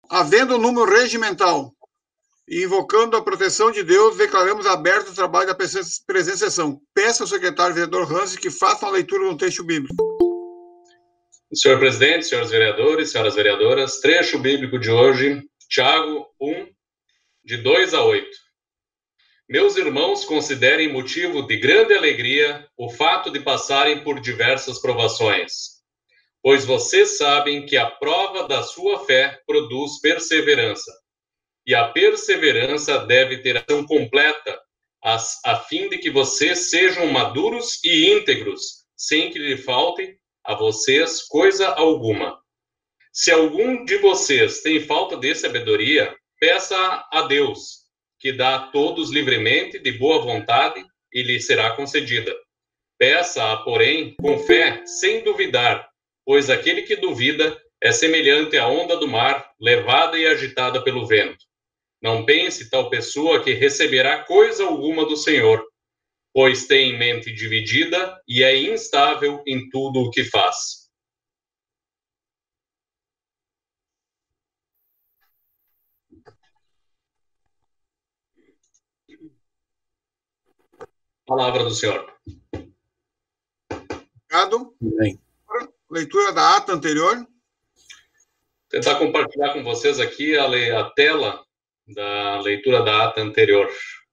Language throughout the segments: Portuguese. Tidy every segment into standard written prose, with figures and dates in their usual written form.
Havendo número regimental e invocando a proteção de Deus, declaramos aberto o trabalho da presente sessão. Peço ao secretário vereador Hansi que faça uma leitura do texto bíblico. Senhor presidente, senhores vereadores, senhoras vereadoras, trecho bíblico de hoje, Tiago 1, de 2 a 8. Meus irmãos, considerem motivo de grande alegria o fato de passarem por diversas provações, pois vocês sabem que a prova da sua fé produz perseverança. E a perseverança deve ter ação completa, a fim de que vocês sejam maduros e íntegros, sem que lhe falte a vocês coisa alguma. Se algum de vocês tem falta de sabedoria, peça a Deus, que dá a todos livremente, de boa vontade, e lhe será concedida. Peça-a, porém, com fé, sem duvidar, pois aquele que duvida é semelhante à onda do mar, levada e agitada pelo vento. Não pense tal pessoa que receberá coisa alguma do Senhor, pois tem mente dividida e é instável em tudo o que faz. Palavra do Senhor. Obrigado. Bem. Leitura da ata anterior. Tentar compartilhar com vocês aqui a tela da leitura da ata anterior.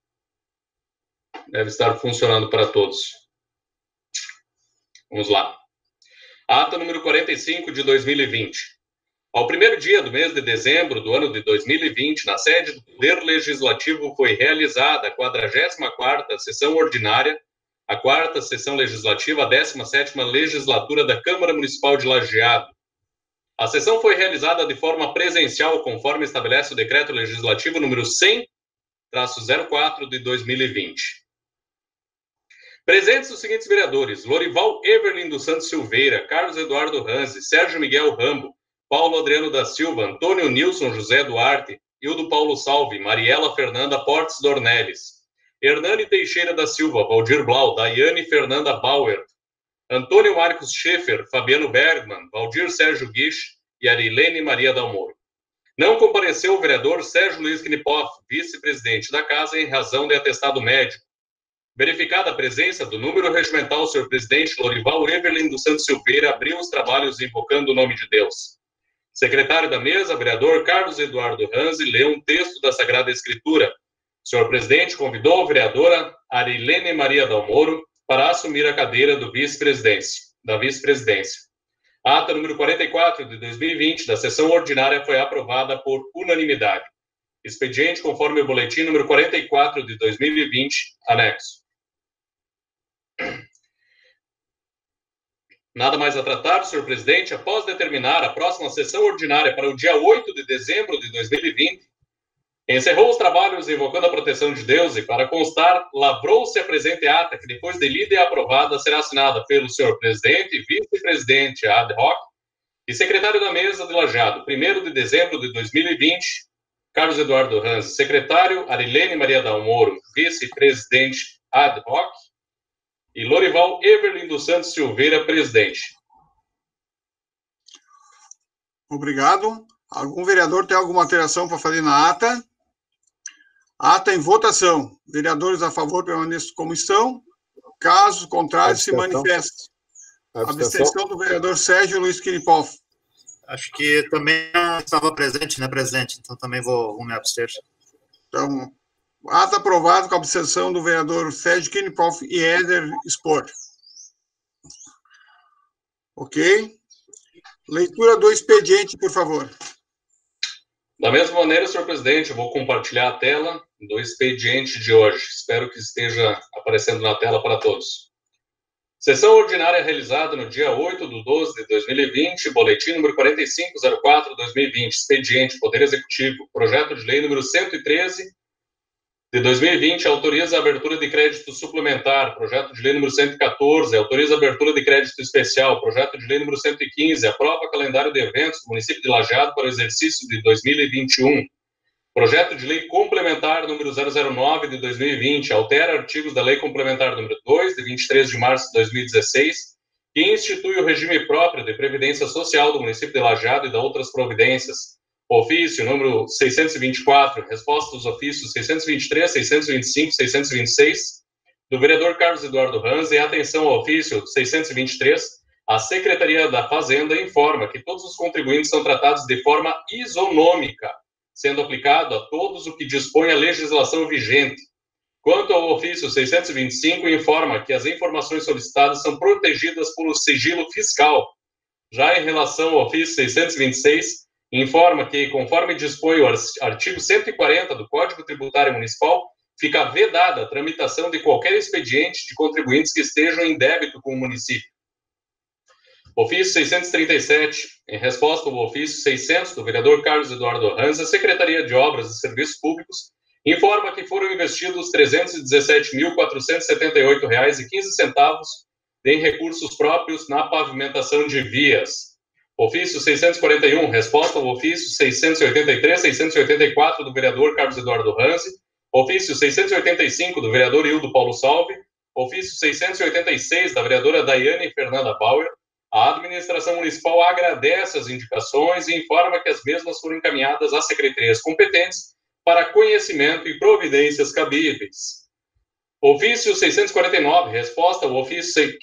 Deve estar funcionando para todos. Vamos lá. Ata número 45 de 2020. Ao primeiro dia do mês de dezembro do ano de 2020, na sede do Poder Legislativo, foi realizada a 44ª sessão ordinária, a 4ª sessão legislativa, a 17ª legislatura da Câmara Municipal de Lajeado. A sessão foi realizada de forma presencial, conforme estabelece o Decreto Legislativo número 100-04 de 2020. Presentes os seguintes vereadores: Lorival Everlin dos Santos Silveira, Carlos Eduardo Ranzi, Sérgio Miguel Rambo, Paulo Adriano da Silva, Antônio Nilson José Duarte, Hildo Paulo Salve, Mariela Fernanda Portes Dornelles, Hernani Teixeira da Silva, Valdir Blau, Daiane Fernanda Bauer, Antônio Marcos Schaefer, Fabiano Bergman, Valdir Sérgio Guiche e Arilene Maria Dalmoro. Não compareceu o vereador Sérgio Luiz Knipoff, vice-presidente da Casa, em razão de atestado médico. Verificada a presença do número regimental, o senhor presidente Lorival Everlin dos Santos Silveira abriu os trabalhos invocando o nome de Deus. Secretário da mesa, vereador Carlos Eduardo Ranzi, leu um texto da Sagrada Escritura. O senhor presidente convidou a vereadora Arilene Maria Dalmoro para assumir a cadeira da vice-presidência. A ata número 44 de 2020 da sessão ordinária foi aprovada por unanimidade. Expediente conforme o boletim número 44 de 2020, anexo. Nada mais a tratar, senhor presidente. Após determinar a próxima sessão ordinária para o dia 8 de dezembro de 2020, encerrou os trabalhos invocando a proteção de Deus e, para constar, lavrou-se a presente ata, que depois de lida e aprovada, será assinada pelo senhor presidente, vice-presidente ad hoc e secretário da mesa de Lajeado, 1º de dezembro de 2020, Carlos Eduardo Ranzi, secretário, Arilene Maria Dalmoro, vice-presidente ad hoc, e Lorival Everlin dos Santos Silveira, presidente. Obrigado. Algum vereador tem alguma alteração para fazer na ata? Ata em votação. Vereadores a favor permaneçam como estão. Caso contrário, se manifeste. Abstenção do vereador Sérgio Luiz Knipoff. Acho que também não estava presente, né, presidente? Então também vou me abster. Então, ata aprovado com a abstenção do vereador Sérgio Knipoff e Éder Spor. Ok? Leitura do expediente, por favor. Da mesma maneira, senhor presidente, eu vou compartilhar a tela do expediente de hoje. Espero que esteja aparecendo na tela para todos. Sessão ordinária realizada no dia 8 de 12 de 2020, boletim número 4504-2020, expediente Poder Executivo, projeto de lei número 113 de 2020, autoriza a abertura de crédito suplementar, projeto de lei número 114, autoriza a abertura de crédito especial, projeto de lei número 115, aprova calendário de eventos do município de Lajeado para o exercício de 2021, projeto de lei complementar número 009 de 2020, altera artigos da lei complementar número 2 de 23 de março de 2016, que institui o regime próprio de previdência social do município de Lajeado e da outras providências, Ofício número 624, resposta dos ofícios 623, 625, 626, do vereador Carlos Eduardo Ranzi. Atenção ao ofício 623, a Secretaria da Fazenda informa que todos os contribuintes são tratados de forma isonômica, sendo aplicado a todos o que dispõe a legislação vigente. Quanto ao ofício 625, informa que as informações solicitadas são protegidas pelo sigilo fiscal. Já em relação ao ofício 626, informa que, conforme dispõe o artigo 140 do Código Tributário Municipal, fica vedada a tramitação de qualquer expediente de contribuintes que estejam em débito com o município. Ofício 637, em resposta ao ofício 600 do vereador Carlos Eduardo Ranzi, a Secretaria de Obras e Serviços Públicos informa que foram investidos R$ 317.478,15 em recursos próprios na pavimentação de vias. Ofício 641, resposta ao ofício 683, 684 do vereador Carlos Eduardo Ranzi, ofício 685 do vereador Hildo Paulo Salve, ofício 686 da vereadora Daiane Fernanda Bauer. A administração municipal agradece as indicações e informa que as mesmas foram encaminhadas às secretarias competentes para conhecimento e providências cabíveis. Ofício 649, resposta ao ofício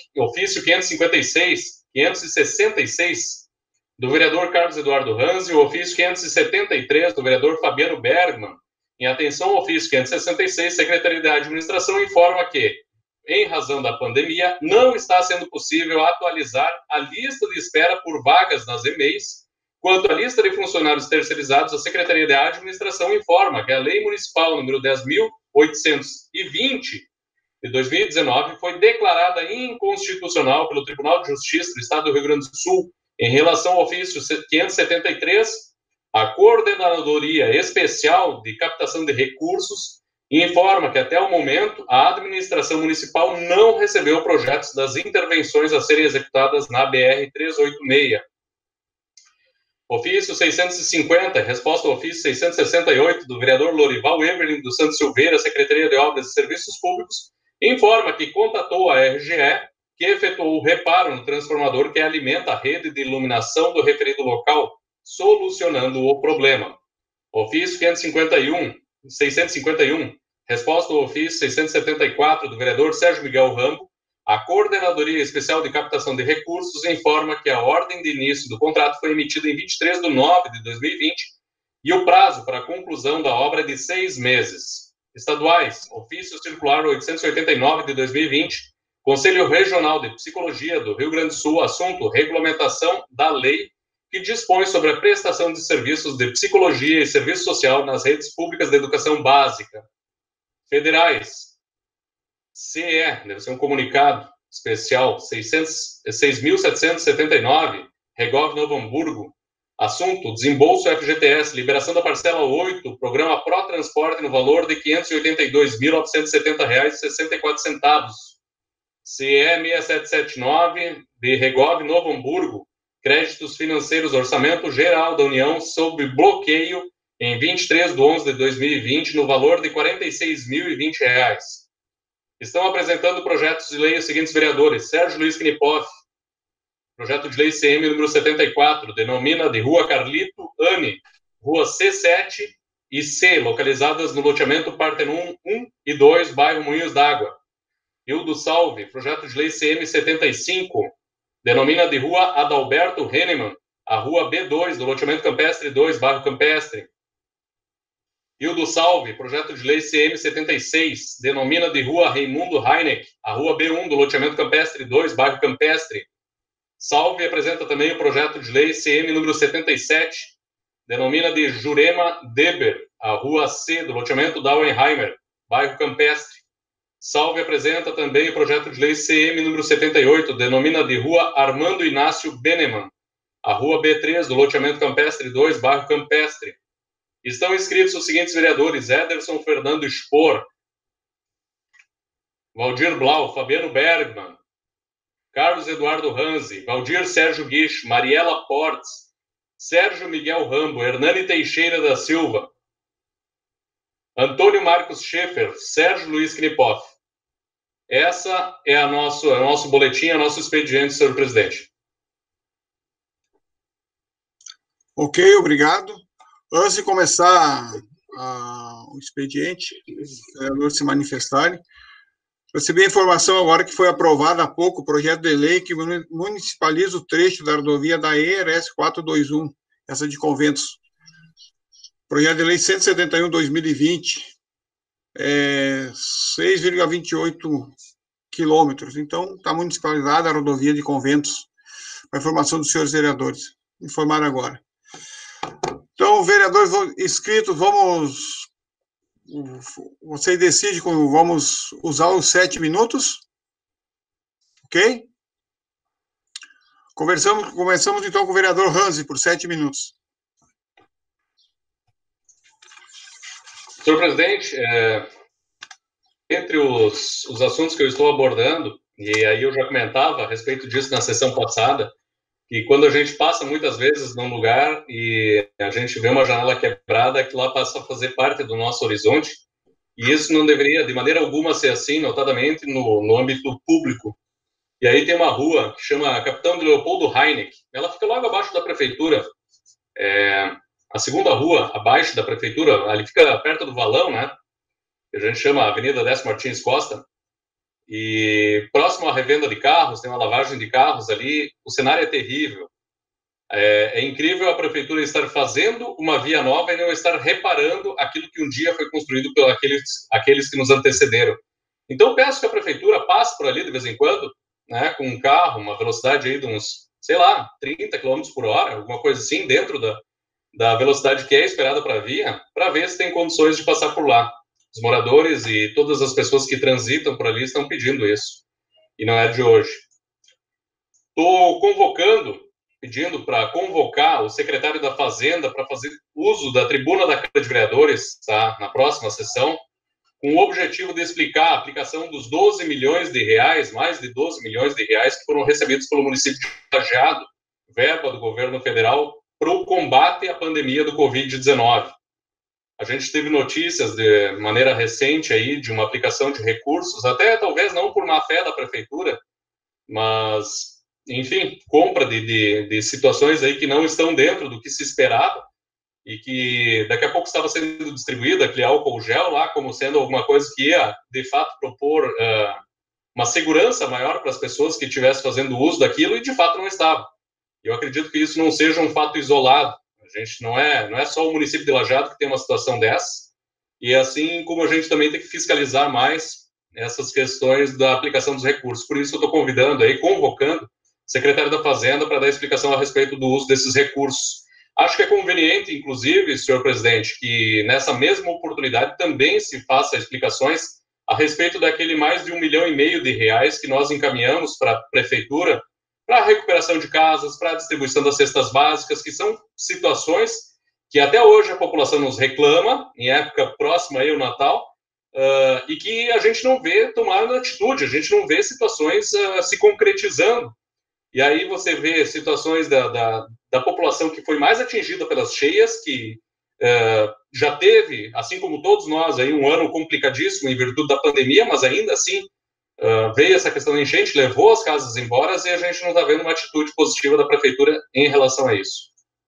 566 do vereador Carlos Eduardo Ranzi, o ofício 573 do vereador Fabiano Bergman. Em atenção ao ofício 566, Secretaria de Administração informa que, em razão da pandemia, não está sendo possível atualizar a lista de espera por vagas nas EMEIs. Quanto à lista de funcionários terceirizados, a Secretaria de Administração informa que a Lei Municipal número 10.820 de 2019 foi declarada inconstitucional pelo Tribunal de Justiça do Estado do Rio Grande do Sul. Em relação ao ofício 573, a Coordenadoria Especial de Captação de Recursos informa que, até o momento, a administração municipal não recebeu projetos das intervenções a serem executadas na BR-386. Ofício 650, resposta ao ofício 668 do vereador Lorival Evelyn dos Santos Silveira, Secretaria de Obras e Serviços Públicos, informa que contatou a RGE, que efetuou o reparo no transformador que alimenta a rede de iluminação do referido local, solucionando o problema. Ofício 651, resposta ao ofício 674 do vereador Sérgio Miguel Rambo, a Coordenadoria Especial de Captação de Recursos informa que a ordem de início do contrato foi emitida em 23 de nove de 2020 e o prazo para a conclusão da obra é de 6 meses. Estaduais, ofício circular 889 de 2020, Conselho Regional de Psicologia do Rio Grande do Sul, assunto regulamentação da lei que dispõe sobre a prestação de serviços de psicologia e serviço social nas redes públicas de educação básica. Federais, CE, deve ser um comunicado especial, 6.779, Regov Novo Hamburgo, assunto, desembolso FGTS, liberação da parcela 8, programa Pro Transporte no valor de R$ 582.970,64. CE 6779, de Regov Novo Hamburgo, créditos financeiros, orçamento geral da União sob bloqueio em 23 de 11 de 2020, no valor de R$ 46.020. Estão apresentando projetos de lei os seguintes vereadores: Sérgio Luiz Knipoff, projeto de lei CM número 74, denomina de Rua Carlito Anne, Rua C7 e C, localizadas no loteamento Partenon 1 e 2, bairro Moinhos d'Água. Hildo Salve, projeto de lei CM 75, denomina de Rua Adalberto Hennemann, a Rua B2, do loteamento Campestre 2, bairro Campestre. Hildo Salve, projeto de lei CM 76, denomina de Rua Raimundo Heineck, a Rua B1, do loteamento Campestre 2, bairro Campestre. Salve apresenta também o projeto de lei CM número 77, denomina de Jurema Deber, a Rua C, do loteamento Dauenheimer, bairro Campestre. Salve apresenta também o projeto de lei CM número 78, denomina de Rua Armando Inácio Beneman, a Rua B3, do loteamento Campestre 2, bairro Campestre. Estão inscritos os seguintes vereadores: Ederson Fernando Spor, Valdir Blau, Fabiano Bergman, Carlos Eduardo Ranzi, Valdir Sérgio Guiche, Mariela Portes, Sérgio Miguel Rambo, Hernani Teixeira da Silva, Antônio Marcos Schaeffer, Sérgio Luiz Knipoff. Essa é o nosso boletim, nosso expediente, senhor presidente. Ok, obrigado. Antes de começar o expediente, os vereadores se manifestarem, recebi a informação agora que foi aprovado há pouco o projeto de lei que municipaliza o trecho da rodovia da ERS 421, essa de Conventos. Projeto de lei 171/2020, 6,28 quilômetros. Então, está municipalizada a rodovia de Conventos. A informação dos senhores vereadores. Informar agora. Então, vereadores inscritos, vocês decidem como vamos usar os 7 minutos. Ok? Começamos então com o vereador Hanzi, por 7 minutos. Senhor presidente, entre os assuntos que eu estou abordando, e aí eu já comentava a respeito disso na sessão passada, que quando a gente passa muitas vezes num lugar e a gente vê uma janela quebrada, que lá passa a fazer parte do nosso horizonte, e isso não deveria, de maneira alguma, ser assim, notadamente no âmbito público. E aí tem uma rua que chama Capitão de Leopoldo Heineck, ela fica logo abaixo da prefeitura, a segunda rua abaixo da prefeitura, ali fica perto do Valão, né, que a gente chama Avenida Décio Martins Costa, e próximo à revenda de carros, tem uma lavagem de carros ali, o cenário é terrível. É incrível a prefeitura estar fazendo uma via nova e não estar reparando aquilo que um dia foi construído por aqueles que nos antecederam. Então, peço que a prefeitura passe por ali de vez em quando, né, com um carro, uma velocidade aí de uns, sei lá, 30 km por hora, alguma coisa assim, dentro da velocidade que é esperada para a via, para ver se tem condições de passar por lá. Os moradores e todas as pessoas que transitam por ali estão pedindo isso, e não é de hoje. Estou pedindo para convocar o secretário da Fazenda para fazer uso da tribuna da Câmara de Vereadores, tá, na próxima sessão, com o objetivo de explicar a aplicação dos 12 milhões de reais, mais de 12 milhões de reais que foram recebidos pelo município de Lajeado, verba do governo federal, para o combate à pandemia do Covid-19. A gente teve notícias de maneira recente aí de uma aplicação de recursos, até talvez não por má fé da prefeitura, mas, enfim, compra de situações aí que não estão dentro do que se esperava e que daqui a pouco estava sendo distribuída, aquele álcool gel lá, como sendo alguma coisa que ia, de fato, propor uma segurança maior para as pessoas que estivessem fazendo uso daquilo e, de fato, não estava. Eu acredito que isso não seja um fato isolado. A gente não é só o município de Lajeado que tem uma situação dessa, e assim como a gente também tem que fiscalizar mais essas questões da aplicação dos recursos. Por isso eu estou convidando aí, convocando o secretário da Fazenda para dar explicação a respeito do uso desses recursos. Acho que é conveniente, inclusive, senhor presidente, que nessa mesma oportunidade também se faça explicações a respeito daquele mais de R$1,5 milhão de reais que nós encaminhamos para a prefeitura para a recuperação de casas, para a distribuição das cestas básicas, que são situações que até hoje a população nos reclama, em época próxima aí ao Natal, e que a gente não vê tomando atitude, a gente não vê situações se concretizando. E aí você vê situações da população que foi mais atingida pelas cheias, que já teve, assim como todos nós, aí, um ano complicadíssimo em virtude da pandemia, mas ainda assim veio essa questão da enchente, levou as casas embora e a gente não está vendo uma atitude positiva da prefeitura em relação a isso.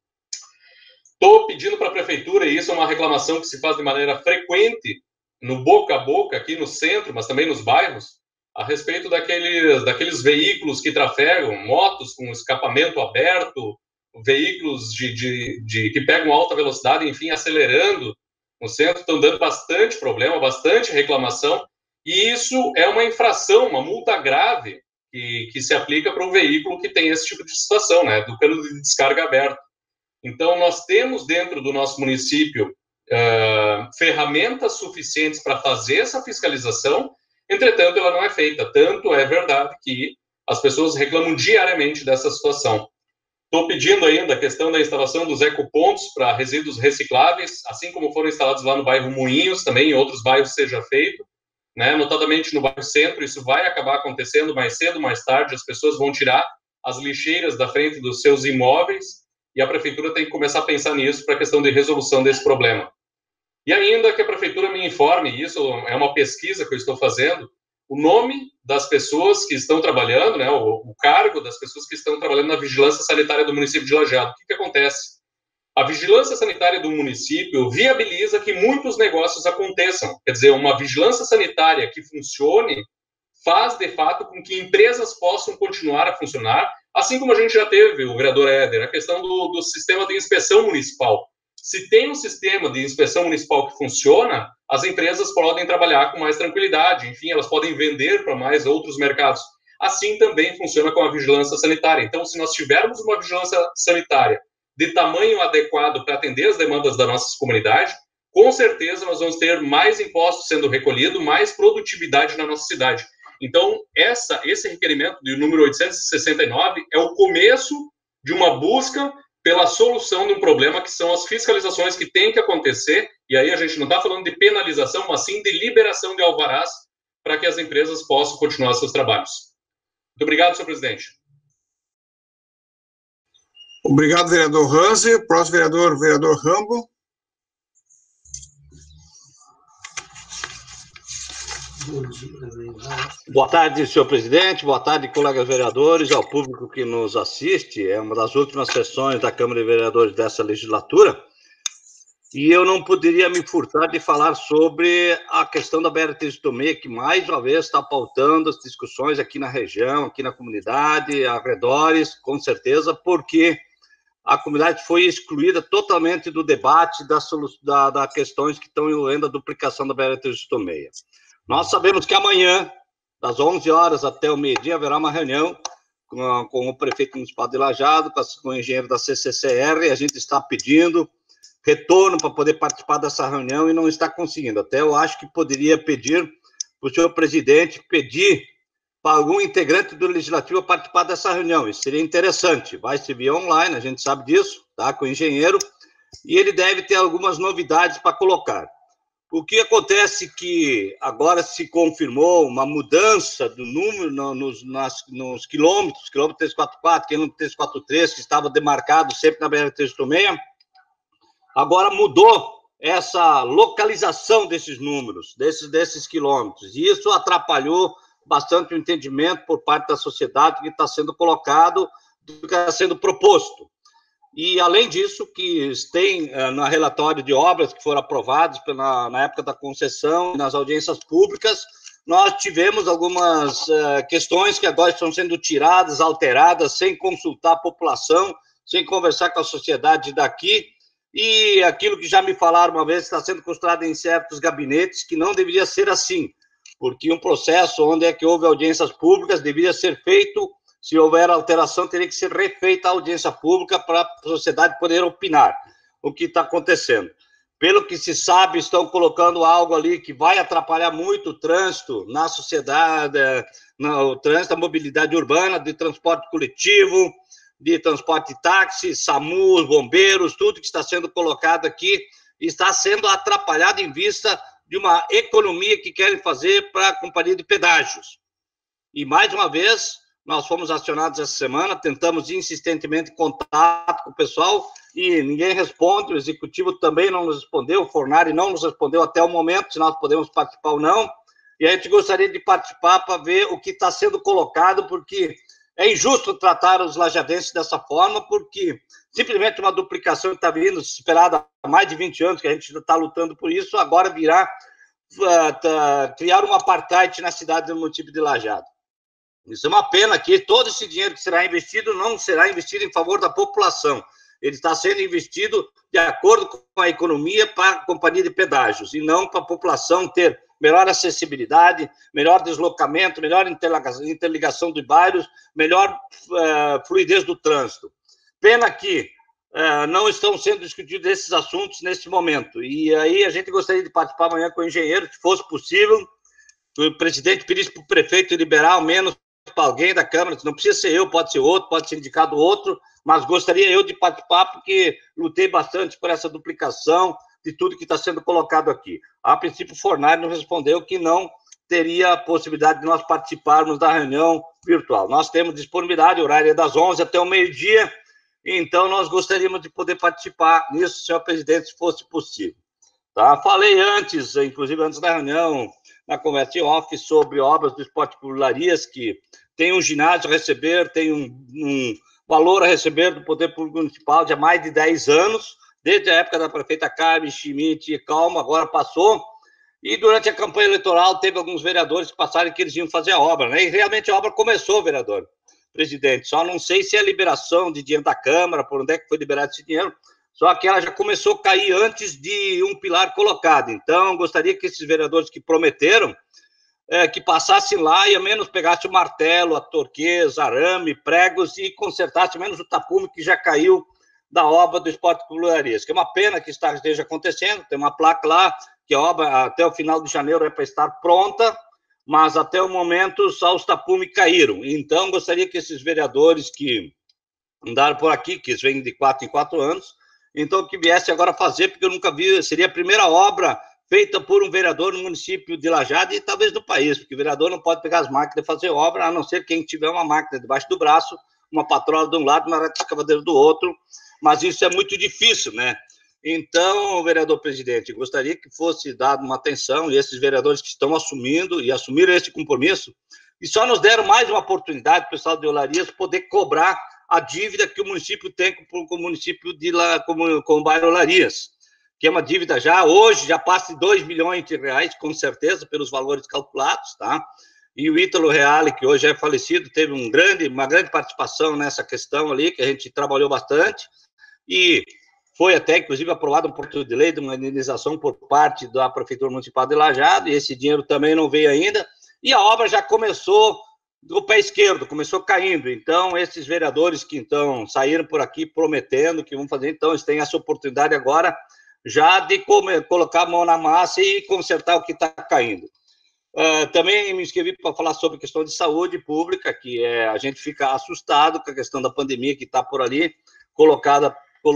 Estou pedindo para a prefeitura, e isso é uma reclamação que se faz de maneira frequente no boca a boca, aqui no centro, mas também nos bairros, a respeito daqueles veículos que trafegam, motos com escapamento aberto, veículos que pegam alta velocidade, enfim, acelerando no centro, estão dando bastante problema, bastante reclamação, e isso é uma infração, uma multa grave que se aplica para um veículo que tem esse tipo de situação, né, do cano de descarga aberto. Então, nós temos dentro do nosso município ferramentas suficientes para fazer essa fiscalização, entretanto, ela não é feita. Tanto é verdade que as pessoas reclamam diariamente dessa situação. Estou pedindo ainda a questão da instalação dos ecopontos para resíduos recicláveis, assim como foram instalados lá no bairro Moinhos, também em outros bairros seja feito, né? Notadamente no bairro Centro, isso vai acabar acontecendo mais cedo, mais tarde, as pessoas vão tirar as lixeiras da frente dos seus imóveis e a prefeitura tem que começar a pensar nisso para a questão de resolução desse problema. E ainda que a prefeitura me informe, isso é uma pesquisa que eu estou fazendo, o nome das pessoas que estão trabalhando, né, o cargo das pessoas que estão trabalhando na vigilância sanitária do município de Lajeado. O que acontece? A vigilância sanitária do município viabiliza que muitos negócios aconteçam. Quer dizer, uma vigilância sanitária que funcione faz, de fato, com que empresas possam continuar a funcionar, assim como a gente já teve, o vereador Éder, a questão do sistema de inspeção municipal. Se tem um sistema de inspeção municipal que funciona, as empresas podem trabalhar com mais tranquilidade, enfim, elas podem vender para mais outros mercados. Assim também funciona com a vigilância sanitária. Então, se nós tivermos uma vigilância sanitária de tamanho adequado para atender as demandas da nossa comunidade, com certeza nós vamos ter mais impostos sendo recolhidos, mais produtividade na nossa cidade. Então, esse requerimento do número 869 é o começo de uma busca pela solução de um problema, que são as fiscalizações que têm que acontecer, e aí a gente não está falando de penalização, mas sim de liberação de alvarás para que as empresas possam continuar seus trabalhos. Muito obrigado, senhor presidente. Obrigado, vereador Hanze. Próximo vereador Rambo. Boa tarde, senhor presidente, boa tarde, colegas vereadores, ao público que nos assiste. É uma das últimas sessões da Câmara de Vereadores dessa legislatura, e eu não poderia me furtar de falar sobre a questão da BR-386, que mais uma vez está pautando as discussões aqui na região, aqui na comunidade, arredores, com certeza, porque a comunidade foi excluída totalmente do debate das questões que estão envolvendo a duplicação da BR-386. Nós sabemos que amanhã, das 11 horas até o meio-dia, haverá uma reunião com o prefeito municipal de Lajeado, com o engenheiro da CCCR, e a gente está pedindo retorno para poder participar dessa reunião e não está conseguindo. Até eu acho que poderia pedir para o senhor presidente pedir para algum integrante do Legislativo participar dessa reunião. Isso seria interessante. Vai ser via online, a gente sabe disso, tá? Com o engenheiro, e ele deve ter algumas novidades para colocar. O que acontece que agora se confirmou uma mudança do número nos quilômetros 344, quilômetro 343, que estava demarcado sempre na BR-386, agora mudou essa localização desses números, desses quilômetros, e isso atrapalhou bastante o entendimento por parte da sociedade que está sendo colocado, do que está sendo proposto. E, além disso, que tem no relatório de obras que foram aprovadas na época da concessão, nas audiências públicas, nós tivemos algumas questões que agora estão sendo tiradas, alteradas, sem consultar a população, sem conversar com a sociedade daqui, e aquilo que já me falaram uma vez, está sendo construído em certos gabinetes, que não deveria ser assim, porque um processo onde é que houve audiências públicas deveria ser feito. Se houver alteração, teria que ser refeita a audiência pública para a sociedade poder opinar o que está acontecendo. Pelo que se sabe, estão colocando algo ali que vai atrapalhar muito o trânsito na sociedade, o trânsito, a mobilidade urbana, de transporte coletivo, de transporte de táxi, SAMU, bombeiros, tudo que está sendo colocado aqui está sendo atrapalhado em vista de uma economia que querem fazer para a companhia de pedágios. E, mais uma vez, nós fomos acionados essa semana, tentamos insistentemente contato com o pessoal e ninguém responde, o executivo também não nos respondeu, o Fornari não nos respondeu até o momento, se nós podemos participar ou não, e a gente gostaria de participar para ver o que está sendo colocado, porque é injusto tratar os lajadenses dessa forma, porque simplesmente uma duplicação que está vindo, esperada há mais de 20 anos, que a gente está lutando por isso, agora virá criar um apartheid na cidade do município de Lajeado. Isso é uma pena que todo esse dinheiro que será investido não será investido em favor da população. Ele está sendo investido de acordo com a economia para a companhia de pedágios e não para a população ter melhor acessibilidade, melhor deslocamento, melhor interligação de bairros, melhor fluidez do trânsito. Pena que não estão sendo discutidos esses assuntos neste momento. E aí a gente gostaria de participar amanhã com o engenheiro, se fosse possível, o presidente pedisse para o prefeito liberar ao menos para alguém da Câmara, não precisa ser eu, pode ser outro, pode ser indicado outro, mas gostaria eu de participar porque lutei bastante por essa duplicação de tudo que está sendo colocado aqui. A princípio, o Fornari nos respondeu que não teria a possibilidade de nós participarmos da reunião virtual. Nós temos disponibilidade, o horário é das 11 até o meio-dia, então nós gostaríamos de poder participar nisso, senhor presidente, se fosse possível. Tá? Falei antes, inclusive antes da reunião, na conversa em off, sobre obras do Esporte Curularias, que tem um ginásio a receber, tem um valor a receber do Poder Público Municipal de há mais de 10 anos, desde a época da prefeita Carmen Schmidt, calma, agora passou. E durante a campanha eleitoral teve alguns vereadores que passaram que eles iam fazer a obra, né? E realmente a obra começou, vereador presidente. Só não sei se é a liberação de dinheiro da Câmara, por onde é que foi liberado esse dinheiro, só que ela já começou a cair antes de um pilar colocado. Então, gostaria que esses vereadores que prometeram que passassem lá e ao menos pegasse o martelo, a torqueza, arame, pregos e consertasse menos o tapume que já caiu da obra do Esporte Clube Olarias, que é uma pena que esteja acontecendo, tem uma placa lá que a obra até o final de janeiro é para estar pronta, mas até o momento só os tapumes caíram. Então, gostaria que esses vereadores que andaram por aqui, que vêm de 4 em 4 anos, então que viessem agora fazer, porque eu nunca vi, seria a primeira obra feita por um vereador no município de Lajeado e talvez no país, porque o vereador não pode pegar as máquinas e fazer obra, a não ser quem tiver uma máquina debaixo do braço, uma patrola de um lado, uma reta-escavadeira do outro, mas isso é muito difícil, né? Então, vereador presidente, gostaria que fosse dada uma atenção, e esses vereadores que estão assumindo e assumiram esse compromisso, e só nos deram mais uma oportunidade, pessoal de Olarias, poder cobrar a dívida que o município tem com o município de com o bairro Olarias, que é uma dívida já, hoje, já passa de 2 milhões de reais, com certeza, pelos valores calculados, tá? E o Ítalo Reale, que hoje é falecido, teve uma grande participação nessa questão ali, que a gente trabalhou bastante, e foi até, inclusive, aprovado um projeto de lei de uma indenização por parte da Prefeitura Municipal de Lajeado, e esse dinheiro também não veio ainda, e a obra já começou do pé esquerdo, começou caindo. Então, esses vereadores que, então, saíram por aqui prometendo que vão fazer, então, eles têm essa oportunidade agora já de colocar a mão na massa e consertar o que está caindo. Também me inscrevi para falar sobre a questão de saúde pública, que a gente fica assustado com a questão da pandemia que está por ali, colocada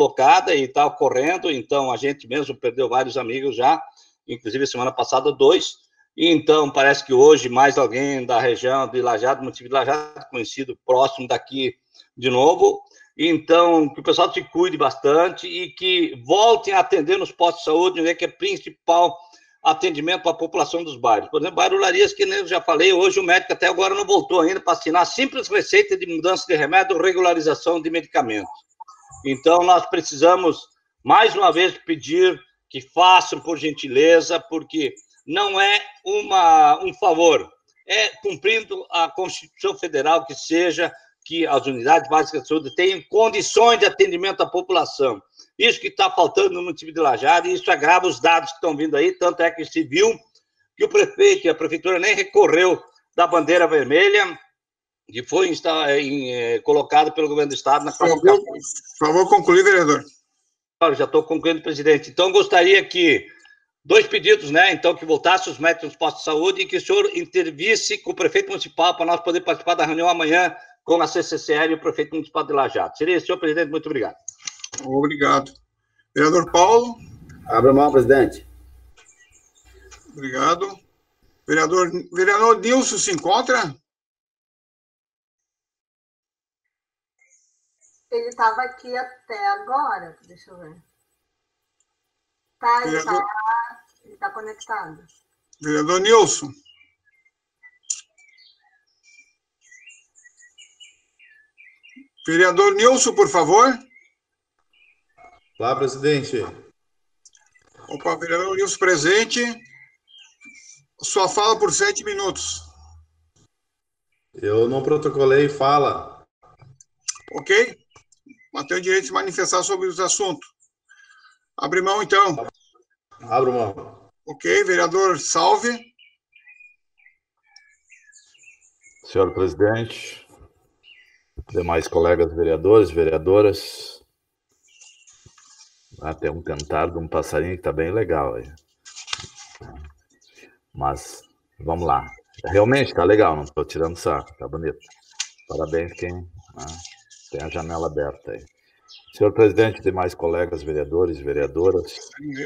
e está ocorrendo. Então, a gente mesmo perdeu vários amigos já, inclusive semana passada 2, e então parece que hoje mais alguém da região de Lajeado, município de Lajeado, conhecido próximo daqui de novo. Então, que o pessoal se cuide bastante e que voltem a atender nos postos de saúde, né, que é principal atendimento para a população dos bairros. Por exemplo, bairro Olarias, que eu já falei, hoje o médico até agora não voltou ainda para assinar simples receita de mudança de remédio, regularização de medicamentos. Então, nós precisamos, mais uma vez, pedir que façam, por gentileza, porque não é um favor, é cumprindo a Constituição Federal, que seja que as unidades básicas de saúde tenham condições de atendimento à população. Isso que está faltando no município de Lajeado, e isso agrava os dados que estão vindo aí, tanto é que se viu que o prefeito e a prefeitura nem recorreu da bandeira vermelha, que foi colocado pelo governo do estado na classificação. Por favor, concluir, vereador. Já estou concluindo, presidente. Então, gostaria que 2 pedidos, né? Então, que voltasse os médicos dos postos de saúde e que o senhor intervisse com o prefeito municipal para nós poder participar da reunião amanhã com a CCCR e o prefeito municipal de Lajeado. Seria isso, senhor presidente. Muito obrigado. Obrigado. Vereador Paulo. Abra mão, presidente. Obrigado. Vereador Nilson se encontra? Ele estava aqui até agora, deixa eu ver. Tá, ele está conectado. Vereador Nilson. Vereador Nilson, por favor. Olá, presidente. Opa, vereador Nilson presente. Sua fala por 7 minutos. Eu não protocolei fala. Ok? Mas tem o direito de se manifestar sobre os assuntos. Abre mão, então. Abro mão. Ok, vereador Salve. Senhor presidente, demais colegas vereadores, vereadoras, tem um cantar de um passarinho que está bem legal aí. Mas, vamos lá. Realmente está legal, não estou tirando sarro, está bonito. Parabéns quem tem a janela aberta aí. Senhor presidente, demais colegas vereadores, vereadoras,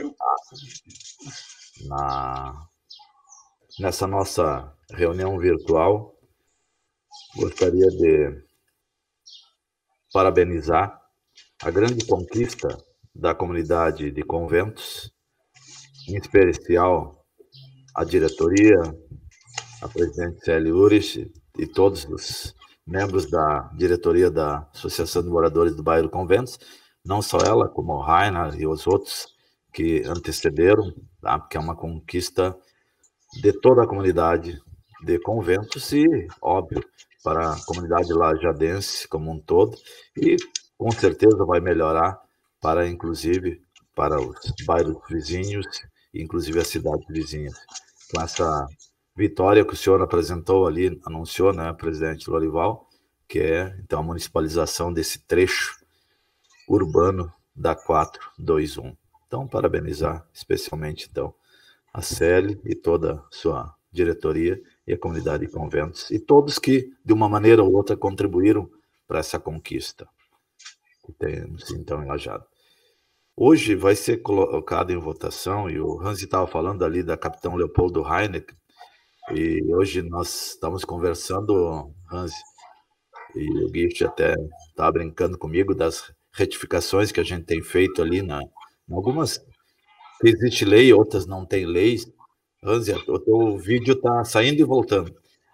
nessa nossa reunião virtual, gostaria de parabenizar a grande conquista da comunidade de Conventos, em especial a diretoria, a presidente Célia Urich e todos os membros da diretoria da Associação de Moradores do Bairro Conventos, não só ela, como o Rainer e os outros que antecederam, tá? Porque é uma conquista de toda a comunidade de Conventos e, óbvio, para a comunidade lajadense como um todo, e com certeza vai melhorar para, inclusive, para os bairros vizinhos, inclusive as cidades vizinhas. Com essa vitória que o senhor apresentou ali, anunciou, né, presidente Lorival, que é, então, a municipalização desse trecho urbano da 421. Então, parabenizar especialmente, então, a Célia e toda a sua diretoria e a comunidade de Conventos, e todos que, de uma maneira ou outra, contribuíram para essa conquista que temos, então, em Lajeado. Hoje vai ser colocado em votação, e o Hansi estava falando ali da Capitão Leopoldo Heineken, e hoje nós estamos conversando, Hansi, e o Guiche até estava brincando comigo das retificações que a gente tem feito ali, em algumas que existe lei, outras não tem leis. Hansi, o teu vídeo está saindo e voltando.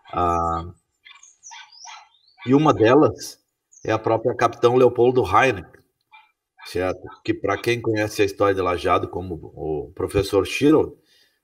E uma delas é a própria Capitão Leopoldo Heineken, certo? Que, para quem conhece a história de Lajeado, como o professor Schirol,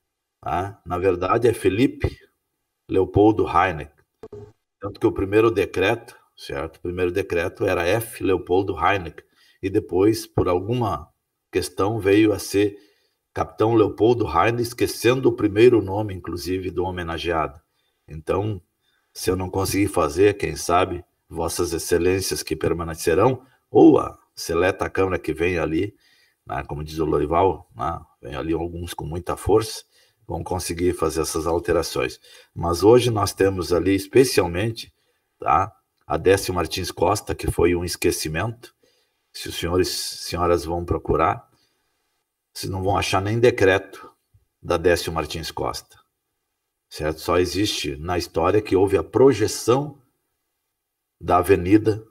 na verdade é Felipe Leopoldo Heineken. Tanto que o primeiro decreto, certo? O primeiro decreto era F. Leopoldo Heineken, e depois, por alguma questão, veio a ser Capitão Leopoldo Heineken, esquecendo o primeiro nome, inclusive, do homenageado. Então, se eu não conseguir fazer, quem sabe, vossas excelências que permanecerão, ou a seleta Câmara que vem ali, como diz o Lorival, vem ali alguns com muita força, vão conseguir fazer essas alterações. Mas hoje nós temos ali, especialmente, a Décio Martins Costa, que foi um esquecimento. Se os senhores e senhoras vão procurar, vocês não vão achar nem decreto da Décio Martins Costa, certo? Só existe na história que houve a projeção da avenida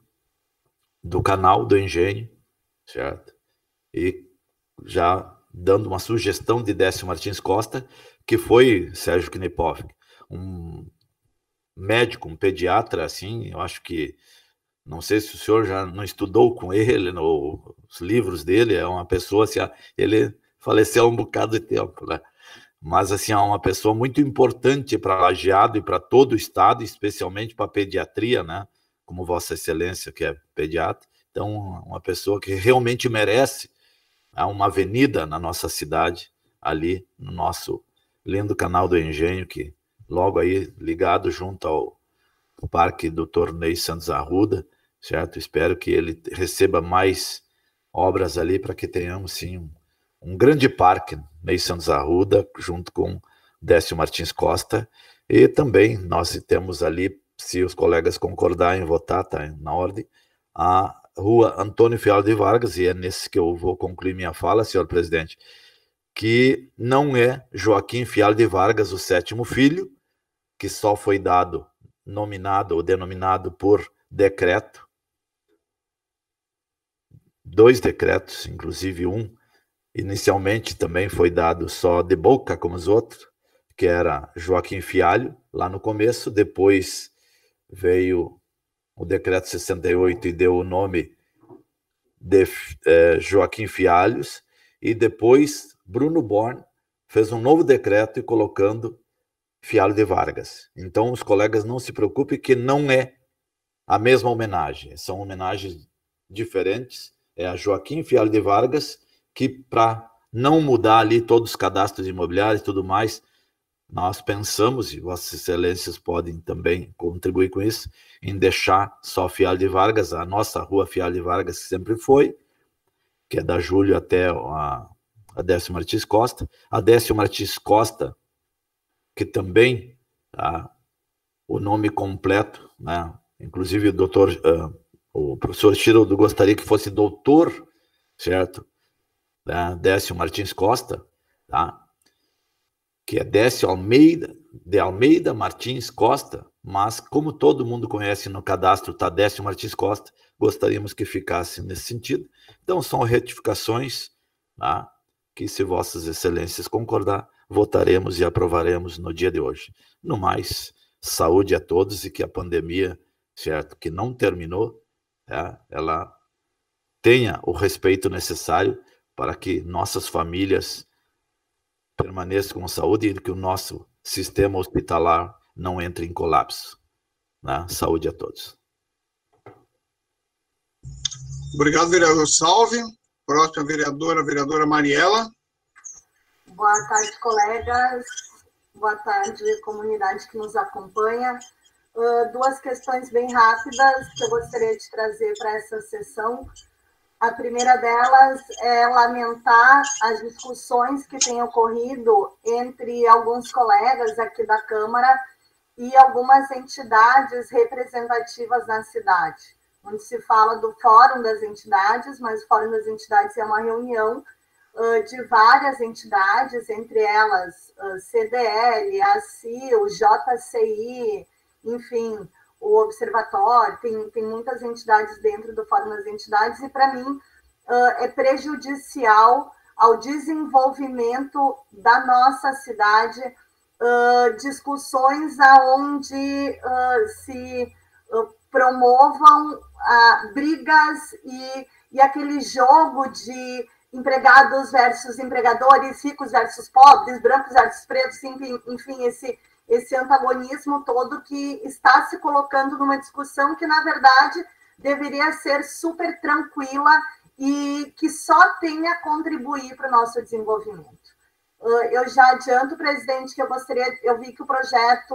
do canal do Engenho, certo? E já dando uma sugestão de Décio Martins Costa, que foi Sérgio Knepov, um médico, um pediatra, assim, eu acho que, não sei se o senhor já não estudou com ele, os livros dele, é uma pessoa, assim, ele faleceu há um bocado de tempo, né? Mas, assim, é uma pessoa muito importante para Lajeado e para todo o estado, especialmente para a pediatria, né? Como Vossa Excelência, que é pediatra. Então, uma pessoa que realmente merece uma avenida na nossa cidade, ali no nosso lindo canal do Engenho, que logo aí ligado junto ao Parque do Torneio Santos Arruda, certo? Espero que ele receba mais obras ali para que tenhamos, sim, um grande parque, Ney Santos Arruda, junto com Décio Martins Costa, e também nós temos ali, se os colegas concordarem em votar, tá na ordem, a Rua Antônio Fialho de Vargas, e é nesse que eu vou concluir minha fala, senhor presidente, que não é Joaquim Fialho de Vargas o sétimo filho, que só foi dado, nominado ou denominado por decreto, 2 decretos, inclusive um, inicialmente também foi dado só de boca, como os outros, que era Joaquim Fialho, lá no começo, depois veio o decreto 68 e deu o nome de Joaquim Fialhos, e depois Bruno Born fez um novo decreto e colocando Fialho de Vargas. Então, os colegas não se preocupem que não é a mesma homenagem, são homenagens diferentes, é a Joaquim Fialho de Vargas, que para não mudar ali todos os cadastros imobiliários e tudo mais, nós pensamos, e Vossas Excelências podem também contribuir com isso, em deixar só Fialho de Vargas, a nossa rua Fialho de Vargas, que sempre foi, que é da Júlio até a Décio Martins Costa. A Décio Martins Costa, que também, o nome completo, né? Inclusive o professor Schiroldo gostaria que fosse doutor, certo? Décio Martins Costa, que é Décio de Almeida Martins Costa, mas como todo mundo conhece no cadastro, está Décio Martins Costa, gostaríamos que ficasse nesse sentido. Então, são retificações, que, se Vossas Excelências concordar, votaremos e aprovaremos no dia de hoje. No mais, saúde a todos e que a pandemia, certo, que não terminou, ela tenha o respeito necessário para que nossas famílias permaneçam com saúde e que o nosso sistema hospitalar não entre em colapso. Né? Saúde a todos. Obrigado, vereador Salve. Próxima vereadora, a vereadora Mariela. Boa tarde, colegas. Boa tarde, comunidade que nos acompanha. Duas questões bem rápidas que eu gostaria de trazer para essa sessão. A primeira delas é lamentar as discussões que têm ocorrido entre alguns colegas aqui da Câmara e algumas entidades representativas na cidade, onde se fala do Fórum das Entidades, mas o Fórum das Entidades é uma reunião de várias entidades, entre elas CDL, ACIL, JCI, enfim, o Observatório, tem muitas entidades dentro do Fórum das Entidades, e para mim é prejudicial ao desenvolvimento da nossa cidade, discussões aonde se promovam brigas e aquele jogo de empregados versus empregadores, ricos versus pobres, brancos versus pretos, enfim, esse antagonismo todo que está se colocando numa discussão que, na verdade, deveria ser super tranquila e que só tem a contribuir para o nosso desenvolvimento. Eu já adianto, presidente, que eu vi que o projeto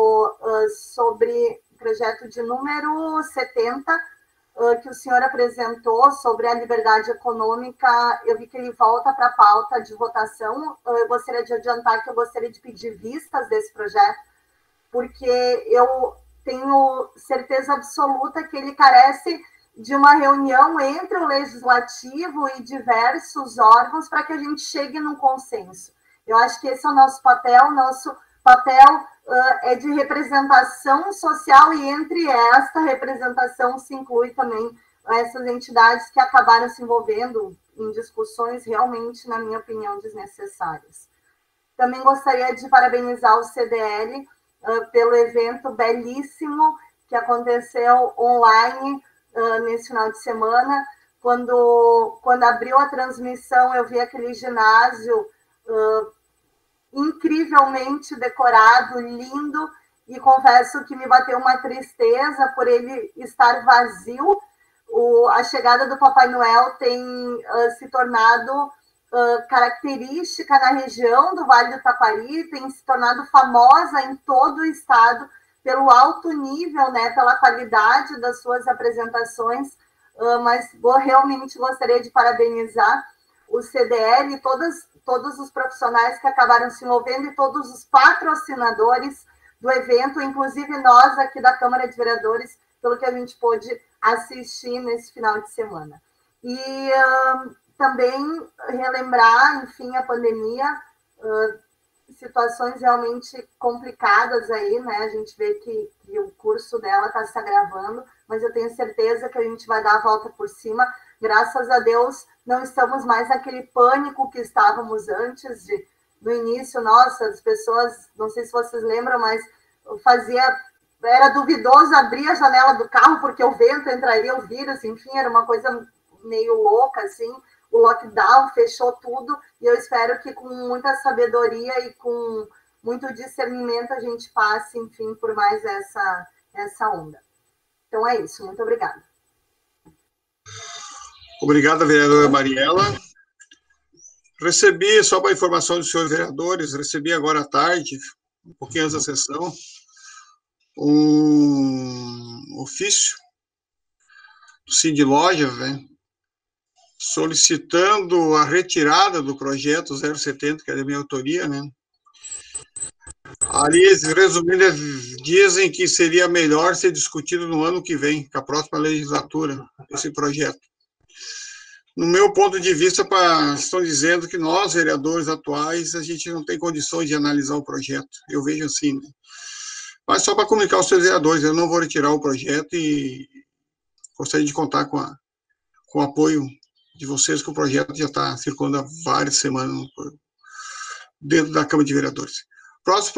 projeto de número 70, que o senhor apresentou sobre a liberdade econômica, eu vi que ele volta para a pauta de votação. Eu gostaria de adiantar que eu gostaria de pedir vistas desse projeto, porque eu tenho certeza absoluta que ele carece de uma reunião entre o legislativo e diversos órgãos para que a gente chegue num consenso. Eu acho que esse é o nosso papel é de representação social, e entre esta representação se inclui também essas entidades que acabaram se envolvendo em discussões realmente, na minha opinião, desnecessárias. Também gostaria de parabenizar o CDL pelo evento belíssimo que aconteceu online nesse final de semana. Quando abriu a transmissão, eu vi aquele ginásio incrivelmente decorado, lindo, e confesso que me bateu uma tristeza por ele estar vazio. A chegada do Papai Noel tem se tornado característica na região do Vale do Taquari, tem se tornado famosa em todo o estado pelo alto nível, né, pela qualidade das suas apresentações, mas realmente gostaria de parabenizar o CDL e todos os profissionais que acabaram se envolvendo e todos os patrocinadores do evento, inclusive nós aqui da Câmara de Vereadores, pelo que a gente pôde assistir nesse final de semana. E também relembrar, enfim, a pandemia, situações realmente complicadas aí, né? A gente vê que o curso dela está se agravando, mas eu tenho certeza que a gente vai dar a volta por cima. Graças a Deus, não estamos mais naquele pânico que estávamos antes, no início. Nossa, as pessoas, não sei se vocês lembram, mas era duvidoso abrir a janela do carro, porque o vento entraria, o vírus, enfim, era uma coisa meio louca, assim. O lockdown fechou tudo, e eu espero que com muita sabedoria e com muito discernimento a gente passe, enfim, por mais essa onda. Então é isso, muito obrigada. Obrigado, vereadora Mariela. Recebi, só para informação dos senhores vereadores, recebi agora à tarde, um pouquinho antes da sessão, um ofício do Cid Lojas, né, solicitando a retirada do projeto 070, que é da minha autoria, né? Ali, resumindo, dizem que seria melhor ser discutido no ano que vem, com a próxima legislatura, esse projeto. No meu ponto de vista, estão dizendo que nós, vereadores atuais, a gente não tem condições de analisar o projeto. Eu vejo assim, né? Mas só para comunicar aos seus vereadores, eu não vou retirar o projeto e gostaria de contar com o apoio de vocês, que o projeto já está circulando há várias semanas dentro da Câmara de Vereadores. Próximo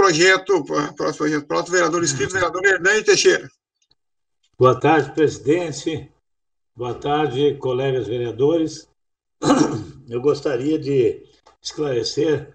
vereador inscrito, vereador Hernani Teixeira. Boa tarde, presidente. Boa tarde, colegas vereadores. Eu gostaria de esclarecer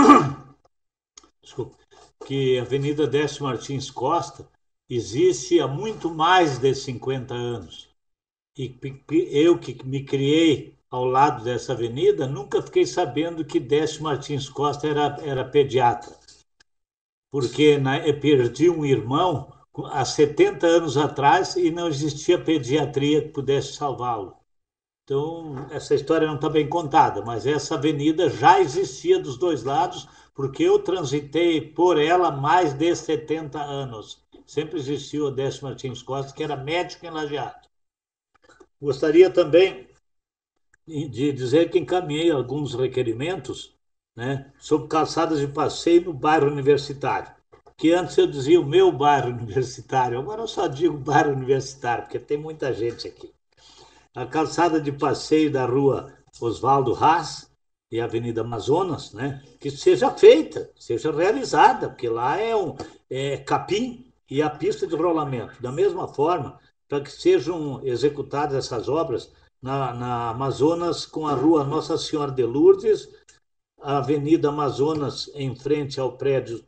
que a Avenida Décio Martins Costa existe há muito mais de 50 anos. E eu que me criei ao lado dessa avenida, nunca fiquei sabendo que Décio Martins Costa era pediatra. Porque eu perdi um irmão há 70 anos atrás e não existia pediatria que pudesse salvá-lo. Então, essa história não está bem contada, mas essa avenida já existia dos dois lados, porque eu transitei por ela mais de 70 anos. Sempre existiu o Décio Martins Costa, que era médico em Lajeado. Gostaria também de dizer que encaminhei alguns requerimentos, né, sobre calçadas de passeio no bairro universitário, que antes eu dizia o meu bairro universitário, agora eu só digo bairro universitário, porque tem muita gente aqui. A calçada de passeio da rua Oswaldo Haas e Avenida Amazonas, né, que seja feita, seja realizada, porque lá é capim e a pista de rolamento. Da mesma forma, para que sejam executadas essas obras na Amazonas, com a rua Nossa Senhora de Lourdes, a Avenida Amazonas em frente ao prédio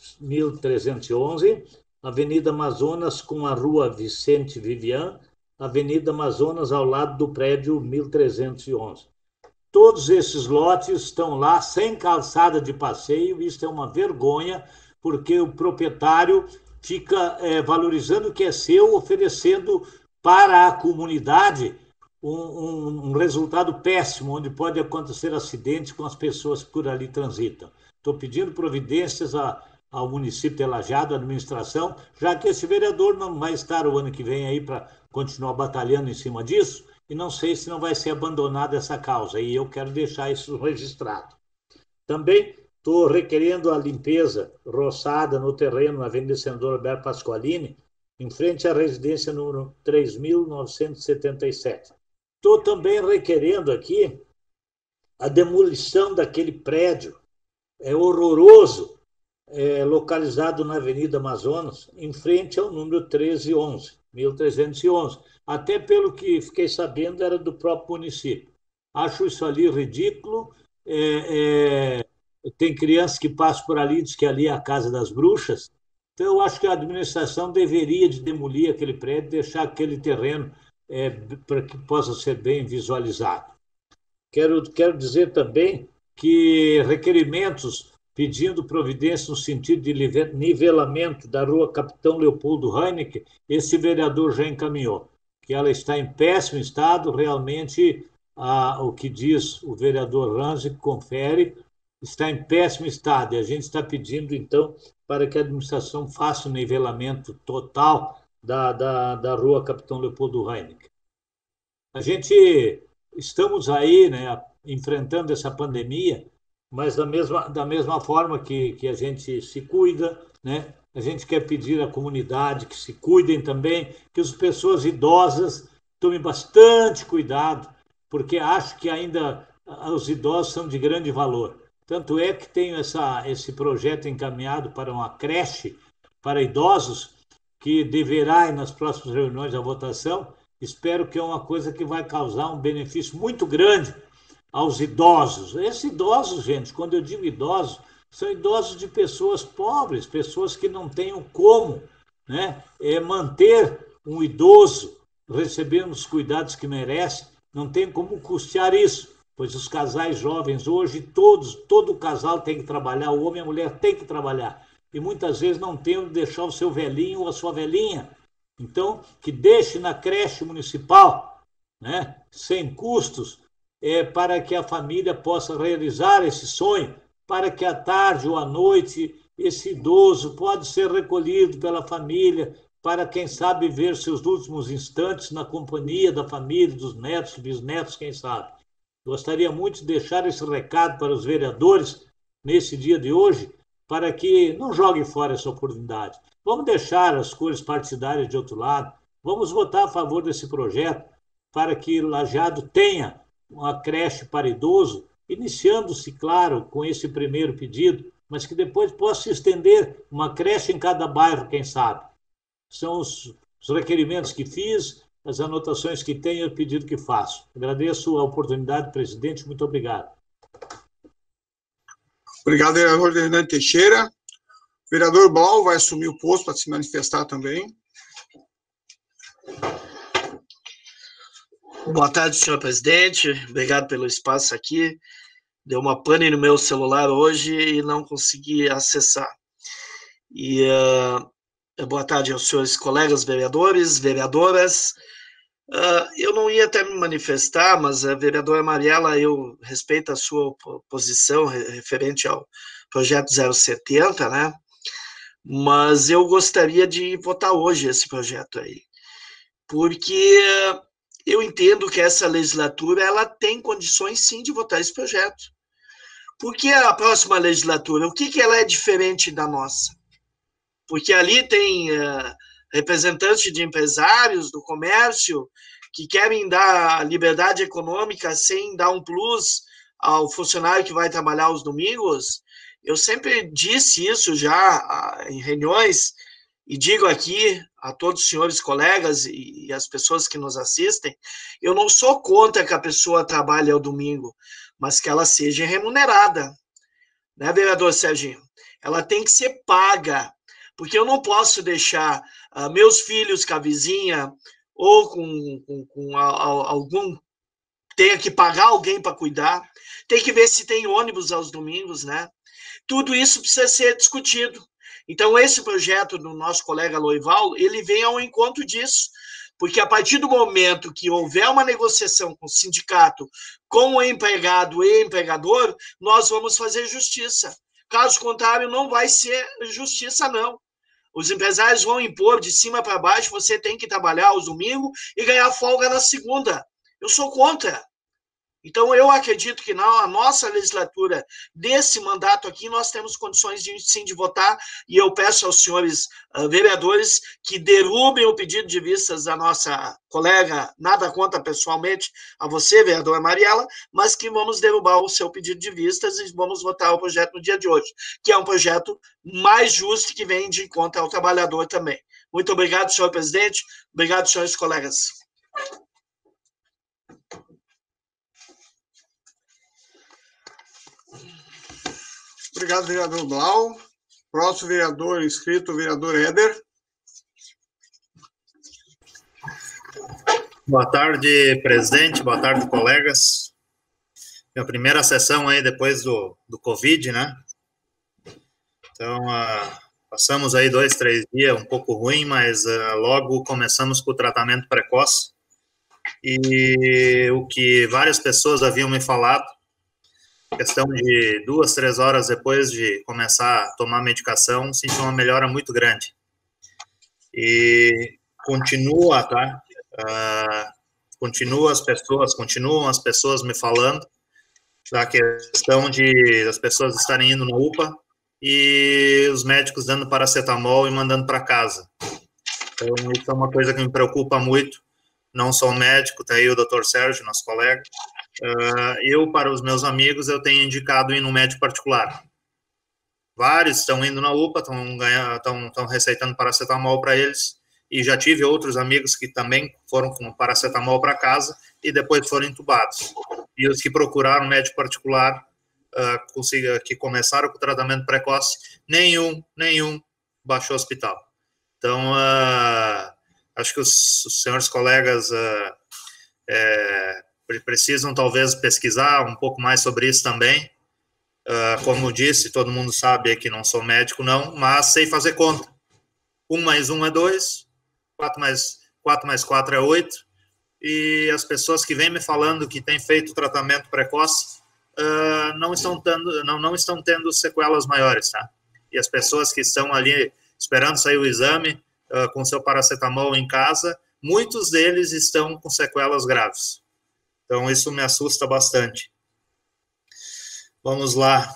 1311, Avenida Amazonas com a rua Vicente Vivian, Avenida Amazonas ao lado do prédio 1311. Todos esses lotes estão lá sem calçada de passeio, isso é uma vergonha, porque o proprietário fica valorizando o que é seu, oferecendo para a comunidade um resultado péssimo, onde pode acontecer acidentes com as pessoas que por ali transitam. Estou pedindo providências ao município de Lajeado, à administração, já que esse vereador não vai estar o ano que vem aí para continuar batalhando em cima disso, e não sei se não vai ser abandonada essa causa, e eu quero deixar isso registrado. Também estou requerendo a limpeza roçada no terreno na Avenida Senador Alberto Pasqualini, em frente à residência número 3.977. Estou também requerendo aqui a demolição daquele prédio horroroso, localizado na Avenida Amazonas, em frente ao número 1311. Até pelo que fiquei sabendo, era do próprio município. Acho isso ali ridículo. Tem crianças que passam por ali e dizem que ali é a Casa das Bruxas. Então, eu acho que a administração deveria de demolir aquele prédio, deixar aquele terreno para que possa ser bem visualizado. Quero dizer também que requerimentos pedindo providência no sentido de nivelamento da rua Capitão Leopoldo Heineken, esse vereador já encaminhou, que ela está em péssimo estado, realmente, o que diz o vereador Ranzi, que confere, está em péssimo estado, e a gente está pedindo, então, para que a administração faça o nivelamento total da rua Capitão Leopoldo Heineken. A gente estamos aí, né, enfrentando essa pandemia, mas da mesma forma que a gente se cuida, né, a gente quer pedir à comunidade que se cuidem também, que as pessoas idosas tomem bastante cuidado, porque acho que ainda os idosos são de grande valor. Tanto é que tenho esse projeto encaminhado para uma creche para idosos, que deverá ir nas próximas reuniões da votação. Espero que é uma coisa que vai causar um benefício muito grande aos idosos. Esses idosos, gente, quando eu digo idosos, são idosos de pessoas pobres, pessoas que não tenham como, né, manter um idoso recebendo os cuidados que merece, não tem como custear isso, pois os casais jovens hoje, todo casal tem que trabalhar, o homem e a mulher tem que trabalhar, e muitas vezes não tem onde deixar o seu velhinho ou a sua velhinha. Então, que deixe na creche municipal, né, sem custos, para que a família possa realizar esse sonho, para que à tarde ou à noite esse idoso pode ser recolhido pela família, para, quem sabe, ver seus últimos instantes na companhia da família, dos netos, bisnetos, quem sabe. Gostaria muito de deixar esse recado para os vereadores nesse dia de hoje, para que não joguem fora essa oportunidade. Vamos deixar as cores partidárias de outro lado, vamos votar a favor desse projeto, para que Lajeado tenha uma creche para idoso, iniciando-se, claro, com esse primeiro pedido, mas que depois possa se estender uma creche em cada bairro, quem sabe. São os requerimentos que fiz, as anotações que tenho e o pedido que faço. Agradeço a oportunidade, presidente, muito obrigado. Obrigado, vereador Hernani Teixeira. O vereador Blau vai assumir o posto para se manifestar também. Boa tarde, senhor presidente. Obrigado pelo espaço aqui. Deu uma pane no meu celular hoje e não consegui acessar. E boa tarde aos senhores colegas vereadores, vereadoras. Eu não ia até me manifestar, mas a vereadora Mariela, eu respeito a sua posição referente ao projeto 070, né? Mas eu gostaria de votar hoje esse projeto aí, porque eu entendo que essa legislatura ela tem condições, sim, de votar esse projeto. Porque a próxima legislatura, o que ela é diferente da nossa? Porque ali tem representantes de empresários, do comércio, que querem dar liberdade econômica sem dar um plus ao funcionário que vai trabalhar aos domingos. Eu sempre disse isso já em reuniões, e digo aqui a todos os senhores colegas e as pessoas que nos assistem, eu não sou contra que a pessoa trabalhe ao domingo, mas que ela seja remunerada, né, vereador Serginho? Ela tem que ser paga, porque eu não posso deixar meus filhos com a vizinha ou com algum... tenha que pagar alguém para cuidar, tem que ver se tem ônibus aos domingos, né? Tudo isso precisa ser discutido. Então, esse projeto do nosso colega Loival, ele vem ao encontro disso, porque a partir do momento que houver uma negociação com o sindicato, com o empregado e empregador, nós vamos fazer justiça. Caso contrário, não vai ser justiça, não. Os empresários vão impor de cima para baixo, você tem que trabalhar aos domingos e ganhar folga na segunda. Eu sou contra. Então, eu acredito que na nossa legislatura, desse mandato aqui, nós temos condições, sim, de votar, e eu peço aos senhores vereadores que derrubem o pedido de vistas da nossa colega, nada contra pessoalmente a você, vereadora Mariela, mas que vamos derrubar o seu pedido de vistas e vamos votar o projeto no dia de hoje, que é um projeto mais justo que vem de encontro ao trabalhador também. Muito obrigado, senhor presidente. Obrigado, senhores colegas. Obrigado, vereador Blau. Próximo vereador inscrito, o vereador Éder. Boa tarde, presidente. Boa tarde, colegas. Minha primeira sessão aí depois do Covid, né? Então, passamos aí 2, 3 dias um pouco ruim, mas logo começamos com o tratamento precoce. E o que várias pessoas haviam me falado, questão de 2, 3 horas depois de começar a tomar medicação, senti uma melhora muito grande. E continua, tá? Continuam as pessoas me falando da questão de as pessoas estarem indo na UPA e os médicos dando paracetamol e mandando para casa. Então, isso é uma coisa que me preocupa muito. Não sou médico, tá aí o Dr. Sérgio, nosso colega. Eu, para os meus amigos, eu tenho indicado ir no médico particular. Vários estão indo na UPA, estão receitando paracetamol para eles, e já tive outros amigos que também foram com paracetamol para casa e depois foram entubados. E os que procuraram médico particular, que começaram com o tratamento precoce, nenhum baixou o hospital. Então, acho que os senhores colegas precisam talvez pesquisar um pouco mais sobre isso também. Como disse, todo mundo sabe que não sou médico, não, mas sei fazer conta. 1 mais 1 é 2, 4 mais 4 é 8, e as pessoas que vêm me falando que têm feito tratamento precoce não estão tendo sequelas maiores, tá? E as pessoas que estão ali esperando sair o exame com seu paracetamol em casa, muitos deles estão com sequelas graves. Então, isso me assusta bastante. Vamos lá.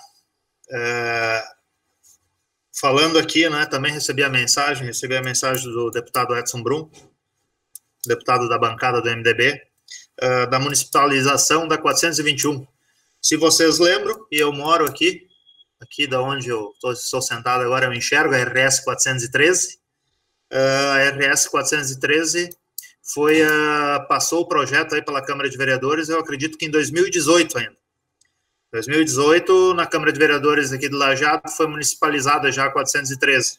Falando aqui, né, também recebi a mensagem do deputado Edson Brum, deputado da bancada do MDB, da municipalização da 421. Se vocês lembram, e eu moro aqui da onde eu estou sentado agora, eu enxergo a RS 413. A RS 413 passou o projeto aí pela Câmara de Vereadores, eu acredito que em 2018 ainda. 2018, na Câmara de Vereadores aqui do Lajeado, foi municipalizada já a 413.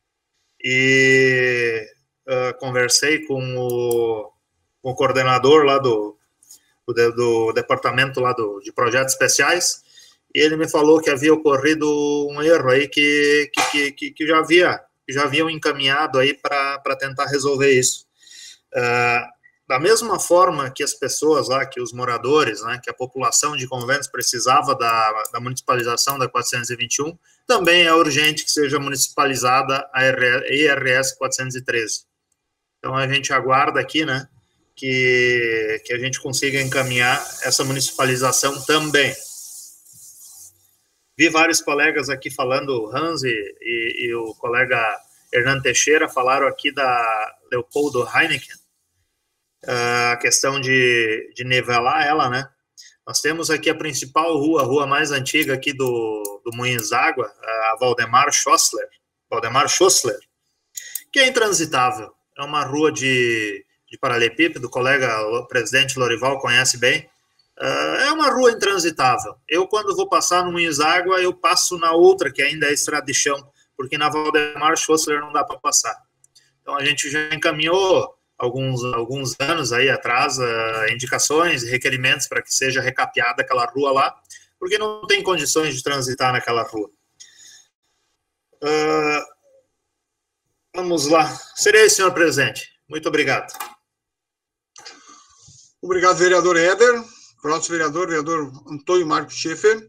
E conversei com o coordenador lá do departamento lá de projetos especiais, e ele me falou que havia ocorrido um erro aí que já haviam encaminhado aí para tentar resolver isso. Da mesma forma que as pessoas lá, que os moradores, né, que a população de Conventos precisava da municipalização da 421, também é urgente que seja municipalizada a IRS 413. Então, a gente aguarda aqui, né, que a gente consiga encaminhar essa municipalização também. Vi vários colegas aqui falando, o Hans e o colega Hernando Teixeira falaram aqui da Leopoldo Heineken, a questão de nivelar ela, né? Nós temos aqui a principal rua, a rua mais antiga aqui do Moinhos d'Água, a Valdemar Schossler, que é intransitável. É uma rua de paralelepípedo, o colega o presidente Lorival conhece bem. É uma rua intransitável. Eu, quando vou passar no Moinhos d'Água, eu passo na outra, que ainda é estrada de chão, porque na Valdemar Schossler não dá para passar. Então, a gente já encaminhou alguns anos aí atrás, indicações e requerimentos para que seja recapeada aquela rua lá, porque não tem condições de transitar naquela rua. Vamos lá. Serei, senhor presidente. Muito obrigado. Obrigado, vereador Éder. Próximo vereador Antônio Marcos Schaeffer.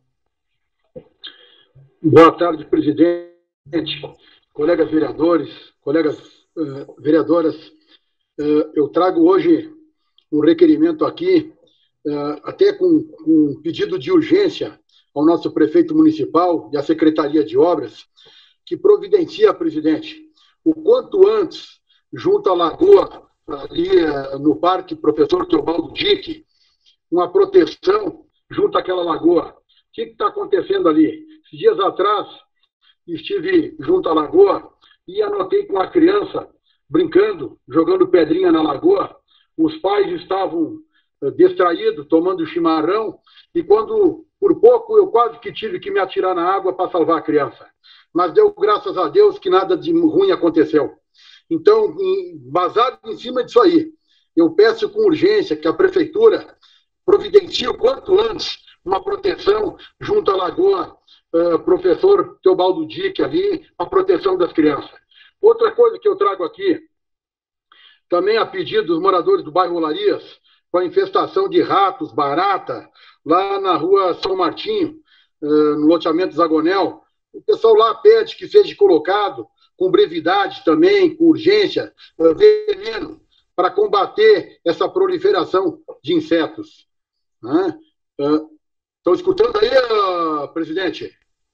Boa tarde, presidente, colegas vereadores, colegas vereadoras. Eu trago hoje um requerimento aqui, até com um pedido de urgência ao nosso prefeito municipal e à Secretaria de Obras, que providencia, presidente, o quanto antes, junto à lagoa, ali no Parque Professor Teobaldo Dick, uma proteção junto àquela lagoa. O que está acontecendo ali? Esses dias atrás, estive junto à lagoa e anotei com a criança, brincando, jogando pedrinha na lagoa. Os pais estavam distraídos, tomando chimarrão, e quando, por pouco, eu quase que tive que me atirar na água para salvar a criança. Mas deu graças a Deus que nada de ruim aconteceu. Então, basado em cima disso aí, eu peço com urgência que a prefeitura providencie o quanto antes uma proteção junto à lagoa Professor Teobaldo Dick ali, a proteção das crianças. Outra coisa que eu trago aqui, também a pedido dos moradores do bairro Olarias, com a infestação de ratos, barata, lá na rua São Martinho, no loteamento Zagonel, o pessoal lá pede que seja colocado com brevidade também, com urgência, veneno, para combater essa proliferação de insetos. Estão escutando aí, presidente?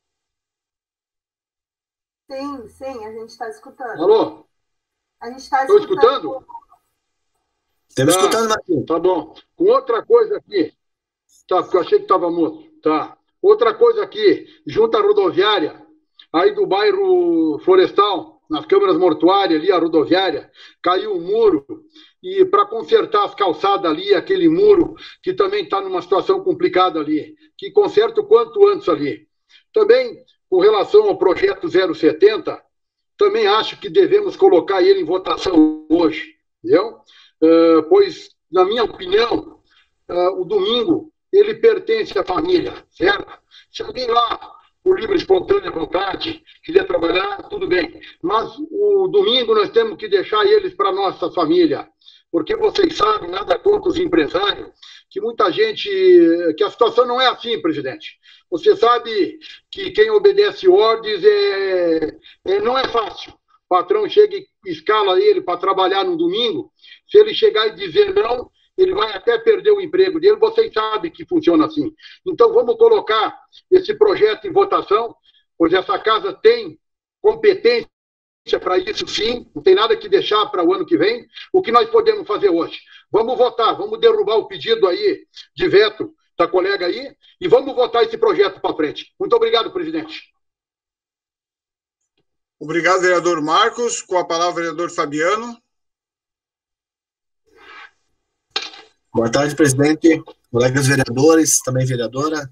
Sim, a gente está escutando. Alô? A gente está escutando. Estão escutando? Estamos escutando, Marquinhos. Tá bom. Com outra coisa aqui, tá, porque eu achei que estava mudo. Tá. Outra coisa aqui, junto à rodoviária, aí do bairro Florestal, nas câmaras mortuárias ali, a rodoviária, caiu um muro, e para consertar as calçadas ali, aquele muro, que também está numa situação complicada ali, que conserta o quanto antes ali. Também, com relação ao projeto 070, também acho que devemos colocar ele em votação hoje, entendeu? Pois, na minha opinião, o domingo, ele pertence à família, certo? Se alguém lá, por livre e espontânea vontade, quiser trabalhar, tudo bem. Mas o domingo nós temos que deixar eles para a nossa família, porque vocês sabem, nada contra os empresários, que muita gente, que a situação não é assim, presidente. Você sabe que quem obedece ordens não é fácil. O patrão chega e escala ele para trabalhar no domingo, se ele chegar e dizer não, ele vai até perder o emprego dele, vocês sabem que funciona assim. Então vamos colocar esse projeto em votação, pois essa casa tem competência para isso sim, não tem nada que deixar para o ano que vem. O que nós podemos fazer hoje? Vamos votar, vamos derrubar o pedido aí de veto da colega aí e vamos votar esse projeto para frente. Muito obrigado, presidente. Obrigado, vereador Marcos. Com a palavra, vereador Fabiano. Boa tarde, presidente, colegas vereadores, também vereadora.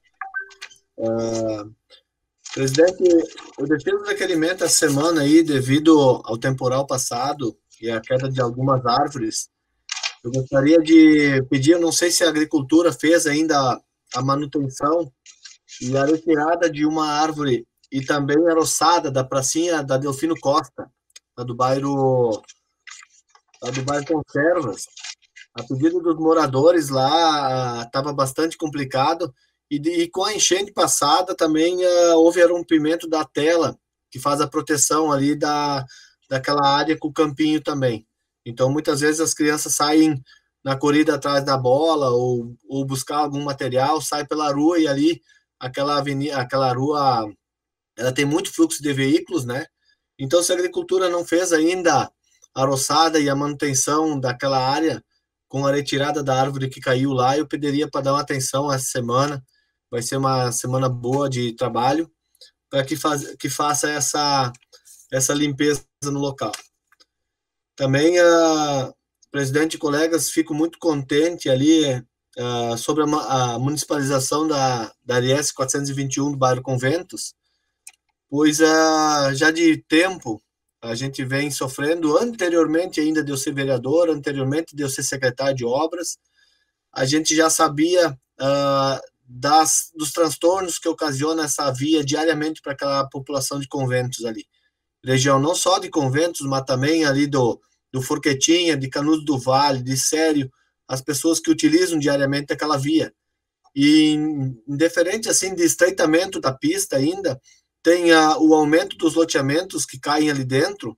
Presidente, eu deixei o requerimento essa semana aí, devido ao temporal passado e a queda de algumas árvores. Eu gostaria de pedir, eu não sei se a agricultura fez ainda a manutenção e a retirada de uma árvore e também a roçada da pracinha da Delfino Costa, lá do bairro Conservas. A pedido dos moradores lá, estava bastante complicado, e com a enchente passada também houve rompimento da tela, que faz a proteção ali daquela área com o campinho também. Então, muitas vezes as crianças saem na corrida atrás da bola ou buscar algum material, sai pela rua e ali, aquela rua, ela tem muito fluxo de veículos, né? Então, se a agricultura não fez ainda a roçada e a manutenção daquela área, com a retirada da árvore que caiu lá, eu pediria para dar uma atenção essa semana. Vai ser uma semana boa de trabalho, para que faça essa limpeza no local. Também, presidente e colegas, fico muito contente ali sobre a municipalização da RS 421 do bairro Conventos, pois já de tempo a gente vem sofrendo, anteriormente ainda de eu ser vereador, anteriormente de eu ser secretário de obras, a gente já sabia dos transtornos que ocasiona essa via diariamente para aquela população de Conventos ali. Região não só de Conventos, mas também ali do Forquetinha, de Canudos do Vale, de Sério, as pessoas que utilizam diariamente aquela via. E, indiferente assim, de estreitamento da pista ainda, tem o aumento dos loteamentos que caem ali dentro,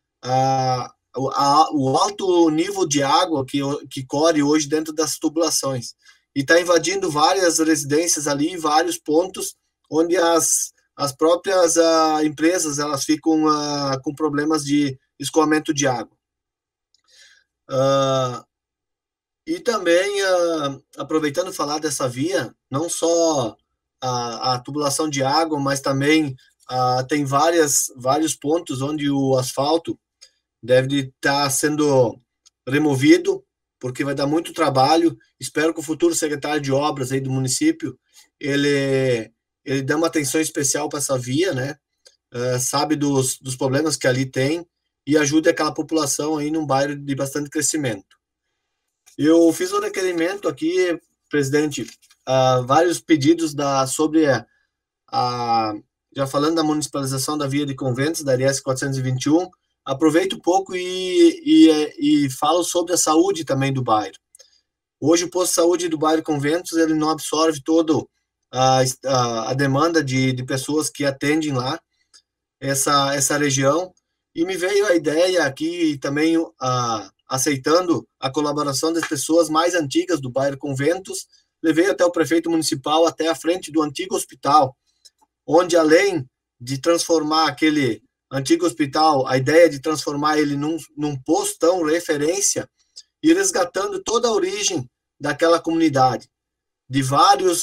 o alto nível de água que corre hoje dentro das tubulações. E está invadindo várias residências ali, vários pontos, onde as próprias empresas elas ficam com problemas de escoamento de água. E também, aproveitando falar dessa via, não só a tubulação de água, mas também tem vários pontos onde o asfalto deve estar sendo removido, porque vai dar muito trabalho. Espero que o futuro secretário de obras aí do município, ele dê uma atenção especial para essa via, né? Sabe dos problemas que ali tem e ajude aquela população aí num bairro de bastante crescimento. Eu fiz um requerimento aqui, presidente, vários pedidos sobre já falando da municipalização da via de Conventos, da RS 421, aproveito um pouco e falo sobre a saúde também do bairro. Hoje o posto de saúde do bairro Conventos, ele não absorve toda a demanda de pessoas que atendem lá, essa região, e me veio a ideia aqui também, aceitando a colaboração das pessoas mais antigas do bairro Conventos, levei até o prefeito municipal, até a frente do antigo hospital, onde além de transformar aquele antigo hospital, a ideia de transformar ele num postão referência e resgatando toda a origem daquela comunidade, de vários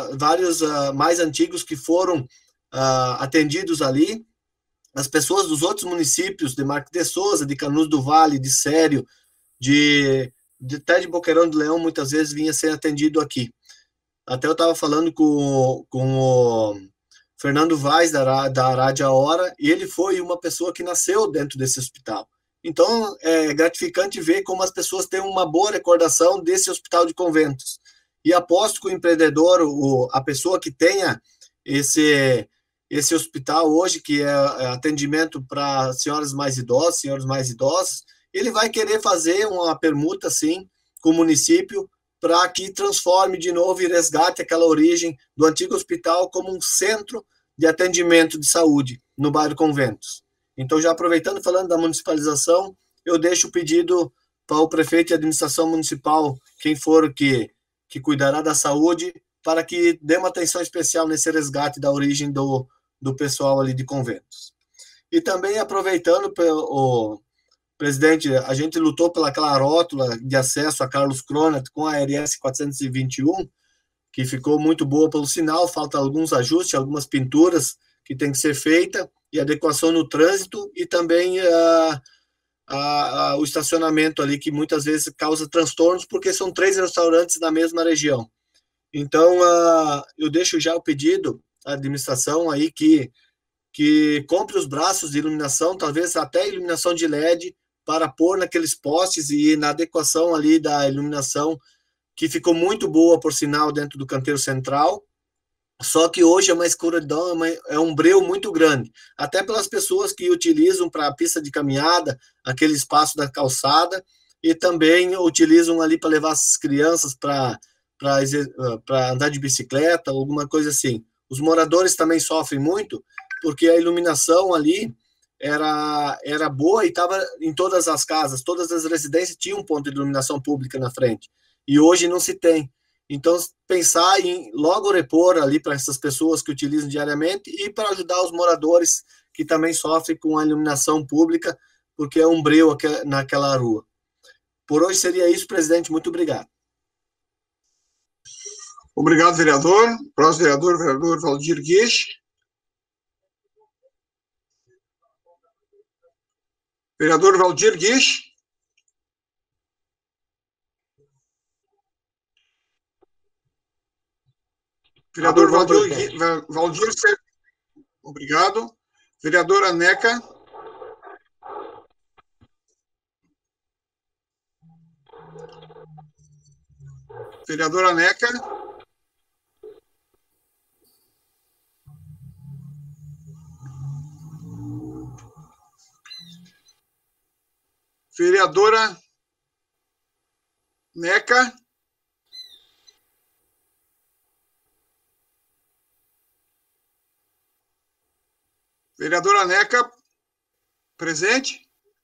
mais antigos que foram atendidos ali, as pessoas dos outros municípios, de Marques de Souza, de Canudos do Vale, de Sério, até de Boqueirão do Leão, muitas vezes vinha ser atendido aqui. Até eu estava falando com o Fernando Vaz, da Rádio A Hora, e ele foi uma pessoa que nasceu dentro desse hospital. Então, é gratificante ver como as pessoas têm uma boa recordação desse hospital de Conventos. E aposto que o empreendedor, a pessoa que tenha esse hospital hoje, que é atendimento para senhores mais idosos, ele vai querer fazer uma permuta, sim, com o município, para que transforme de novo e resgate aquela origem do antigo hospital como um centro de atendimento de saúde no bairro Conventos. Então, já aproveitando, falando da municipalização, eu deixo o pedido para o prefeito e a administração municipal, quem for que cuidará da saúde, para que dê uma atenção especial nesse resgate da origem do pessoal ali de Conventos. E também, aproveitando, o presidente, a gente lutou pelaquela rótula de acesso a Carlos Cronat com a RS 421, que ficou muito boa pelo sinal, falta alguns ajustes, algumas pinturas que tem que ser feita, e adequação no trânsito, e também o estacionamento ali, que muitas vezes causa transtornos, porque são 3 restaurantes na mesma região. Então, eu deixo já o pedido à administração aí que compre os braços de iluminação, talvez até iluminação de LED, para pôr naqueles postes e na adequação ali da iluminação, que ficou muito boa, por sinal, dentro do canteiro central. Só que hoje é uma escuridão, é um breu muito grande, até pelas pessoas que utilizam para a pista de caminhada, aquele espaço da calçada, e também utilizam ali para levar as crianças para andar de bicicleta, alguma coisa assim. Os moradores também sofrem muito, porque a iluminação ali era boa e estava em todas as casas, todas as residências tinham um ponto de iluminação pública na frente, e hoje não se tem. Então, pensar em logo repor ali para essas pessoas que utilizam diariamente e para ajudar os moradores que também sofrem com a iluminação pública, porque é um breu naquela rua. Por hoje seria isso, presidente. Muito obrigado. Obrigado, vereador. Próximo vereador Valdir Guix. Vereador Valdir Guix. Vereador Valdir, obrigado. Vereadora Neca. Vereadora Neca. Vereadora Neca. Vereadora Neca, presente?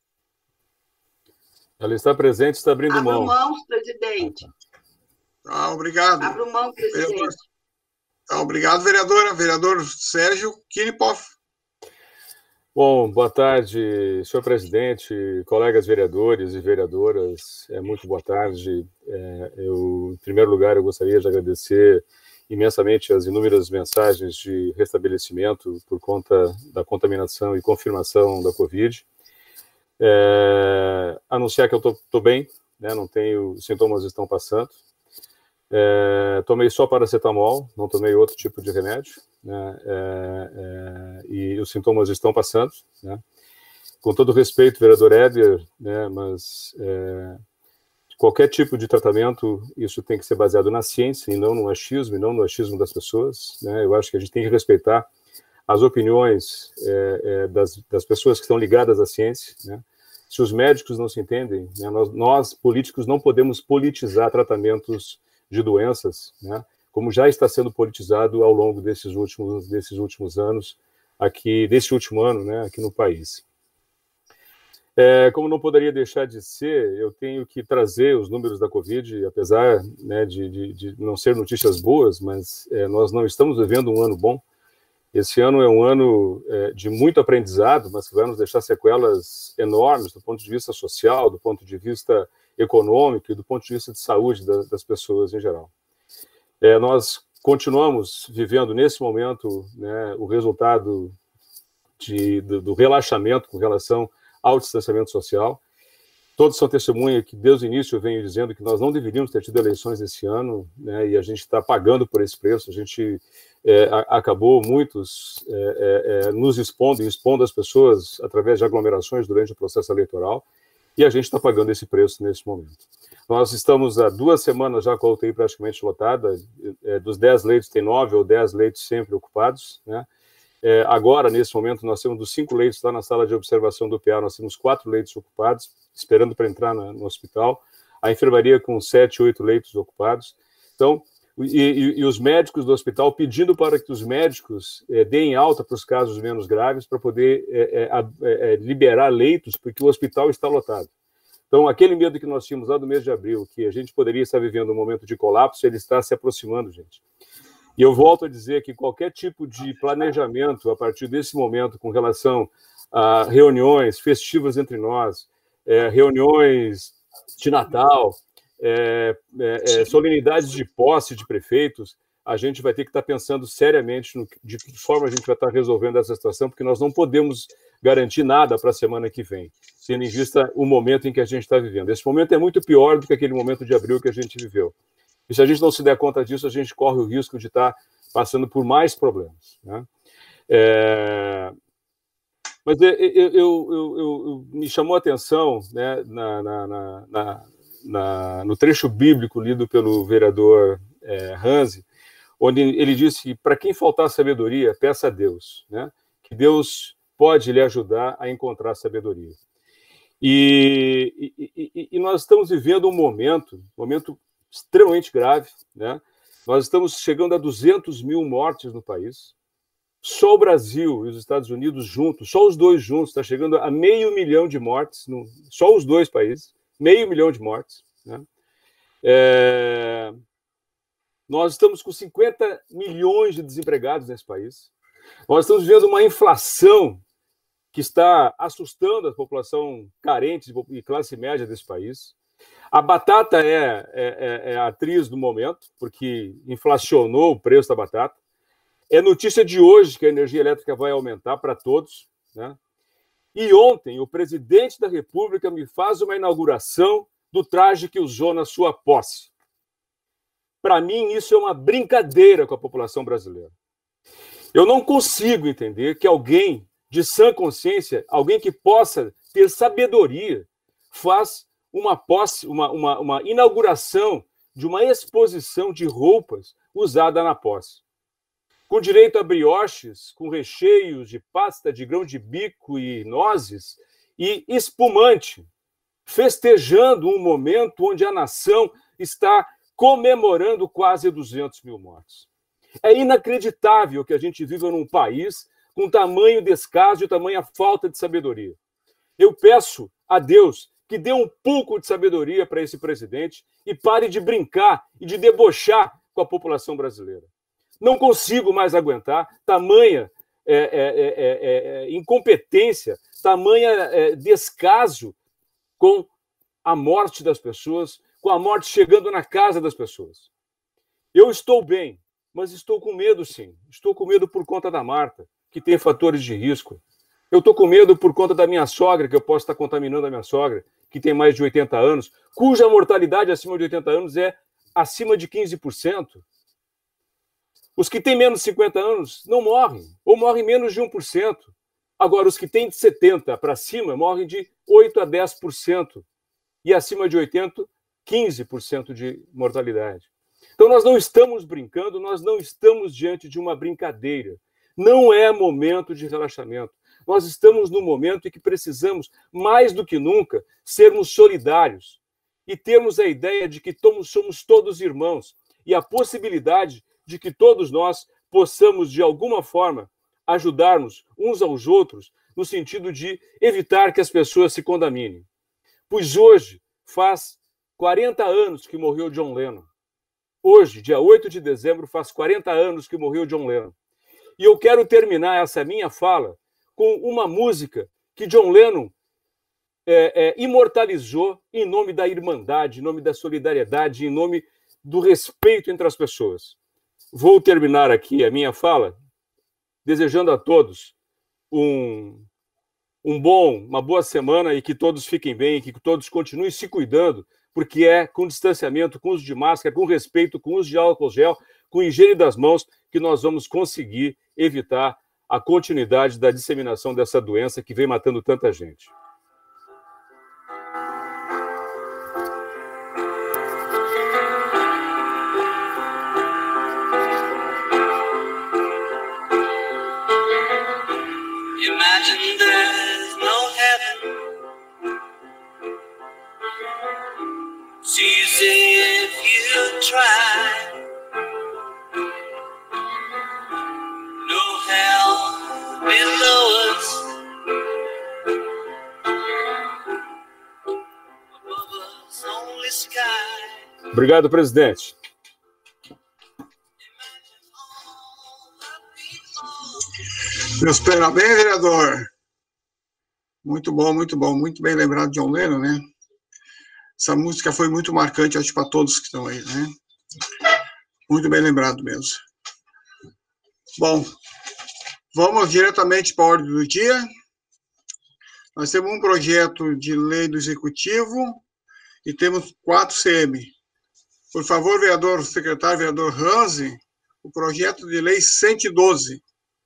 Ela está presente, está abrindo mão. Abro mão, presidente. Obrigado. Abro mão, presidente. Obrigado, vereadora. Vereador Sérgio Kinipoff. Bom, boa tarde, senhor presidente, colegas vereadores e vereadoras. Muito boa tarde. Em primeiro lugar, eu gostaria de agradecer imensamente as inúmeras mensagens de restabelecimento por conta da contaminação e confirmação da Covid. Anunciar que eu estou bem, né, não tenho, os sintomas estão passando. Tomei só paracetamol, não tomei outro tipo de remédio, né, e os sintomas estão passando, né. Com todo respeito, vereador Éder, né, mas qualquer tipo de tratamento, isso tem que ser baseado na ciência e não no achismo, e não no achismo das pessoas, né. Eu acho que a gente tem que respeitar as opiniões das pessoas que estão ligadas à ciência, né. Se os médicos não se entendem, né, nós políticos não podemos politizar tratamentos de doenças, né, como já está sendo politizado ao longo desses últimos anos, desse último ano, né, aqui no país. Como não poderia deixar de ser, eu tenho que trazer os números da Covid, apesar, né, de não ser notícias boas, mas nós não estamos vivendo um ano bom. Esse ano é um ano de muito aprendizado, mas que vai nos deixar sequelas enormes do ponto de vista social, do ponto de vista econômico e do ponto de vista de saúde das pessoas em geral. Nós continuamos vivendo nesse momento, né, o resultado do relaxamento com relação ao distanciamento social. Todos são testemunha que desde o início eu venho dizendo que nós não deveríamos ter tido eleições esse ano, né, e a gente está pagando por esse preço. A gente acabou muitos nos expondo as pessoas através de aglomerações durante o processo eleitoral, e a gente está pagando esse preço nesse momento. Nós estamos há 2 semanas já com a UTI praticamente lotada, dos 10 leitos tem 9 ou 10 leitos sempre ocupados, né? Agora, nesse momento, nós temos dos 5 leitos lá na sala de observação do PA, nós temos 4 leitos ocupados, esperando para entrar no hospital, a enfermaria com 7, 8 leitos ocupados. Então, e os médicos do hospital pedindo para que os médicos deem alta para os casos menos graves, para poder liberar leitos, porque o hospital está lotado. Então, aquele medo que nós tínhamos lá do mês de abril, que a gente poderia estar vivendo um momento de colapso, ele está se aproximando, gente. E eu volto a dizer que qualquer tipo de planejamento, a partir desse momento, com relação a reuniões festivas entre nós, reuniões de Natal, solenidades de posse de prefeitos, a gente vai ter que estar pensando seriamente de que forma a gente vai estar resolvendo essa situação, porque nós não podemos garantir nada para a semana que vem, tendo em vista o momento em que a gente está vivendo. Esse momento é muito pior do que aquele momento de abril que a gente viveu. E se a gente não se der conta disso, a gente corre o risco de estar passando por mais problemas, né? Mas me chamou a atenção, né, no trecho bíblico lido pelo vereador Ranzi, onde ele disse que para quem faltar sabedoria, peça a Deus, né, que Deus pode lhe ajudar a encontrar sabedoria. E nós estamos vivendo um momento extremamente grave, né? Nós estamos chegando a 200 mil mortes no país. Só o Brasil e os Estados Unidos juntos, só os dois juntos, está chegando a 500 mil de mortes, só os dois países, 500 mil de mortes, né? Nós estamos com 50 milhões de desempregados nesse país. Nós estamos vivendo uma inflação que está assustando a população carente e classe média desse país. A batata é a atriz do momento, porque inflacionou o preço da batata. É notícia de hoje que a energia elétrica vai aumentar para todos, né? E ontem o presidente da República me faz uma inauguração do traje que usou na sua posse. Para mim, isso é uma brincadeira com a população brasileira. Eu não consigo entender que alguém de sã consciência, alguém que possa ter sabedoria, faz uma posse, uma inauguração de uma exposição de roupas usada na posse, com direito a brioches, com recheios de pasta de grão de bico e nozes, e espumante, festejando um momento onde a nação está comemorando quase 200 mil mortes. É inacreditável que a gente viva num país com tamanho descaso e tamanha falta de sabedoria. Eu peço a Deus que dê um pouco de sabedoria para esse presidente e pare de brincar e de debochar com a população brasileira. Não consigo mais aguentar tamanha incompetência, tamanha descaso com a morte das pessoas, com a morte chegando na casa das pessoas. Eu estou bem, mas estou com medo, sim. Estou com medo por conta da Marta, que tem fatores de risco. Eu estou com medo por conta da minha sogra, que eu posso estar contaminando a minha sogra, que tem mais de 80 anos, cuja mortalidade acima de 80 anos é acima de 15%. Os que têm menos de 50 anos não morrem, ou morrem menos de 1%. Agora, os que têm de 70 para cima morrem de 8% a 10%. E acima de 80%, 15% de mortalidade. Então, nós não estamos brincando, nós não estamos diante de uma brincadeira. Não é momento de relaxamento. Nós estamos num momento em que precisamos, mais do que nunca, sermos solidários e termos a ideia de que somos todos irmãos e a possibilidade de que todos nós possamos, de alguma forma, ajudarmos uns aos outros no sentido de evitar que as pessoas se contaminem. Pois hoje faz 40 anos que morreu John Lennon. Hoje, dia 8 de dezembro, faz 40 anos que morreu John Lennon. E eu quero terminar essa minha fala com uma música que John Lennon imortalizou em nome da irmandade, em nome da solidariedade, em nome do respeito entre as pessoas. Vou terminar aqui a minha fala desejando a todos uma boa semana e que todos fiquem bem, que todos continuem se cuidando, porque é com distanciamento, com uso de máscara, com respeito, com uso de álcool gel, com higiene das mãos, que nós vamos conseguir evitar a continuidade da disseminação dessa doença que vem matando tanta gente. Imagine there's no heaven. It's easy if you try. No hell below us. Above us, only sky. Obrigado, presidente. Meus parabéns, vereador. Muito bom, muito bom. Muito bem lembrado de John Lennon, né? Essa música foi muito marcante, acho, para todos que estão aí, né? Muito bem lembrado mesmo. Bom, vamos diretamente para a ordem do dia. Nós temos um projeto de lei do Executivo e temos 4 CM. Por favor, vereador secretário, vereador Ranzi, o projeto de lei 112.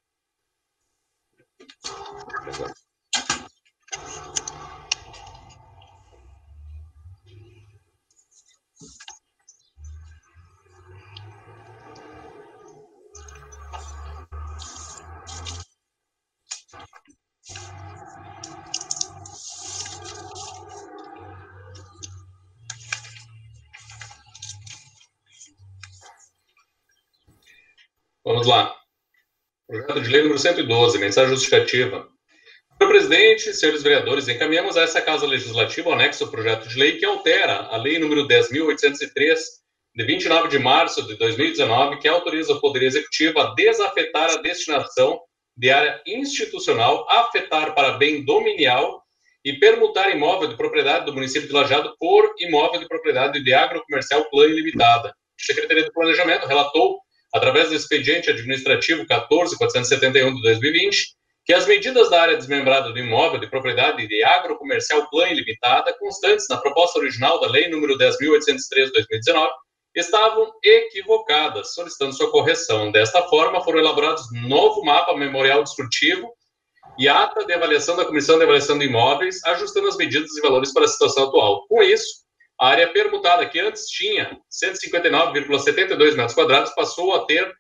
Vamos lá. Projeto de lei número 112, mensagem justificativa. Senhor presidente, senhores vereadores, encaminhamos a essa Casa Legislativa o anexo ao projeto de lei que altera a lei número 10.803, de 29 de março de 2019, que autoriza o Poder Executivo a desafetar a destinação de área institucional, afetar para bem dominial e permutar imóvel de propriedade do município de Lajeado por imóvel de propriedade de agrocomercial Plan Ilimitada. A Secretaria do Planejamento relatou, através do expediente administrativo 14.471 de 2020, que as medidas da área desmembrada do imóvel de propriedade de agrocomercial Plan Ilimitada, constantes na proposta original da Lei número 10.803 de 2019, estavam equivocadas, solicitando sua correção. Desta forma, foram elaborados novo mapa memorial descritivo e ata de avaliação da Comissão de Avaliação de Imóveis, ajustando as medidas e valores para a situação atual. Com isso, a área permutada, que antes tinha 159,72 metros quadrados, passou a ter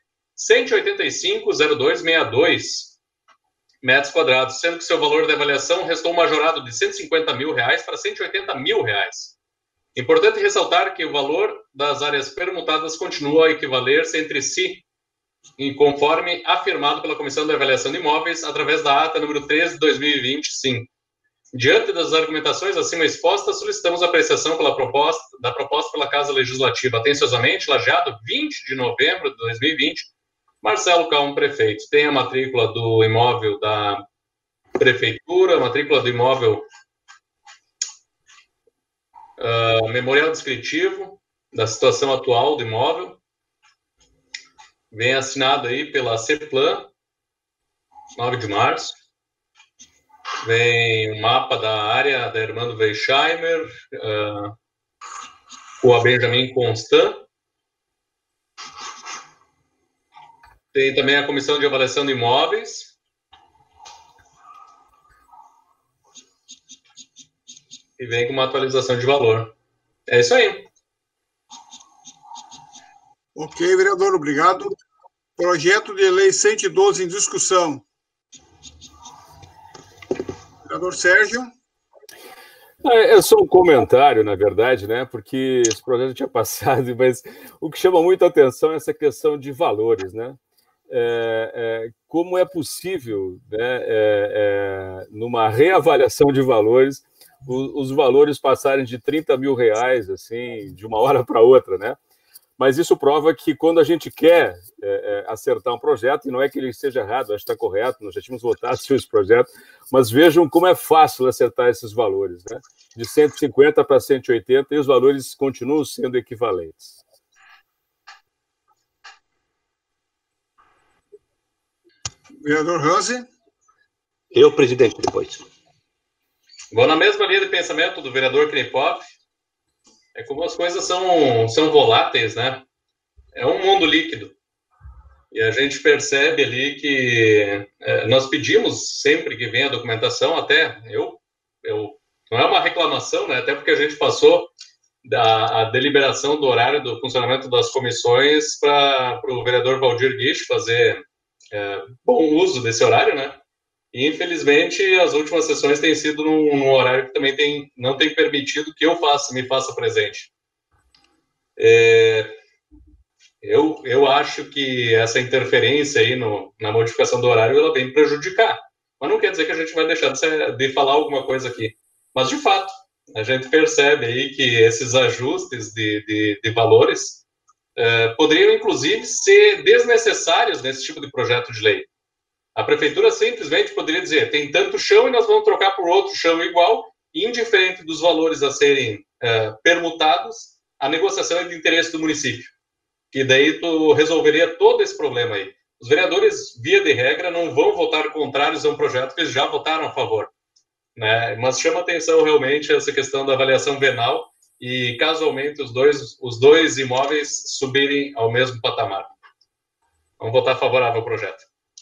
185,0262 metros quadrados, sendo que seu valor de avaliação restou majorado de R$150 mil para R$180 mil. Importante ressaltar que o valor das áreas permutadas continua a equivaler-se entre si, e conforme afirmado pela Comissão de Avaliação de Imóveis, através da ata número 13 de 2020, sim. Diante das argumentações acima expostas, solicitamos a apreciação da proposta pela Casa Legislativa. Atenciosamente, Lajeado, 20 de novembro de 2020, Marcelo Calmo, prefeito. Tem a matrícula do imóvel da prefeitura, a matrícula do imóvel memorial descritivo da situação atual do imóvel. Vem assinado aí pela CEPLAN, 9 de março. Vem o mapa da área da Armando Weisheimer, com a Benjamin Constant. Tem também a Comissão de Avaliação de Imóveis. E vem com uma atualização de valor. É isso aí. Ok, vereador, obrigado. Projeto de lei 112 em discussão. Vereador Sérgio. É só um comentário, na verdade, né? Porque esse projeto tinha passado, mas o que chama muito a atenção é essa questão de valores, né? Como é possível, né, numa reavaliação de valores, os valores passarem de R$30 mil, assim, de uma hora para outra, né? Mas isso prova que quando a gente quer acertar um projeto, e não é que ele esteja errado, acho que está correto, nós já tínhamos votado sobre esse projeto, mas vejam como é fácil acertar esses valores, né? De 150 para 180, e os valores continuam sendo equivalentes. Vereador Ranzi. Eu, presidente, depois. Vou na mesma linha de pensamento do vereador Knipov. É como as coisas são voláteis, né? É um mundo líquido. E a gente percebe ali que nós pedimos sempre que vem a documentação, até não é uma reclamação, né? Até porque a gente passou a deliberação do horário do funcionamento das comissões para o vereador Valdir Guiche fazer bom uso desse horário, né? E, infelizmente, as últimas sessões têm sido num horário que também não tem permitido que me faça presente. Eu acho que essa interferência aí na modificação do horário, ela vem prejudicar. Mas não quer dizer que a gente vai deixar de falar alguma coisa aqui. Mas, de fato, a gente percebe aí que esses ajustes de valores poderiam, inclusive, ser desnecessários nesse tipo de projeto de lei. A prefeitura simplesmente poderia dizer, tem tanto chão e nós vamos trocar por outro chão igual, indiferente dos valores a serem permutados, a negociação é de interesse do município. E daí tu resolveria todo esse problema aí. Os vereadores, via de regra, não vão votar contrários a um projeto que eles já votaram a favor. né? Mas chama atenção realmente essa questão da avaliação venal e casualmente os dois imóveis subirem ao mesmo patamar. Vamos votar favorável ao projeto.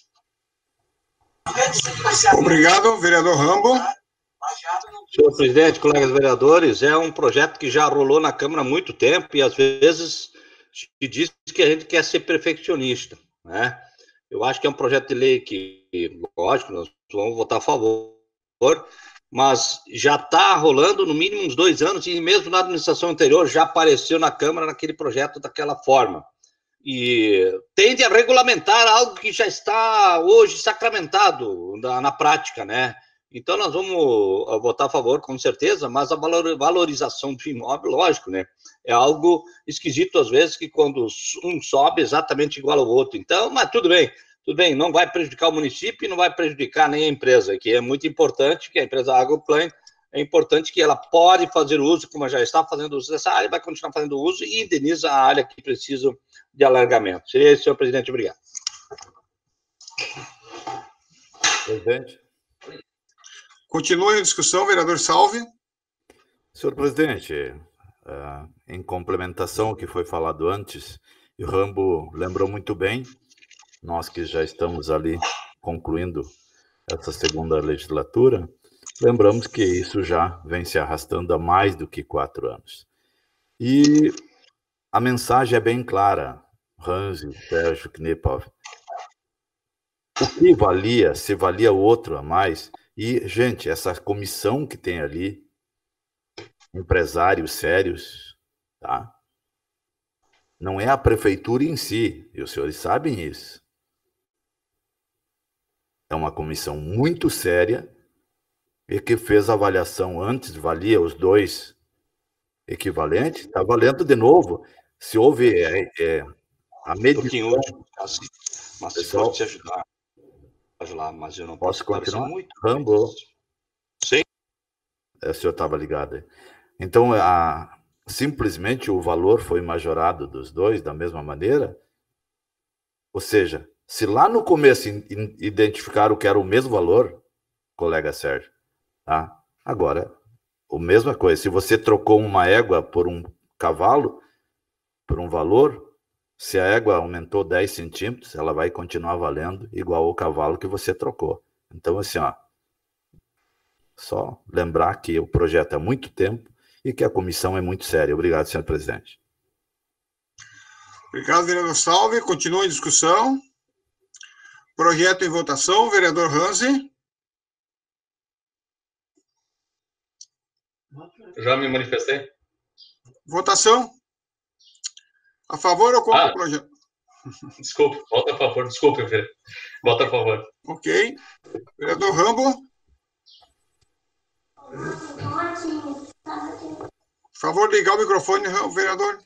Obrigado, vereador Rambo. Senhor presidente, colegas vereadores, é um projeto que já rolou na Câmara há muito tempo e, às vezes, se diz que a gente quer ser perfeccionista, né? Eu acho que é um projeto de lei que, lógico, nós vamos votar a favor, mas já está rolando no mínimo uns 2 anos e mesmo na administração anterior já apareceu na Câmara naquele projeto daquela forma. E tende a regulamentar algo que já está hoje sacramentado na prática, né? Então, nós vamos votar a favor, com certeza, mas a valorização do imóvel, lógico, né? É algo esquisito, às vezes, que quando um sobe, exatamente igual ao outro. Então, mas tudo bem, não vai prejudicar o município e não vai prejudicar nem a empresa, que é muito importante, que a empresa Agroplan, é importante que ela pode fazer uso, como já está fazendo uso dessa área, vai continuar fazendo uso e indeniza a área que precisa de alargamento. Seria isso, senhor presidente, obrigado. Presidente. Continue a discussão, vereador Salve. Senhor presidente, em complementação ao que foi falado antes, e o Rambo lembrou muito bem, nós que já estamos ali concluindo essa segunda legislatura, lembramos que isso já vem se arrastando há mais do que 4 anos. E a mensagem é bem clara, Hanzi, Sérgio, Knipov. O que valia, se valia o outro a mais, e, gente, essa comissão que tem ali, empresários sérios, tá? Não é a prefeitura em si, e os senhores sabem isso. É uma comissão muito séria e que fez a avaliação antes, valia os 2 equivalentes, está valendo de novo. Se houve a medição... Mas se for te ajudar, mas eu não posso continuar? Muito. Rambo. Sim. O senhor estava ligado aí. Então, simplesmente o valor foi majorado dos 2 da mesma maneira. Ou seja, se lá no começo identificaram que era o mesmo valor, colega Sérgio, tá? Agora, a mesma coisa. Se você trocou uma égua por um cavalo, por um valor, se a égua aumentou 10 centímetros, ela vai continuar valendo igual ao cavalo que você trocou. Então, assim, só lembrar que o projeto há muito tempo e que a comissão é muito séria. Obrigado, senhor presidente. Obrigado, vereador Salve. Continua em discussão. Projeto em votação, vereador Hanzi. Já me manifestei. Votação. A favor ou contra o projeto? Desculpe, vota a favor. Desculpe, vereador. Vota a favor. Ok. Vereador Rambo. Por favor, ligar o microfone, vereador.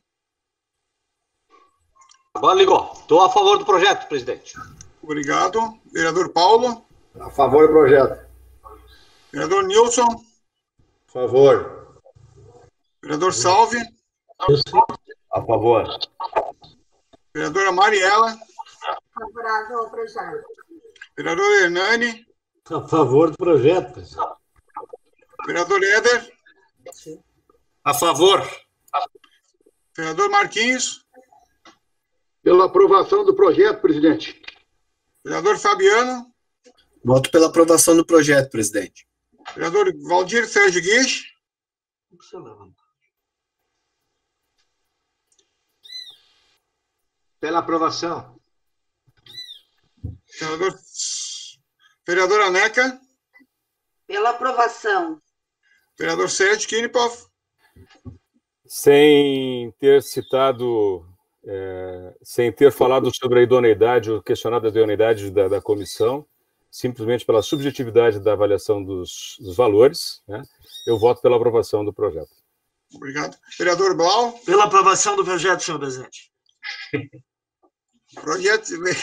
Agora ligou. Estou a favor do projeto, presidente. Obrigado. Vereador Paulo. A favor do projeto. Vereador Nilson. A favor. Vereador Salve. A favor. Vereadora Mariela. Favorável ao projeto. Vereador Hernani. A favor do projeto, presidente. Vereador Éder. A favor. Vereador Marquinhos. Pela aprovação do projeto, presidente. Vereador Fabiano. Voto pela aprovação do projeto, presidente. Vereador Valdir Sérgio Guiche. Pela aprovação. Vereadora Neca. Pela aprovação. Vereador Sérgio Knipov. Sem ter citado, sem ter falado sobre a idoneidade, ou questionado a idoneidade da comissão, simplesmente pela subjetividade da avaliação dos valores, né, eu voto pela aprovação do projeto. Obrigado. Vereador Blau. Pela aprovação do projeto, senhor presidente. Projeto de lei.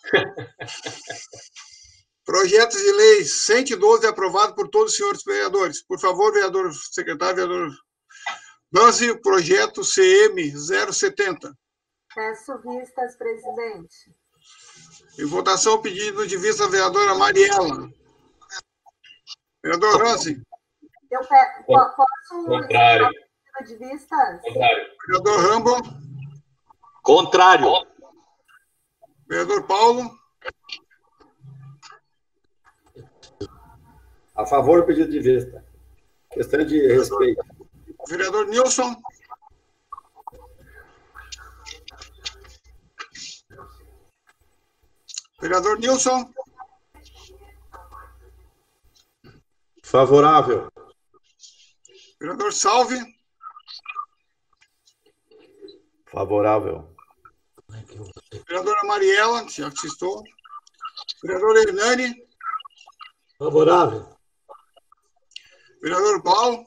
Projeto de lei 112 aprovado por todos os senhores vereadores. Por favor, vereador secretário, vereador Nancy, projeto CM 070. Peço vistas, presidente. Em votação, pedido de vista da vereadora Mariela. Vereador Ranzi. Posso... Contrário. De vistas? Contrário. Vereador Rambo. Contrário. Vereador Paulo. A favor do pedido de vista. Questão de respeito. Vereador Nilson. Vereador Nilson. Favorável. Vereador Salve. Favorável. Vereadora Mariela, já assistou. Vereador Hernani. Favorável. Vereador Paulo.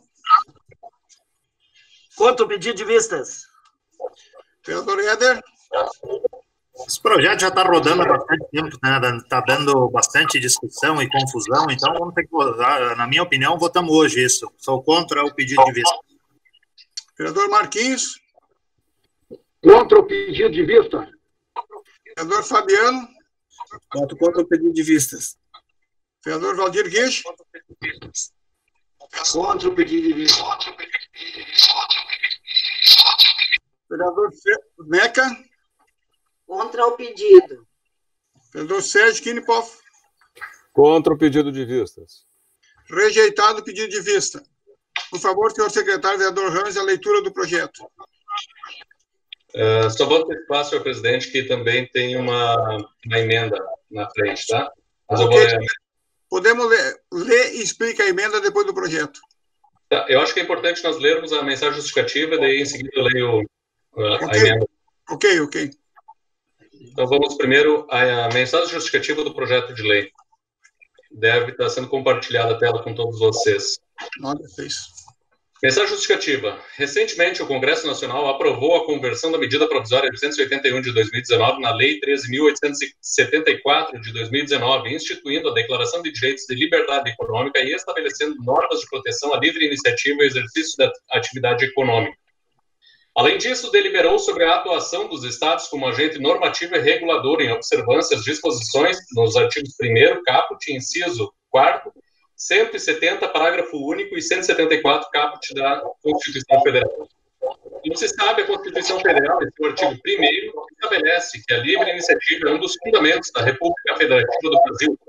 Contra o pedido de vistas. Vereador Éder. Esse projeto já está rodando há bastante tempo, né? Está dando bastante discussão e confusão, então vamos ter que votar. Na minha opinião, votamos hoje isso. Sou contra o pedido de vista. Vereador Marquinhos. Contra o pedido de vista. Vereador Fabiano. Voto contra o pedido de vistas. Vereador Valdir Guix. Contra o pedido de vista. Vereador Neca. Contra o pedido. Vereador Sérgio Kinipoff. Contra o pedido de vistas. Rejeitado o pedido de vista. Por favor, senhor secretário, vereador Ranzi, a leitura do projeto. Só vou antecipar, senhor presidente, que também tem uma emenda na frente, tá? Mas eu vou ler. Podemos ler e explica a emenda depois do projeto. Tá, eu acho que é importante nós lermos a mensagem justificativa, daí em seguida eu leio a emenda. Ok. Então vamos primeiro à mensagem justificativa do projeto de lei. Deve estar sendo compartilhada a tela com todos vocês. Olha, fez. Mensagem justificativa. Recentemente, o Congresso Nacional aprovou a conversão da medida provisória 881 de 2019 na Lei 13.874 de 2019, instituindo a Declaração de Direitos de Liberdade Econômica e estabelecendo normas de proteção à livre iniciativa e exercício da atividade econômica. Além disso, deliberou sobre a atuação dos Estados como agente normativo e regulador em observância às disposições nos artigos 1º, caput, inciso 4º, 170, parágrafo único e 174, caput da Constituição Federal. Como se sabe, a Constituição Federal, em seu artigo 1º, estabelece que a livre iniciativa é um dos fundamentos da República Federativa do Brasil.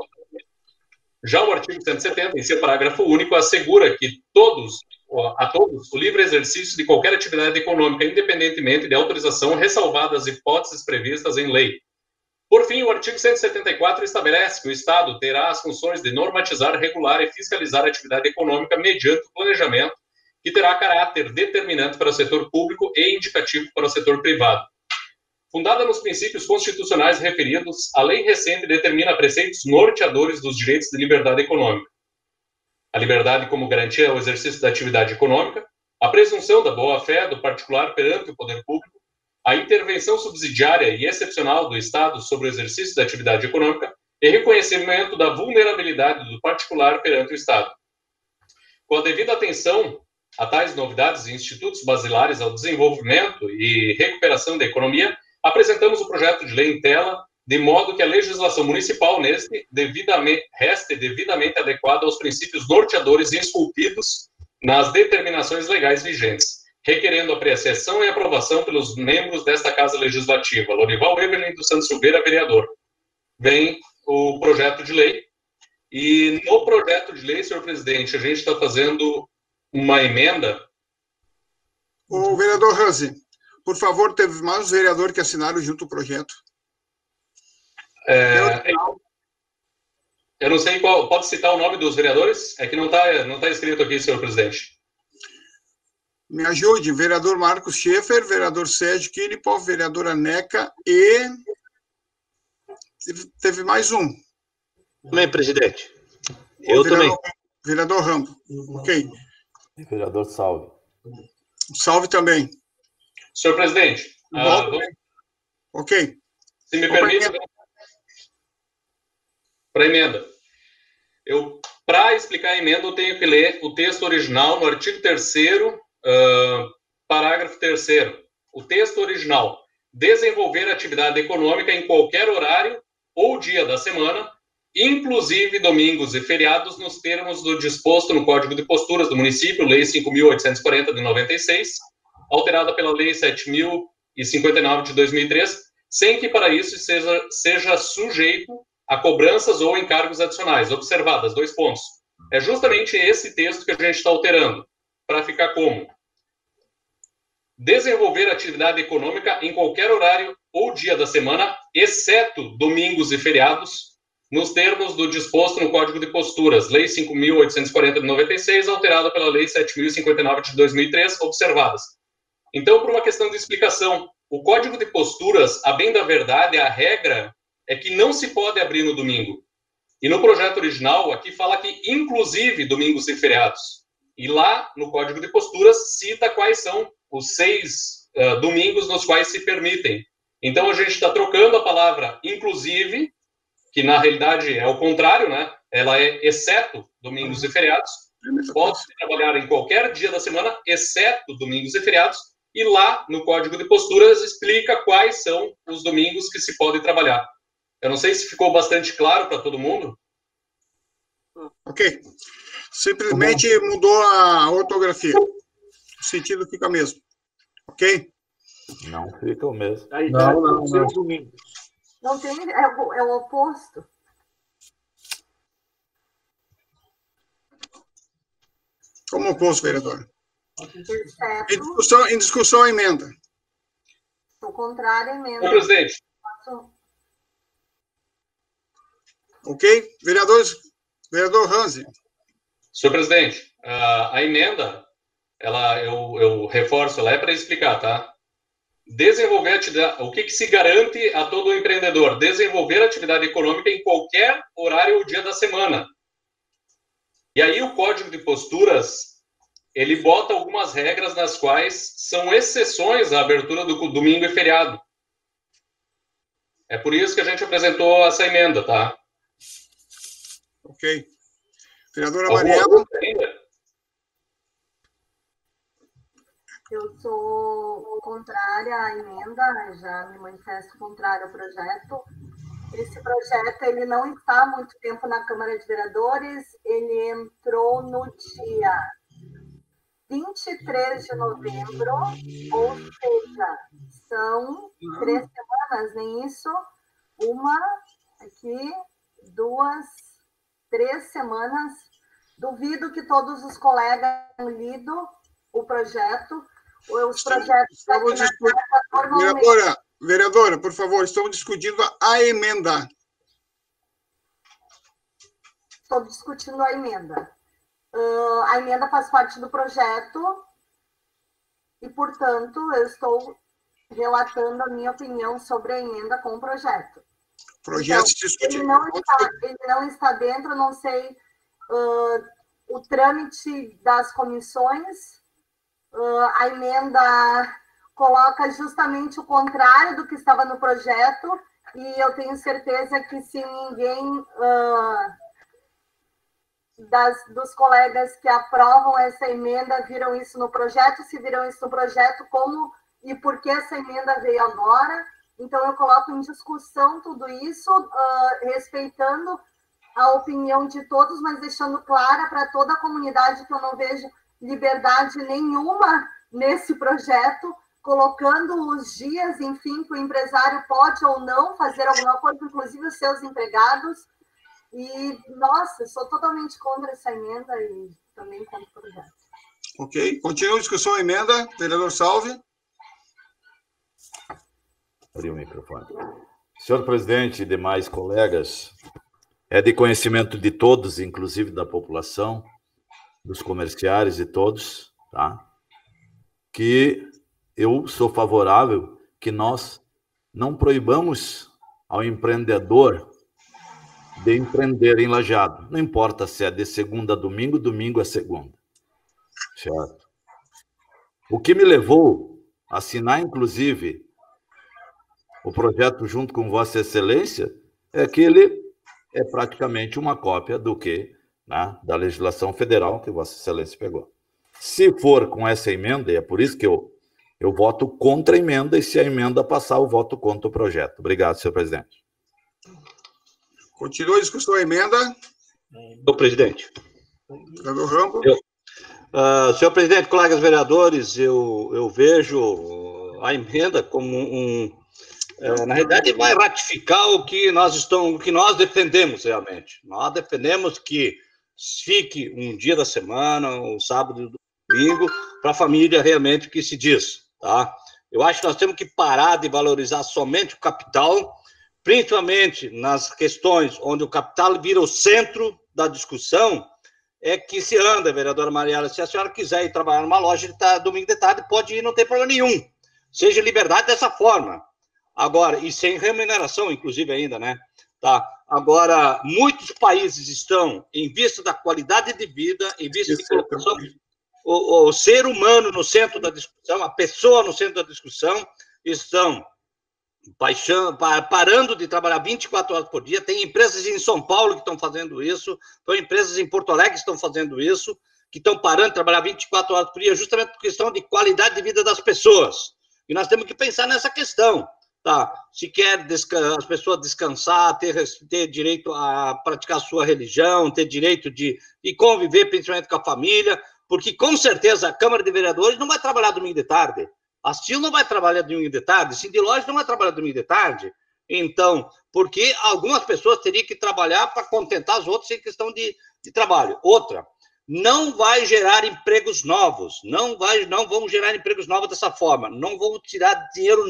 Já o artigo 170, em seu parágrafo único, assegura que a todos o livre exercício de qualquer atividade econômica, independentemente de autorização, ressalvadas as hipóteses previstas em lei. Por fim, o artigo 174 estabelece que o Estado terá as funções de normatizar, regular e fiscalizar a atividade econômica mediante o planejamento, que terá caráter determinante para o setor público e indicativo para o setor privado. Fundada nos princípios constitucionais referidos, a lei recente determina preceitos norteadores dos direitos de liberdade econômica. A liberdade como garantia ao exercício da atividade econômica, a presunção da boa-fé do particular perante o poder público, a intervenção subsidiária e excepcional do Estado sobre o exercício da atividade econômica e reconhecimento da vulnerabilidade do particular perante o Estado. Com a devida atenção a tais novidades e institutos basilares ao desenvolvimento e recuperação da economia, apresentamos o projeto de lei em tela, de modo que a legislação municipal reste devidamente adequada aos princípios norteadores esculpidos nas determinações legais vigentes, requerendo apreciação e aprovação pelos membros desta Casa Legislativa. Lorival Evelyn dos Santos Silveira, vereador. Vem o projeto de lei, e no projeto de lei, senhor presidente, a gente está fazendo uma emenda. O vereador Ranzi, por favor, teve mais vereador que assinaram junto o projeto. Eu não sei qual, pode citar o nome dos vereadores? É que não tá escrito aqui, senhor presidente. Me ajude, vereador Marcos Schaeffer, vereador Sérgio Kinipoff, vereadora Neca e... Teve mais um. Também, presidente. Eu também. Vereador Rambo. Ok. Vereador Salve. Salve também. Senhor presidente. Ok. Se me permite... Para a emenda. Para explicar a emenda, eu tenho que ler o texto original no artigo 3º, parágrafo 3º. O texto original. Desenvolver atividade econômica em qualquer horário ou dia da semana, inclusive domingos e feriados, nos termos do disposto no Código de Posturas do município, Lei 5.840 de 96, alterada pela Lei 7.059 de 2003, sem que para isso seja sujeito a cobranças ou encargos adicionais. Observadas, 2 pontos. É justamente esse texto que a gente está alterando, para ficar como? Desenvolver atividade econômica em qualquer horário ou dia da semana, exceto domingos e feriados, nos termos do disposto no Código de Posturas, Lei 5.840 de 96, alterada pela Lei 7.059 de 2003, observadas. Então, por uma questão de explicação, o Código de Posturas, a bem da verdade, a regra é que não se pode abrir no domingo. E no projeto original, aqui fala que, inclusive, domingos e feriados. E lá, no Código de Posturas, cita quais são os 6 domingos nos quais se permitem. Então, a gente está trocando a palavra inclusive, que na realidade é o contrário, né? Ela é exceto domingos e feriados. Pode-se trabalhar em qualquer dia da semana, exceto domingos e feriados. E lá, no Código de Posturas, explica quais são os domingos que se pode trabalhar. Eu não sei se ficou bastante claro para todo mundo. Ok. Simplesmente mudou a ortografia. O sentido fica mesmo. Ok? Não fica o mesmo. Não. Não tem, é o oposto. Como oposto, vereador? Exceto, Em discussão a emenda. o contrário, a emenda. Senhor presidente. Ok? Vereador Ranzi. Senhor presidente, a emenda, eu reforço, ela é para explicar, tá? Desenvolver atividade, o que se garante a todo empreendedor? Desenvolver atividade econômica em qualquer horário ou dia da semana. E aí o Código de Posturas, ele bota algumas regras nas quais são exceções à abertura do domingo e feriado. É por isso que a gente apresentou essa emenda, tá? Ok. Vereadora Mariela. Eu sou contrária à emenda, já me manifesto contrária ao projeto. Esse projeto ele não está há muito tempo na Câmara de Vereadores, ele entrou no dia 23 de novembro, ou seja, são 3 semanas, nem isso? Uma, aqui, 2, 3 semanas. Duvido que todos os colegas tenham lido o projeto. Os projetos aqui na casa, normalmente... Vereadora, por favor, estamos discutindo a emenda. Estou discutindo a emenda. A emenda faz parte do projeto e, portanto, eu estou relatando a minha opinião sobre a emenda com o projeto. Projeto Então, ele não está dentro, não sei o trâmite das comissões. A emenda coloca justamente o contrário do que estava no projeto, e eu tenho certeza que se ninguém dos colegas que aprovam essa emenda viram isso no projeto, se viram isso no projeto, como e por que essa emenda veio agora. Então, eu coloco em discussão tudo isso, respeitando a opinião de todos, mas deixando clara para toda a comunidade que eu não vejo liberdade nenhuma nesse projeto, colocando os dias, enfim, que o empresário pode ou não fazer alguma coisa, inclusive os seus empregados. E, nossa, sou totalmente contra essa emenda e também contra o projeto. Ok. Continua a discussão, a emenda. Vereador Salve. Abri o microfone. Senhor presidente e demais colegas, é de conhecimento de todos, inclusive da população, dos comerciários e todos, tá? Que eu sou favorável que nós não proibamos ao empreendedor de empreender em Lajeado. Não importa se é de segunda a domingo, domingo a segunda. Certo? O que me levou a assinar, inclusive, o projeto junto com Vossa Excelência é que ele é praticamente uma cópia do que, né, da legislação federal que Vossa Excelência pegou. Se for com essa emenda, e é por isso que eu voto contra a emenda, e se a emenda passar, eu voto contra o projeto. Obrigado, senhor presidente. Continua a discussão da emenda. Senhor presidente. Vereador Rambo. Senhor presidente, colegas vereadores, eu vejo a emenda como na realidade, vai ratificar o que nós defendemos realmente. Nós defendemos que fique um dia da semana, um sábado e um domingo, para a família realmente o que se diz, tá? Eu acho que nós temos que parar de valorizar somente o capital, principalmente nas questões onde o capital vira o centro da discussão, é que se anda, vereadora Mariela, se a senhora quiser ir trabalhar numa loja domingo de tarde, pode ir, não tem problema nenhum. Seja liberdade dessa forma. Agora, e sem remuneração, inclusive, ainda, né? Tá. Agora, muitos países estão, em vista da qualidade de vida, em vista de colocação, o ser humano no centro da discussão, a pessoa no centro da discussão, estão parando de trabalhar 24 horas por dia. Tem empresas em São Paulo que estão fazendo isso, tem empresas em Porto Alegre que estão fazendo isso, que estão parando de trabalhar 24 horas por dia, justamente por questão de qualidade de vida das pessoas. E nós temos que pensar nessa questão. Tá, se quer as pessoas descansar, ter direito a praticar a sua religião, ter direito de conviver principalmente com a família, porque com certeza a Câmara de Vereadores não vai trabalhar domingo de tarde, a STIL não vai trabalhar domingo de tarde, Cindy Loja não vai trabalhar domingo de tarde, então, porque algumas pessoas teriam que trabalhar para contentar as outras em questão de trabalho. Outra, não vai gerar empregos novos, não vão gerar empregos novos dessa forma, não vão tirar dinheiro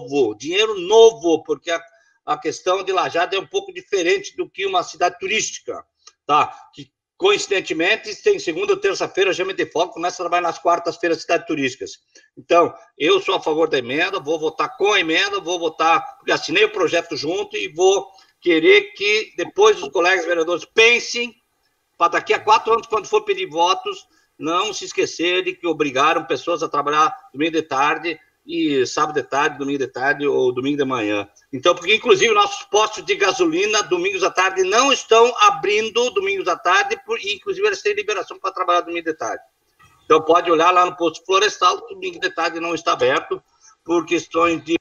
novo, porque a questão de Lajeado é um pouco diferente do que uma cidade turística, tá? Que, coincidentemente, tem segunda ou terça-feira, gema de folga, começa a trabalhar nas quartas-feiras cidades turísticas. Então, eu sou a favor da emenda, vou votar com a emenda, vou votar, porque assinei o projeto junto e vou querer que depois os colegas vereadores pensem para daqui a 4 anos, quando for pedir votos, não se esquecer de que obrigaram pessoas a trabalhar domingo de tarde, e sábado de tarde, domingo de tarde ou domingo de manhã. Então, porque inclusive nossos postos de gasolina, domingos à tarde, não estão abrindo domingos à tarde, e inclusive eles têm liberação para trabalhar domingo de tarde. Então, pode olhar lá no posto florestal, domingo de tarde não está aberto, por questões de...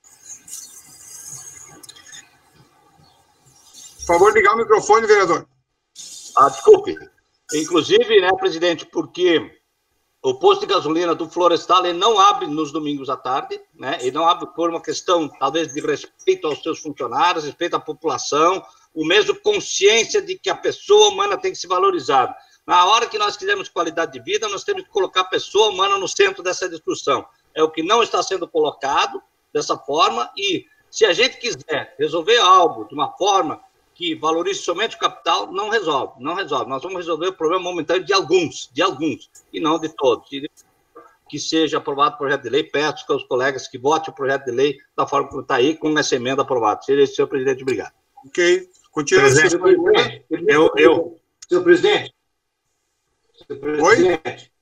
Por favor, ligar o microfone, vereador. Desculpe. Inclusive, né, presidente, porque o posto de gasolina do Florestal ele não abre nos domingos à tarde, né? Ele não abre por uma questão, talvez, de respeito aos seus funcionários, respeito à população, o mesmo consciência de que a pessoa humana tem que ser valorizada. Na hora que nós quisermos qualidade de vida, nós temos que colocar a pessoa humana no centro dessa discussão. É o que não está sendo colocado dessa forma, e se a gente quiser resolver algo de uma forma que valorize somente o capital, não resolve. Nós vamos resolver o problema momentâneo de alguns, e não de todos. Que seja aprovado o projeto de lei, peço que os colegas que votem o projeto de lei da forma como está aí, com essa emenda aprovada. Seria isso, senhor presidente, obrigado. Ok. Continua. Senhor presidente. Oi?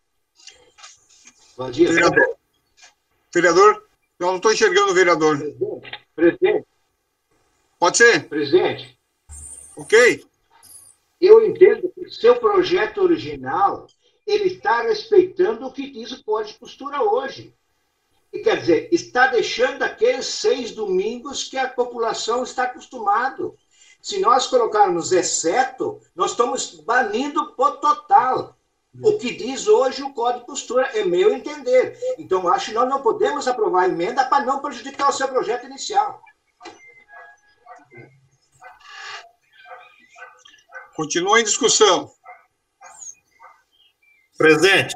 Bom dia. Vereador? Eu não estou enxergando o vereador. Presidente. Pode ser? Presidente. Ok. Eu entendo que o seu projeto original, ele está respeitando o que diz o Código de Costura hoje. E, quer dizer, está deixando aqueles 6 domingos que a população está acostumado. Se nós colocarmos exceto, nós estamos banindo por total. O que diz hoje o Código de Costura, é meu entender. Então, acho que nós não podemos aprovar a emenda para não prejudicar o seu projeto inicial. Continua em discussão. Presidente.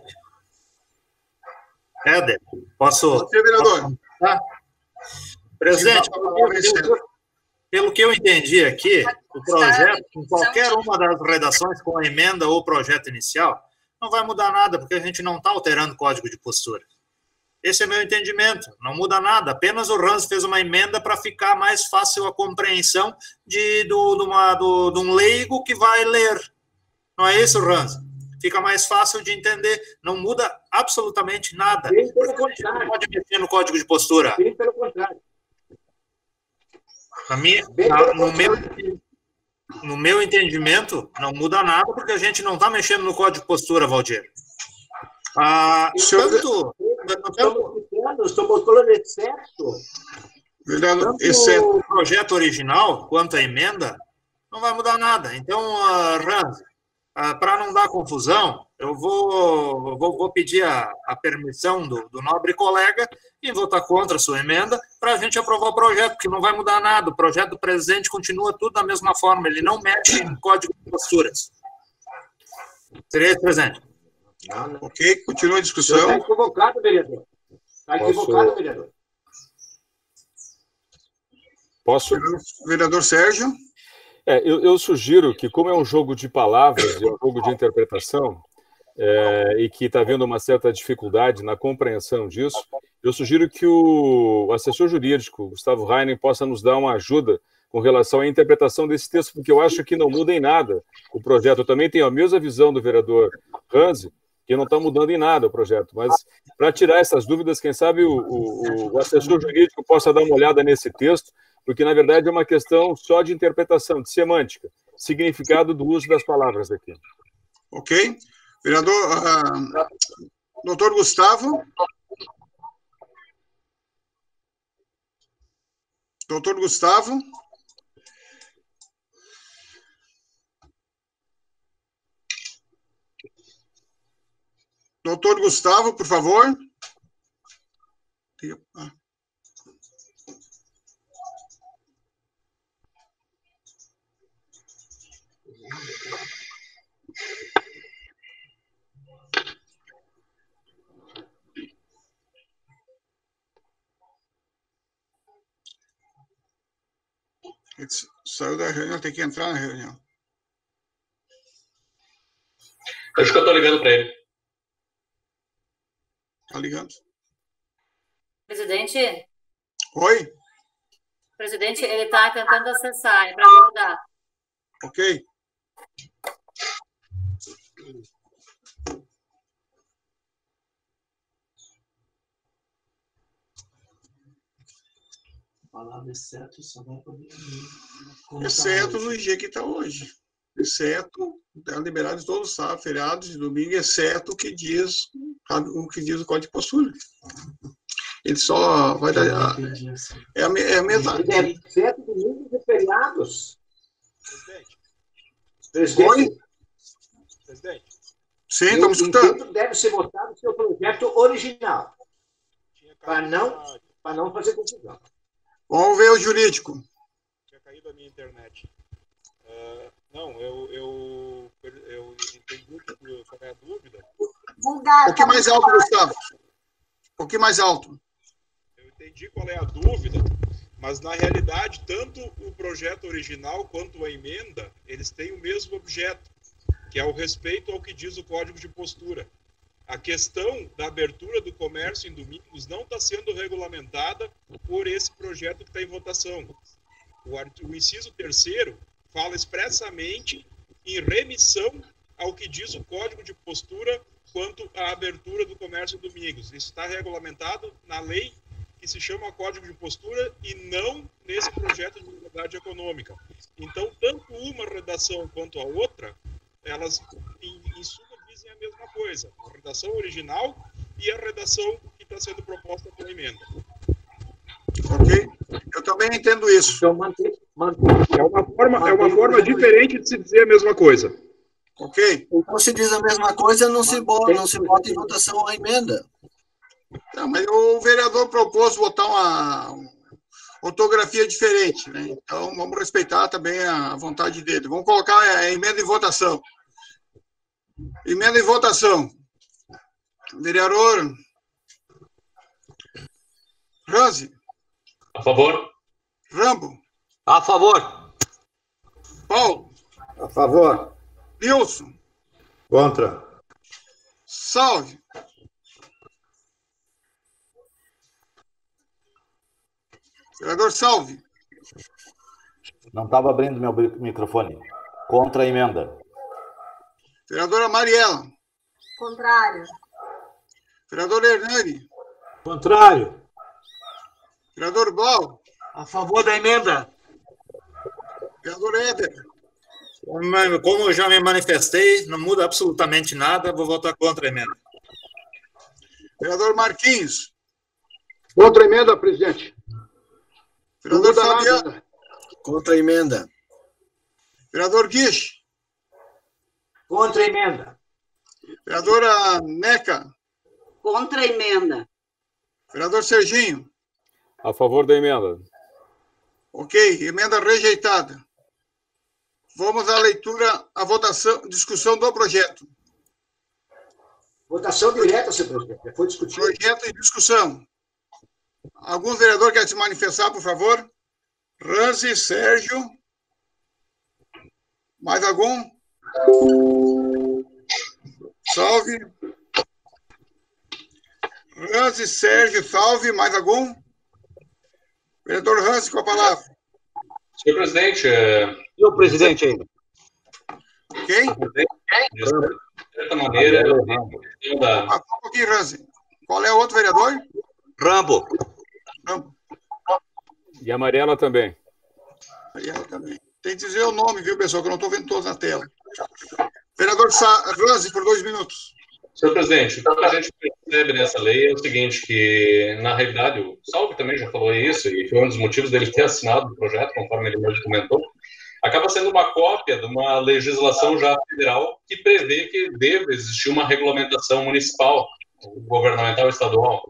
Éder, posso... Pode ser, vereador. Presidente, pelo que eu entendi aqui, o projeto, em qualquer uma das redações com a emenda ou projeto inicial, não vai mudar nada, porque a gente não está alterando o Código de Postura. Esse é meu entendimento, não muda nada, apenas o Ranz fez uma emenda para ficar mais fácil a compreensão de um leigo que vai ler. Não é isso, Ranz? Fica mais fácil de entender, não muda absolutamente nada. Bem pelo contrário. Não pode mexer no Código de Postura. Bem pelo contrário. No meu entendimento, não muda nada, porque a gente não está mexendo no Código de Postura, Valdir. Estamos falando exceto. Tanto o projeto original quanto a emenda não vai mudar nada. Então, Ranz, para não dar confusão, eu vou pedir a permissão do nobre colega e votar contra a sua emenda para a gente aprovar o projeto, porque não vai mudar nada. O projeto do presidente continua tudo da mesma forma, ele não mexe em código de posturas. Seria isso, presidente. Ok, continua a discussão. Está equivocado, vereador. Está equivocado, vereador. Posso? Vereador Sérgio. Eu sugiro que, como é um jogo de palavras, é um jogo de interpretação, e que está havendo uma certa dificuldade na compreensão disso, eu sugiro que o assessor jurídico, Gustavo Heinen, possa nos dar uma ajuda com relação à interpretação desse texto, porque eu acho que não muda em nada o projeto. Eu também tenho a mesma visão do vereador Ranzi, que não está mudando em nada o projeto, mas para tirar essas dúvidas, quem sabe o assessor jurídico possa dar uma olhada nesse texto, porque, na verdade, é uma questão só de interpretação, de semântica, significado do uso das palavras aqui. Ok. Vereador, doutor Gustavo. Doutor Gustavo. Doutor Gustavo, por favor. Ele saiu da reunião, tem que entrar na reunião. Acho que eu estou ligando para ele. Está ligando. Presidente? Oi? Presidente, ele está tentando acessar, é para aguardar. Ok. Palavra exceto só vai poder. Exceto no dia que está hoje. Exceto, é liberado de todos os sábados, feriados de domingo, exceto o que diz o Código de Postura. Ele só vai dar. É a mesma. Exceto domingos e feriados. Presidente. Oi? Presidente. Sim, estamos escutando. Então deve ser votado o seu projeto original. Para não fazer confusão. Vamos ver o jurídico. Tinha caído a minha internet. Não, eu entendi qual é a dúvida. Um pouquinho mais alto, Gustavo. Um pouquinho mais alto. Eu entendi qual é a dúvida, mas na realidade, tanto o projeto original quanto a emenda, eles têm o mesmo objeto, que é o respeito ao que diz o Código de Postura. A questão da abertura do comércio em domingos não está sendo regulamentada por esse projeto que está em votação. O inciso 3º fala expressamente em remissão ao que diz o Código de Postura quanto à abertura do comércio em domingos. Isso está regulamentado na lei que se chama Código de Postura e não nesse projeto de liberdade econômica. Então, tanto uma redação quanto a outra, elas, em suma, dizem a mesma coisa. A redação original e a redação que está sendo proposta pela emenda. Ok? Eu também entendo isso. Então, é uma forma diferente de se dizer a mesma coisa. Ok? Então, se diz a mesma coisa, não se bota em votação a emenda. Não, mas o vereador propôs botar uma ortografia diferente, né? Então, vamos respeitar também a vontade dele. Vamos colocar a emenda em votação. Emenda em votação. Vereador Ranzi. A favor. Rambo. A favor. Paulo. A favor. Nilson. Contra. Salve. Vereador Salve. Não estava abrindo meu microfone. Contra a emenda. Vereadora Mariela. Contrário. Vereador Hernani. Contrário. Vereador Blau. A favor da emenda. Vereador Éder. Como eu já me manifestei, não muda absolutamente nada, vou votar contra a emenda. Vereador Marquinhos. Contra a emenda, presidente. Vereador Fabiano. Contra a emenda. Vereador Guiche. Contra a emenda. Vereadora Neca. Contra a emenda. Vereador Serginho. A favor da emenda. Ok, emenda rejeitada. Vamos à leitura, à votação, discussão do projeto. Votação direta, senhor presidente. Já foi discutido. Projeto em discussão. Algum vereador quer se manifestar, por favor? Ranzi, Sérgio. Mais algum? Salve. Ranzi, Sérgio, salve. Mais algum? Vereador Ranzi, com a palavra. Senhor presidente... Senhor presidente ainda. Quem? De certa maneira... Um pouquinho, Ranzi. Qual é o outro vereador? Rambo. Rambo. E a Mariela também. Mariela também. Tem que dizer o nome, viu, pessoal, que eu não estou vendo todos na tela. Vereador Ranzi, por 2 minutos. Senhor presidente, o que a gente percebe nessa lei é o seguinte, que, na realidade, o Salve também já falou isso, e foi um dos motivos dele ter assinado o projeto, conforme ele mesmo comentou, acaba sendo uma cópia de uma legislação já federal que prevê que deve existir uma regulamentação municipal, governamental estadual.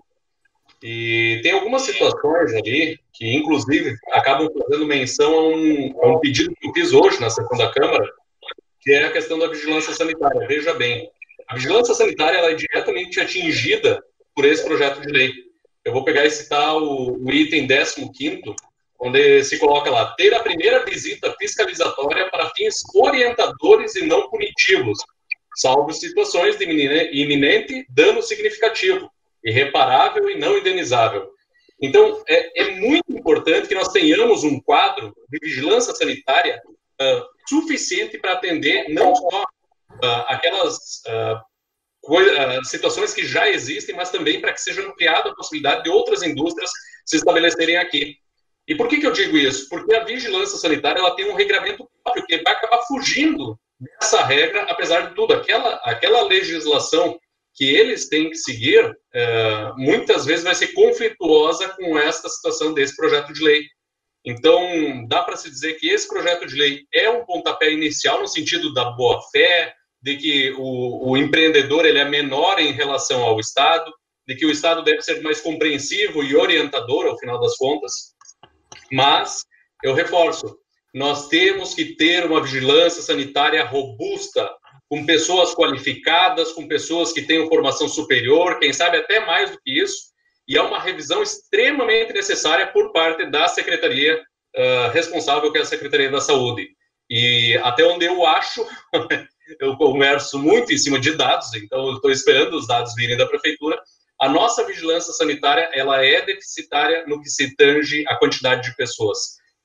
E tem algumas situações ali que, inclusive, acabam fazendo menção a um pedido que eu fiz hoje na sessão da Câmara, que é a questão da vigilância sanitária. Veja bem, a vigilância sanitária ela é diretamente atingida por esse projeto de lei. Eu vou pegar e citar o item 15º, onde se coloca lá, ter a primeira visita fiscalizatória para fins orientadores e não punitivos, salvo situações de iminente dano significativo, irreparável e não indenizável. Então, é muito importante que nós tenhamos um quadro de vigilância sanitária suficiente para atender não só aquelas situações que já existem, mas também para que seja ampliada a possibilidade de outras indústrias se estabelecerem aqui. E por que eu digo isso? Porque a vigilância sanitária ela tem um regramento próprio que vai acabar fugindo dessa regra, apesar de tudo. Aquela legislação que eles têm que seguir, muitas vezes vai ser conflituosa com esta situação desse projeto de lei. Então, dá para se dizer que esse projeto de lei é um pontapé inicial no sentido da boa-fé, de que o empreendedor ele é menor em relação ao Estado, de que o Estado deve ser mais compreensivo e orientador, ao final das contas. Mas, eu reforço, nós temos que ter uma vigilância sanitária robusta, com pessoas qualificadas, com pessoas que tenham formação superior, quem sabe até mais do que isso, e é uma revisão extremamente necessária por parte da secretaria responsável, que é a Secretaria da Saúde. E até onde eu acho, eu converso muito em cima de dados, então eu estou esperando os dados virem da Prefeitura, a nossa vigilância sanitária ela é deficitária no que se tange a quantidade de pessoas.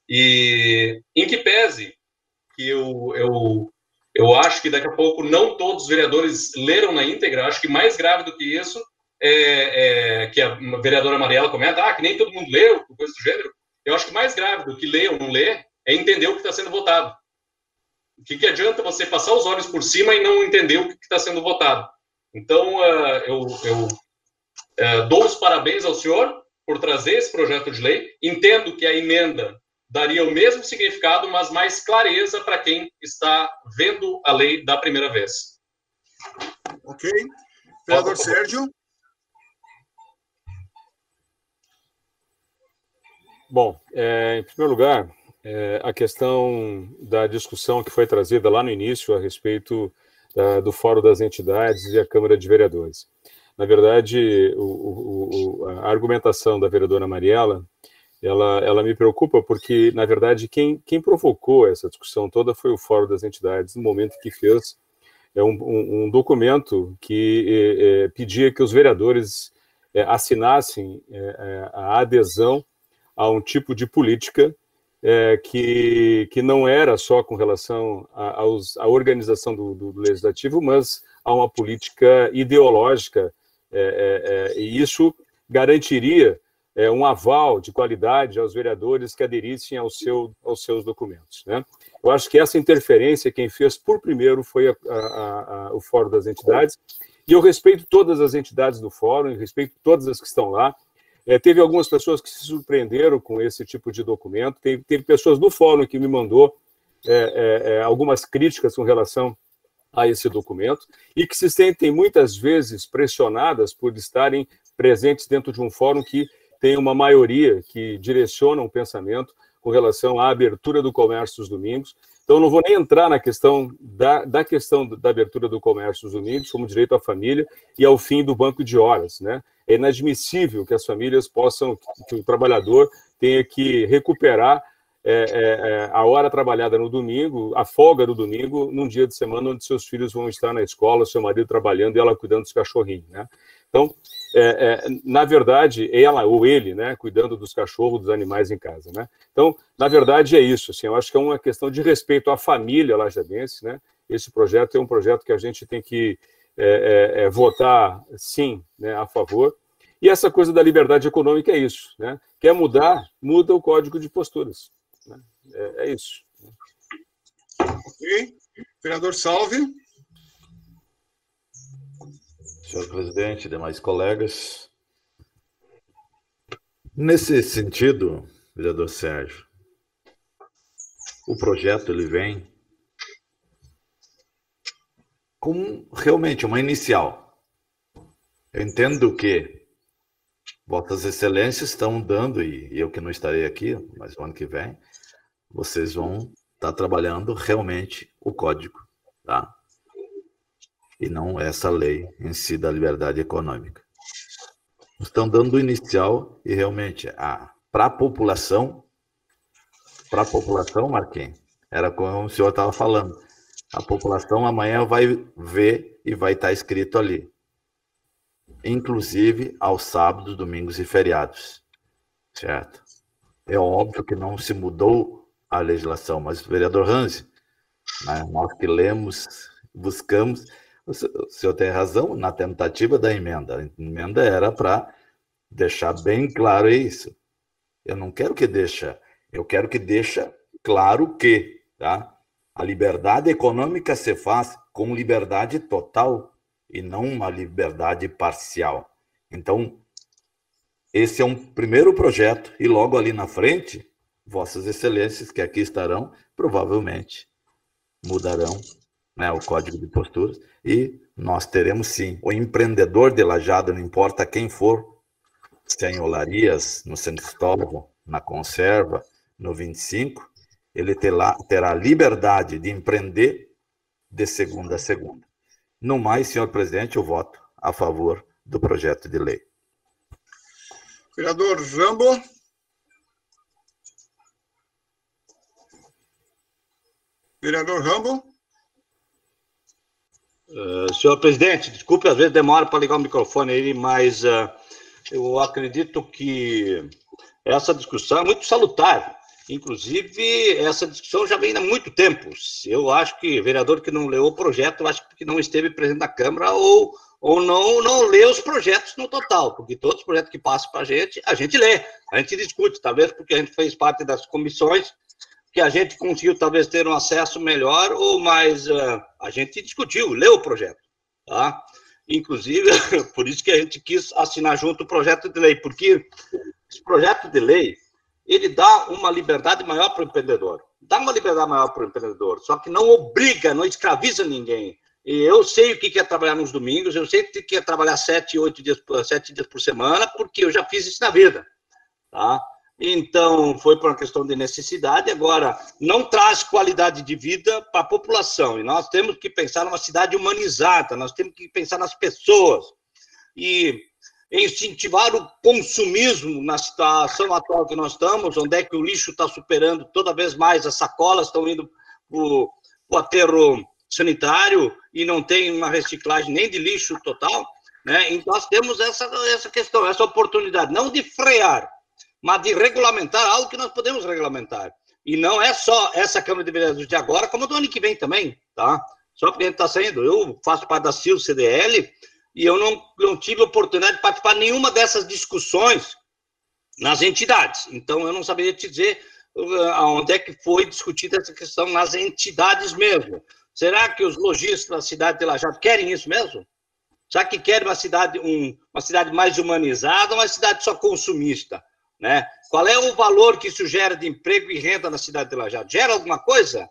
E em que pese que eu acho que daqui a pouco não todos os vereadores leram na íntegra, acho que mais grave do que isso que a vereadora Mariela comenta, que nem todo mundo leu, coisa do gênero. Eu acho que mais grave do que ler ou não ler é entender o que está sendo votado. O que adianta você passar os olhos por cima e não entender o que está sendo votado? Então, eu dou os parabéns ao senhor por trazer esse projeto de lei. Entendo que a emenda daria o mesmo significado, mas mais clareza para quem está vendo a lei da primeira vez. Ok. Vereador Sérgio. Bom, em primeiro lugar, a questão da discussão que foi trazida lá no início a respeito do Fórum das Entidades e a Câmara de Vereadores. Na verdade, a argumentação da vereadora Mariela, ela me preocupa porque, na verdade, quem provocou essa discussão toda foi o Fórum das Entidades, no momento que fez um documento que pedia que os vereadores assinassem a adesão a um tipo de política que não era só com relação à organização do Legislativo, mas a uma política ideológica, e isso garantiria um aval de qualidade aos vereadores que aderissem aos seus documentos, né? Eu acho que essa interferência quem fez por primeiro foi o Fórum das Entidades, e eu respeito todas as entidades do Fórum, respeito todas as que estão lá. Teve algumas pessoas que se surpreenderam com esse tipo de documento, teve pessoas do Fórum que me mandou algumas críticas com relação a esse documento e que se sentem muitas vezes pressionadas por estarem presentes dentro de um fórum que tem uma maioria que direciona um pensamento com relação à abertura do comércio os domingos. Então, não vou nem entrar na questão da questão da abertura do comércio os domingos como direito à família e ao fim do banco de horas, né? É inadmissível que as famílias possam, que o trabalhador tenha que recuperar a hora trabalhada no domingo, a folga do domingo, num dia de semana onde seus filhos vão estar na escola, seu marido trabalhando e ela cuidando dos cachorrinhos, né? Então, na verdade, ela ou ele, né, cuidando dos cachorros, dos animais em casa, né? Então, na verdade, é isso, assim, eu acho que é uma questão de respeito à família lajadense, né? Esse projeto é um projeto que a gente tem que votar, sim, né, a favor. E essa coisa da liberdade econômica é isso, né? Quer mudar, muda o código de posturas. Né? É isso. Ok. Vereador Salve. Senhor presidente, demais colegas. Nesse sentido, vereador Sérgio, o projeto ele vem com realmente uma inicial. Eu entendo que Vossas Excelências estão dando, e eu que não estarei aqui, mas o ano que vem, vocês vão estar trabalhando realmente o código, tá? E não essa lei em si da liberdade econômica. Estão dando o inicial e realmente, para a população, Marquinhos, era como o senhor estava falando, a população amanhã vai ver e vai estar escrito ali. Inclusive aos sábados, domingos e feriados, certo? É óbvio que não se mudou a legislação, mas, vereador Hanzi, né, nós que lemos, buscamos, o senhor tem razão na tentativa da emenda. A emenda era para deixar bem claro isso. Eu não quero que deixe, eu quero que deixe claro que, tá? A liberdade econômica se faz com liberdade total e não uma liberdade parcial. Então, esse é um primeiro projeto e logo ali na frente, Vossas Excelências, que aqui estarão, provavelmente mudarão, né, o código de posturas e nós teremos sim o empreendedor de Lajeado, não importa quem for, se é em Olarias, no Santo Cristóvão, na Conserva, no 25, ele terá liberdade de empreender de segunda a segunda. No mais, senhor presidente, eu voto a favor do projeto de lei. Vereador Rambo. Vereador Rambo. Senhor presidente, desculpe, às vezes demora para ligar o microfone aí, mas eu acredito que essa discussão é muito salutar. Inclusive, essa discussão já vem há muito tempo. Eu acho que vereador que não leu o projeto, eu acho que não esteve presente na Câmara ou não lê os projetos no total, porque todos os projetos que passam para a gente lê, a gente discute, talvez porque a gente fez parte das comissões, que a gente conseguiu talvez ter um acesso melhor, ou mais a gente discutiu, leu o projeto, tá? Inclusive, por isso que a gente quis assinar junto o projeto de lei, porque esse projeto de lei, ele dá uma liberdade maior para o empreendedor. Dá uma liberdade maior para o empreendedor, só que não obriga, não escraviza ninguém. E eu sei o que é trabalhar nos domingos, eu sei o que é trabalhar 7 dias por semana, porque eu já fiz isso na vida, tá? Então, foi por uma questão de necessidade. Agora, não traz qualidade de vida para a população. E nós temos que pensar numa cidade humanizada, nós temos que pensar nas pessoas. E incentivar o consumismo na situação atual que nós estamos, onde é que o lixo está superando toda vez mais, as sacolas estão indo para o aterro sanitário e não tem uma reciclagem nem de lixo total, né? Então, nós temos essa questão, essa oportunidade, não de frear, mas de regulamentar algo que nós podemos regulamentar. E não é só essa Câmara de Vereadores de agora, como do ano que vem também, tá? Só porque a gente está saindo. Eu faço parte da CIL-CDL e eu não tive oportunidade de participar de nenhuma dessas discussões nas entidades. Então, eu não saberia te dizer onde é que foi discutida essa questão nas entidades mesmo. Será que os lojistas da cidade de Lajeado querem isso mesmo? Será que querem uma cidade mais humanizada ou uma cidade só consumista? Né? Qual é o valor que isso gera de emprego e renda na cidade de Lajeado? Gera alguma coisa?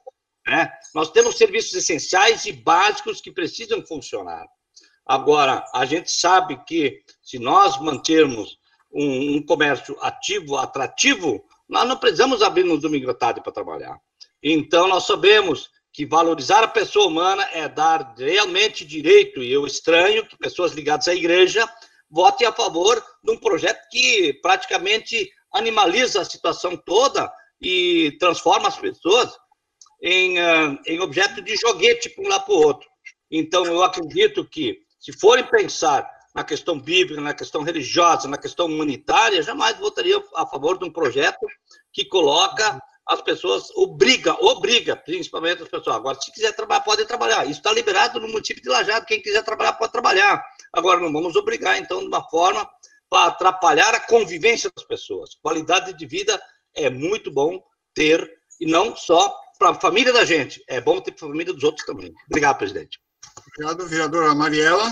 né? Nós temos serviços essenciais e básicos que precisam funcionar. Agora, a gente sabe que se nós mantermos um comércio ativo, atrativo, nós não precisamos abrir no domingo à tarde para trabalhar. Então, nós sabemos que valorizar a pessoa humana é dar realmente direito, e eu estranho que pessoas ligadas à igreja votem a favor de um projeto que praticamente animaliza a situação toda e transforma as pessoas em objeto de joguete para um lado para o outro. Então, eu acredito que, se forem pensar na questão bíblica, na questão religiosa, na questão humanitária, jamais votaria a favor de um projeto que coloca as pessoas, obriga, principalmente as pessoas. Agora, se quiser trabalhar, pode trabalhar. Isso está liberado no município de Lajeado. Quem quiser trabalhar, pode trabalhar. Agora, não vamos obrigar, então, de uma forma para atrapalhar a convivência das pessoas. Qualidade de vida é muito bom ter, e não só para a família da gente, é bom ter para a família dos outros também. Obrigado, presidente. Obrigado, vereadora Mariela.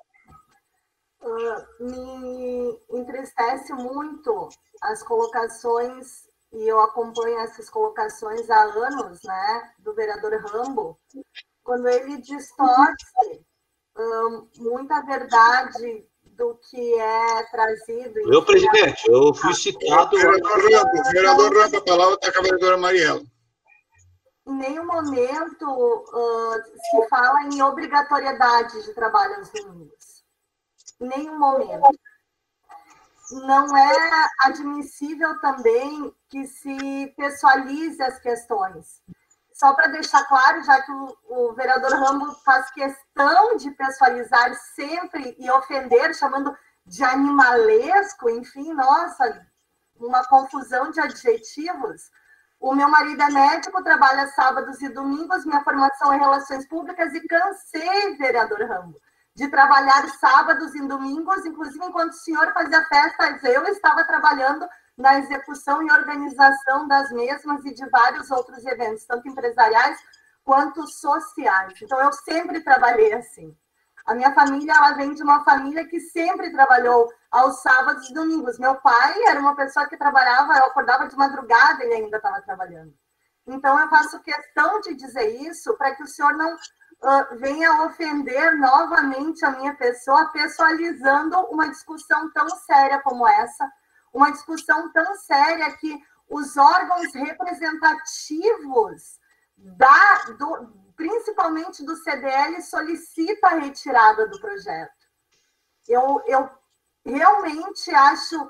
Me entristece muito as colocações, e eu acompanho essas colocações há anos, né, do vereador Rambo, quando ele distorce muita verdade do que é trazido. Meu presidente, eu fui citado... Vereador Rambo, a palavra está com a vereadora Mariela. Em nenhum momento se fala em obrigatoriedade de trabalho aos domingos. Em nenhum momento. Não é admissível também que se pessoalize as questões. Só para deixar claro, já que o vereador Rambo faz questão de pessoalizar sempre e ofender, chamando de animalesco, enfim, nossa, uma confusão de adjetivos. O meu marido é médico, trabalha sábados e domingos, minha formação é Relações Públicas e cansei, vereador Rambo, de trabalhar sábados e domingos, inclusive enquanto o senhor fazia festas, eu estava trabalhando na execução e organização das mesmas e de vários outros eventos, tanto empresariais quanto sociais. Então, eu sempre trabalhei assim. A minha família, ela vem de uma família que sempre trabalhou aos sábados e domingos. Meu pai era uma pessoa que trabalhava, eu acordava de madrugada e ele ainda estava trabalhando. Então, eu faço questão de dizer isso para que o senhor não venha ofender novamente a minha pessoa, pessoalizando uma discussão tão séria como essa, uma discussão tão séria que os órgãos representativos, principalmente do CDL, solicitam a retirada do projeto. Eu realmente acho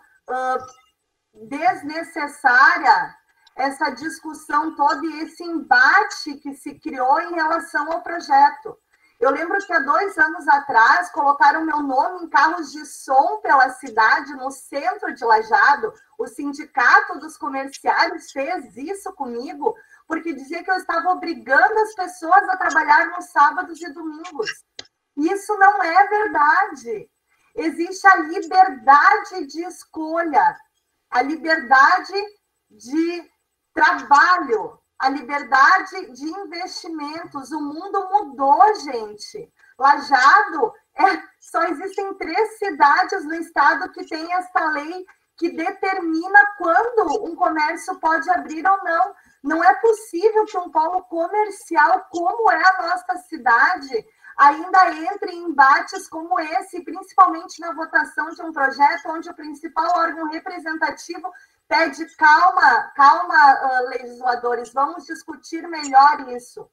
desnecessária essa discussão toda e esse embate que se criou em relação ao projeto. Eu lembro que há 2 anos atrás colocaram meu nome em carros de som pela cidade, no centro de Lajeado. O Sindicato dos Comerciários fez isso comigo, porque dizia que eu estava obrigando as pessoas a trabalhar nos sábados e domingos. Isso não é verdade. Existe a liberdade de escolha, a liberdade de trabalho, a liberdade de investimentos. O mundo mudou, gente. Lajeado, só existem 3 cidades no estado que tem esta lei que determina quando um comércio pode abrir ou não. Não é possível que um polo comercial, como é a nossa cidade, ainda entre em embates como esse, principalmente na votação de um projeto onde o principal órgão representativo pede calma, legisladores, vamos discutir melhor isso.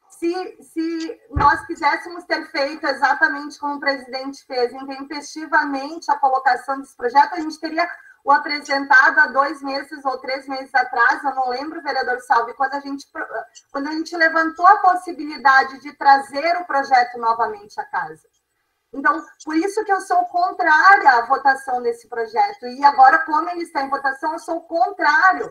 Se nós quiséssemos ter feito exatamente como o presidente fez, intempestivamente a colocação desse projeto, a gente teria o apresentado há 2 meses ou 3 meses atrás, eu não lembro, vereador Salvi, quando a gente levantou a possibilidade de trazer o projeto novamente à casa. Então, por isso que eu sou contrária à votação desse projeto. E agora, como ele está em votação, eu sou contrária,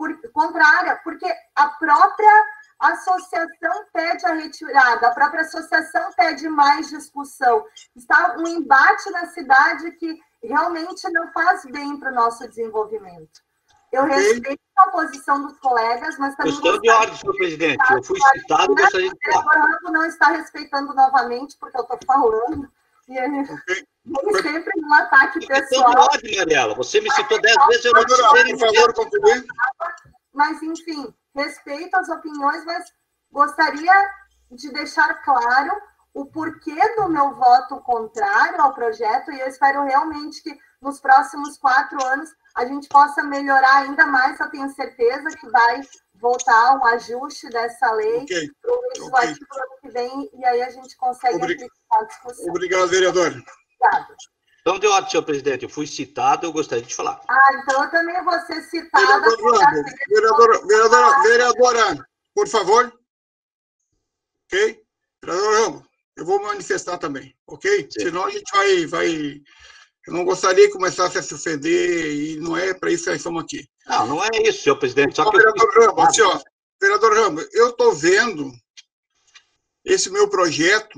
porque a própria associação pede a retirada, a própria associação pede mais discussão. Está um embate na cidade que realmente não faz bem para o nosso desenvolvimento. Eu respeito a posição dos colegas, mas também... Questão de ordem, senhor presidente. Eu fui citado, gostaria de falar. O não está respeitando novamente, porque eu estou falando. E ele sempre num ataque pessoal. Questão de ordem, Mariela. Você me citou 10 vezes, eu não te por favor, concluir. Mas, enfim, respeito as opiniões, mas gostaria de deixar claro o porquê do meu voto contrário ao projeto, e eu espero realmente que nos próximos 4 anos a gente possa melhorar ainda mais. Eu tenho certeza que vai voltar um ajuste dessa lei para o legislativo do ano que vem, e aí a gente consegue amplificar a discussão. Obrigado, vereador. Obrigada. Então, de ordem, senhor presidente, eu fui citado, eu gostaria de falar. Então eu também vou ser citada. Vereadora, por favor. Ok? Vereador Ramos, eu vou manifestar também, ok? Sim. Senão a gente vai... Eu não gostaria que começasse a se ofender, e não é para isso que nós estamos aqui. Não é isso, senhor presidente. Só que Vereador Ramos, eu estou vendo esse meu projeto,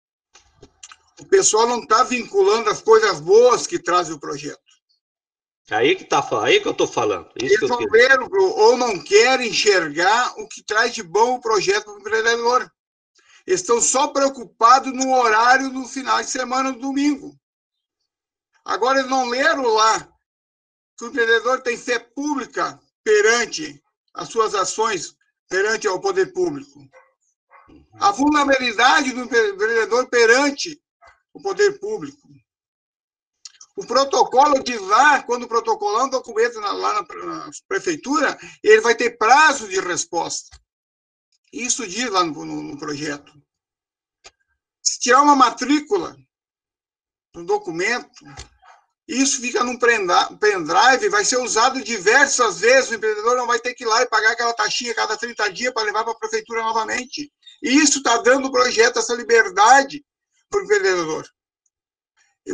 o pessoal não está vinculando as coisas boas que trazem o projeto. Aí que eu estou falando. Eles não veem ou não querem enxergar o que traz de bom o projeto para o empreendedor. Eles estão só preocupados no horário no final de semana, no domingo. Agora, eles não leram lá que o empreendedor tem fé pública perante as suas ações, perante ao poder público. A vulnerabilidade do empreendedor perante o poder público. O protocolo diz lá, quando protocolar um documento lá na prefeitura, ele vai ter prazo de resposta. Isso diz lá no projeto. Se tirar uma matrícula no documento, isso fica num pendrive, vai ser usado diversas vezes, o empreendedor não vai ter que ir lá e pagar aquela taxinha cada 30 dias para levar para a prefeitura novamente. E isso está dando ao projeto essa liberdade para o empreendedor. E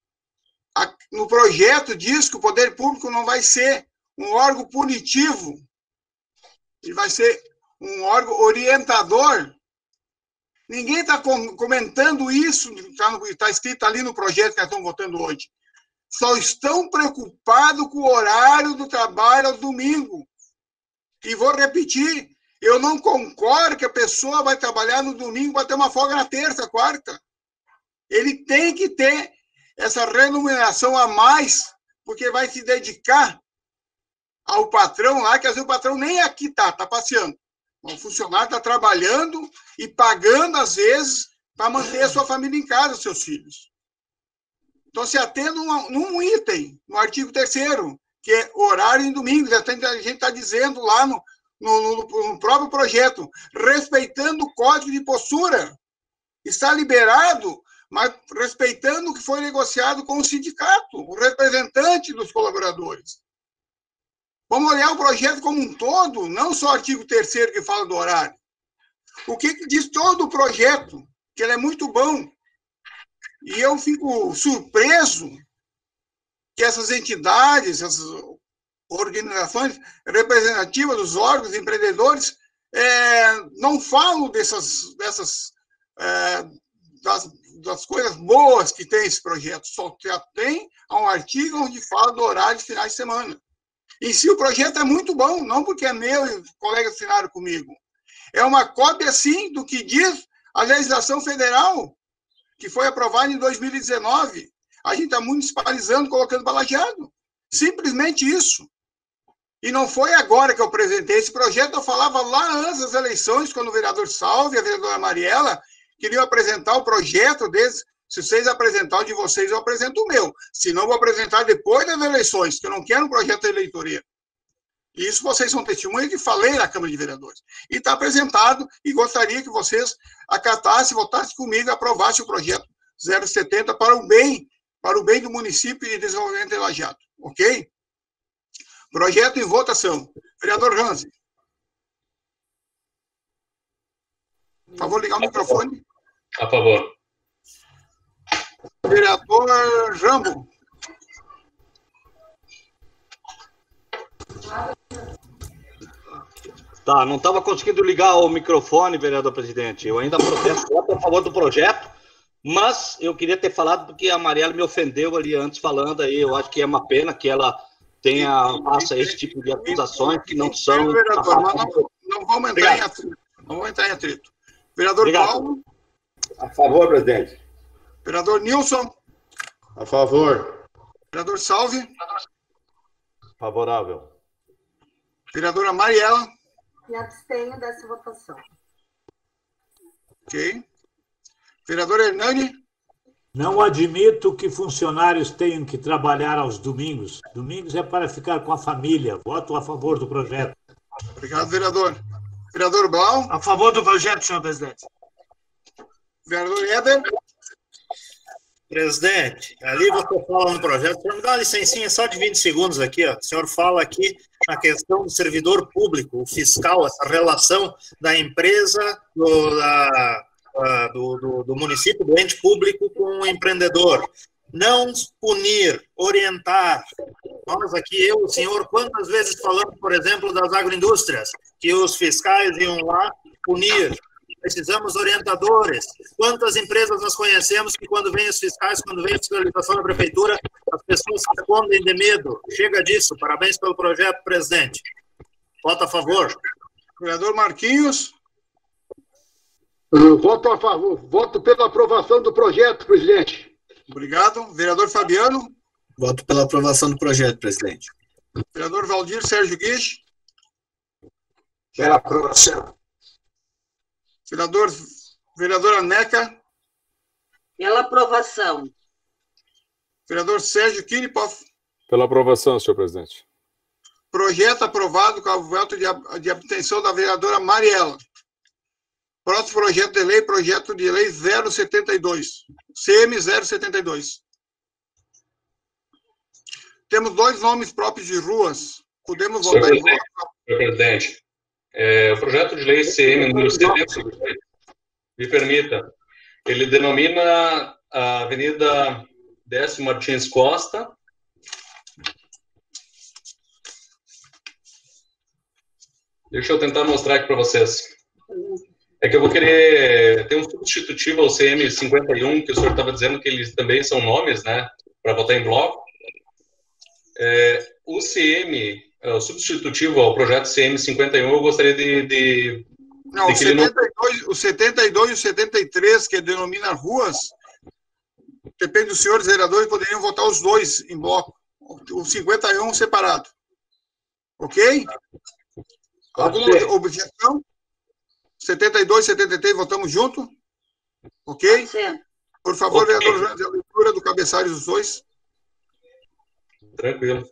no projeto diz que o poder público não vai ser um órgão punitivo, ele vai ser um órgão orientador. Ninguém está comentando isso, está escrito ali no projeto que nós estamos votando hoje. Só estão preocupados com o horário do trabalho ao domingo. E vou repetir, eu não concordo que a pessoa vai trabalhar no domingo para ter uma folga na terça, quarta. Ele tem que ter essa remuneração a mais, porque vai se dedicar ao patrão lá, que às vezes o patrão nem aqui está passeando. O funcionário está trabalhando e pagando, às vezes, para manter a sua família em casa, os seus filhos. Então, se atendo num item, no artigo 3º, que é horário em domingo, a gente está dizendo lá no próprio projeto, respeitando o código de postura. Está liberado, mas respeitando o que foi negociado com o sindicato, o representante dos colaboradores. Vamos olhar o projeto como um todo, não só o artigo 3º que fala do horário. O que diz todo o projeto, que ele é muito bom. E eu fico surpreso que essas entidades, essas organizações representativas dos órgãos empreendedores não falam das coisas boas que tem esse projeto. Só tem um artigo onde fala do horário de finais de semana. Em si, o projeto é muito bom, não porque é meu e os colegas assinaram comigo. É uma cópia, sim, do que diz a legislação federal, que foi aprovada em 2019. A gente está municipalizando, colocando para Lajeado. Simplesmente isso. E não foi agora que eu apresentei esse projeto, eu falava lá antes das eleições, quando o vereador Salve e a vereadora Mariela queriam apresentar o projeto deles. Se vocês apresentarem o de vocês, eu apresento o meu. Se não, vou apresentar depois das eleições, que eu não quero um projeto de eleitoria. E isso vocês são testemunhas que falei na Câmara de Vereadores. E está apresentado, e gostaria que vocês acatassem, votassem comigo e aprovassem o projeto 070 para o bem do município e desenvolvimento de Lajeado. Ok? Projeto em votação. Vereador Ranzi. Por favor, ligar o microfone. A favor. Vereador Jambo. Tá, não estava conseguindo ligar o microfone, vereador presidente. Eu ainda protesto a favor do projeto, mas eu queria ter falado porque a Mariela me ofendeu ali antes falando aí. Eu acho que é uma pena que ela faça esse tipo de acusações que não são... Vereador, não vamos entrar em atrito. Não vamos entrar em atrito. Vereador Obrigado. Paulo. A favor, presidente. Vereador Nilson. A favor. Vereador Salve. Favorável. Vereadora Mariela. Me abstenho dessa votação. Ok. Vereador Hernani? Não admito que funcionários tenham que trabalhar aos domingos. Domingos é para ficar com a família. Voto a favor do projeto. Obrigado, vereador. Vereador Blau? A favor do projeto, senhor presidente. Vereador Éder? Presidente, ali você fala no projeto, o senhor me dá uma licencinha só de 20 segundos aqui, ó. O senhor fala aqui na questão do servidor público, o fiscal, essa relação da empresa, do município, do ente público com o empreendedor. Não punir, orientar. Nós aqui, eu, o senhor, quantas vezes falamos, por exemplo, das agroindústrias, que os fiscais iam lá punir. Precisamos orientadores. Quantas empresas nós conhecemos que quando vem os fiscais, quando vem a fiscalização da prefeitura, as pessoas se escondem de medo. Chega disso. Parabéns pelo projeto, presidente. Voto a favor. Vereador Marquinhos? Voto a favor. Voto pela aprovação do projeto, presidente. Obrigado. Vereador Fabiano? Voto pela aprovação do projeto, presidente. Vereador Valdir Sérgio Guiche? Pela aprovação. Vereadora Neca? Pela aprovação. Vereador Sérgio Kiripoff? Pela aprovação, senhor presidente. Projeto aprovado com o voto de abstenção da vereadora Mariela. Próximo projeto de lei 072. CM 072. Temos 2 nomes próprios de ruas. Podemos votar em bloco? Senhor presidente, o projeto de lei CM número 72, me permita, ele denomina a Avenida Décio Martins Costa, deixa eu tentar mostrar aqui para vocês. É que eu vou querer ter um substitutivo ao CM 51, que o senhor estava dizendo que eles também são nomes, né, para votar em bloco. O CM, o substitutivo ao projeto CM 51, eu gostaria de não, o 72, o 72 e o 73, que denomina ruas, depende dos senhores vereadores, poderiam votar os 2 em bloco. O 51 separado. Ok? Alguma objeção? 72 e 73, votamos junto? Ok? Por favor, okay. Vereador Jones, a leitura do cabeçalho dos 2. Tranquilo.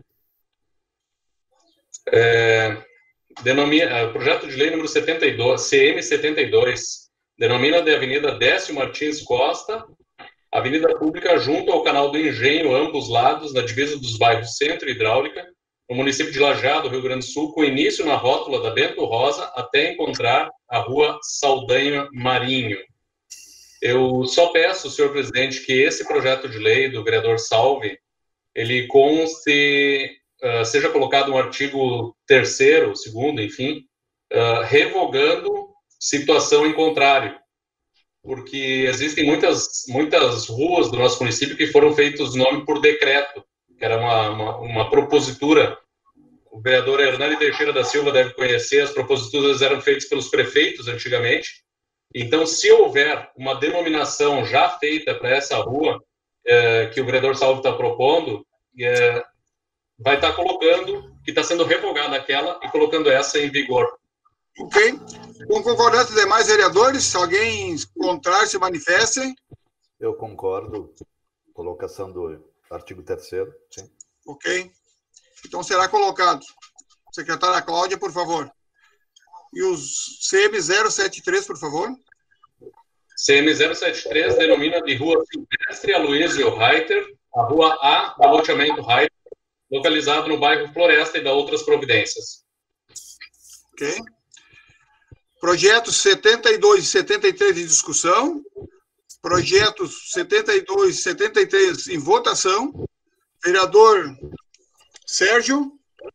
Projeto de lei número 72, CM 72, denomina de Avenida Décio Martins Costa, avenida pública junto ao canal do Engenho, ambos lados, na divisa dos bairros Centro e Hidráulica, no município de Lajeado, Rio Grande do Sul, com início na rótula da Bento Rosa, até encontrar a rua Saldanha Marinho. Eu só peço, senhor presidente, que esse projeto de lei do vereador Salve, ele conste, seja colocado um artigo 3º, 2º, enfim, revogando situação em contrário, porque existem muitas ruas do nosso município que foram feitos nome por decreto, que era uma propositura. O vereador Hernani Teixeira da Silva deve conhecer, as proposituras eram feitas pelos prefeitos antigamente. Então, se houver uma denominação já feita para essa rua, que o vereador Salvo está propondo, vai estar colocando, que está sendo revogada aquela e colocando essa em vigor. Ok. Com concordância dos demais vereadores, se alguém contrário se manifestem. Eu concordo. Colocação do artigo 3º, sim. Ok. Então será colocado. Secretária Cláudia, por favor. E os CM 073, por favor. CM 073 denomina de Rua Silvestre Aloysio Reiter, a Rua A do loteamento Reiter, localizado no bairro Floresta, e da outras providências. Ok. Projetos 72 e 73 de discussão. Projetos 72 e 73 em votação. Vereador Sérgio.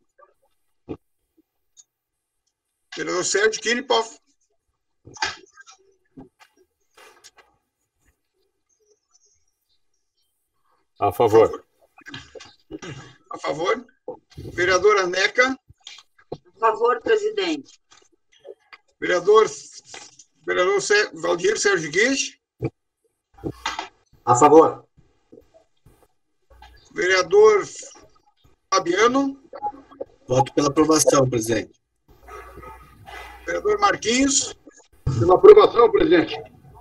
Vereador Sérgio Kiripoff. A favor. A favor. Vereadora Neca. A favor, presidente. Vereador Valdir Sérgio Guiche. A favor. Vereador Fabiano. Voto pela aprovação, presidente. Vereador Marquinhos. Pela aprovação, presidente.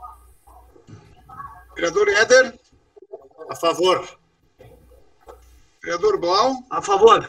Vereador Éder. A favor. Vereador Blau. A favor.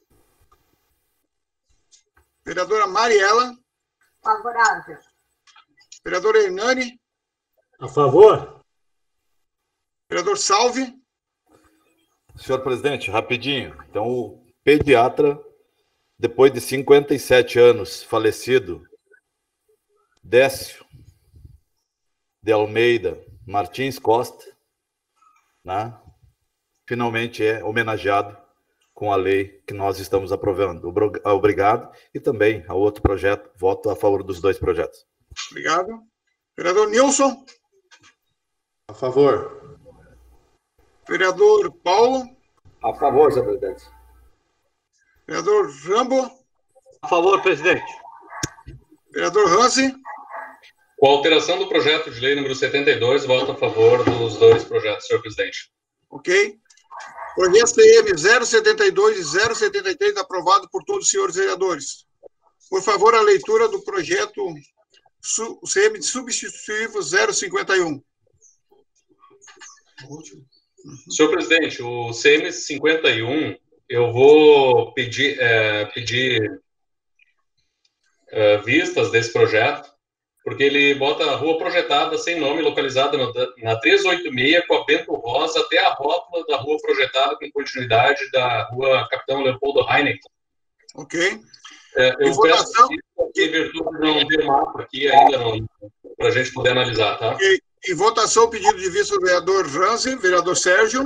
Vereadora Mariela. Favorável. Vereador Hernani. A favor. Vereador Salve. Senhor presidente, rapidinho. Então, o pediatra, depois de 57 anos, falecido, Décio de Almeida Martins Costa, né, finalmente é homenageado com a lei que nós estamos aprovando. Obrigado. E também ao outro projeto, voto a favor dos dois projetos. Obrigado. Vereador Nilson. A favor. Vereador Paulo. A favor, senhor presidente. Vereador Rambo. A favor, presidente. Vereador Hansi. Com a alteração do projeto de lei número 72, voto a favor dos dois projetos, senhor presidente. Ok. Projeto CM 072 e 073 aprovado por todos os senhores vereadores. Por favor, a leitura do projeto CM substitutivo 051. Senhor presidente, o CM 51, eu vou pedir vistas desse projeto, porque ele bota a rua projetada sem nome, localizada na 386, com a Bento Rosa, até a rótula da rua projetada com continuidade da rua Capitão Leopoldo Heineken. Ok. Eu peço que em virtude não ter mapa aqui ainda, para a gente poder analisar, tá? Ok. Em votação, pedido de vista do vereador Hansi, vereador Sérgio.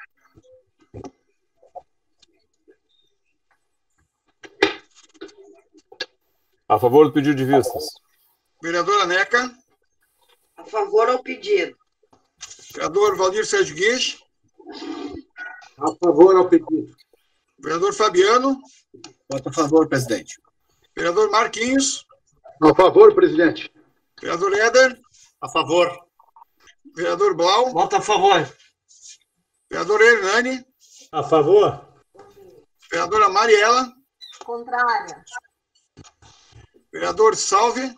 A favor do pedido de vistas. Vereadora Neca. A favor ao pedido. Vereador Valdir Sérgio Guix. A favor ao pedido. Vereador Fabiano. Voto a favor, presidente. Vereador Marquinhos. A favor, presidente. Vereador Éder. A favor. Vereador Blau. Voto a favor. Vereador Hernani. A favor. Vereadora Mariela. Contrária. Vereador Salve.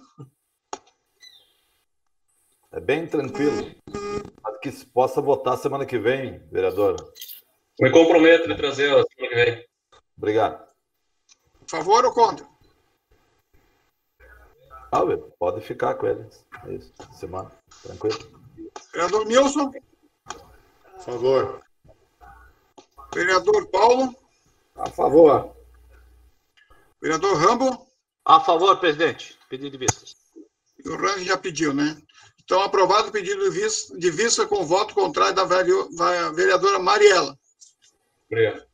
É bem tranquilo. Mas que se possa votar semana que vem, vereador. Me comprometo de trazer a semana que vem. Obrigado. Favor ou contra? Pode ficar com eles. É isso. Semana. Tranquilo. Vereador Nilson. A favor. Vereador Paulo. A favor. Vereador Rambo. A favor, presidente. Pedido de vistas. E o Range já pediu, né? Então, aprovado o pedido de vista com voto contrário da vereadora Mariela. Obrigado.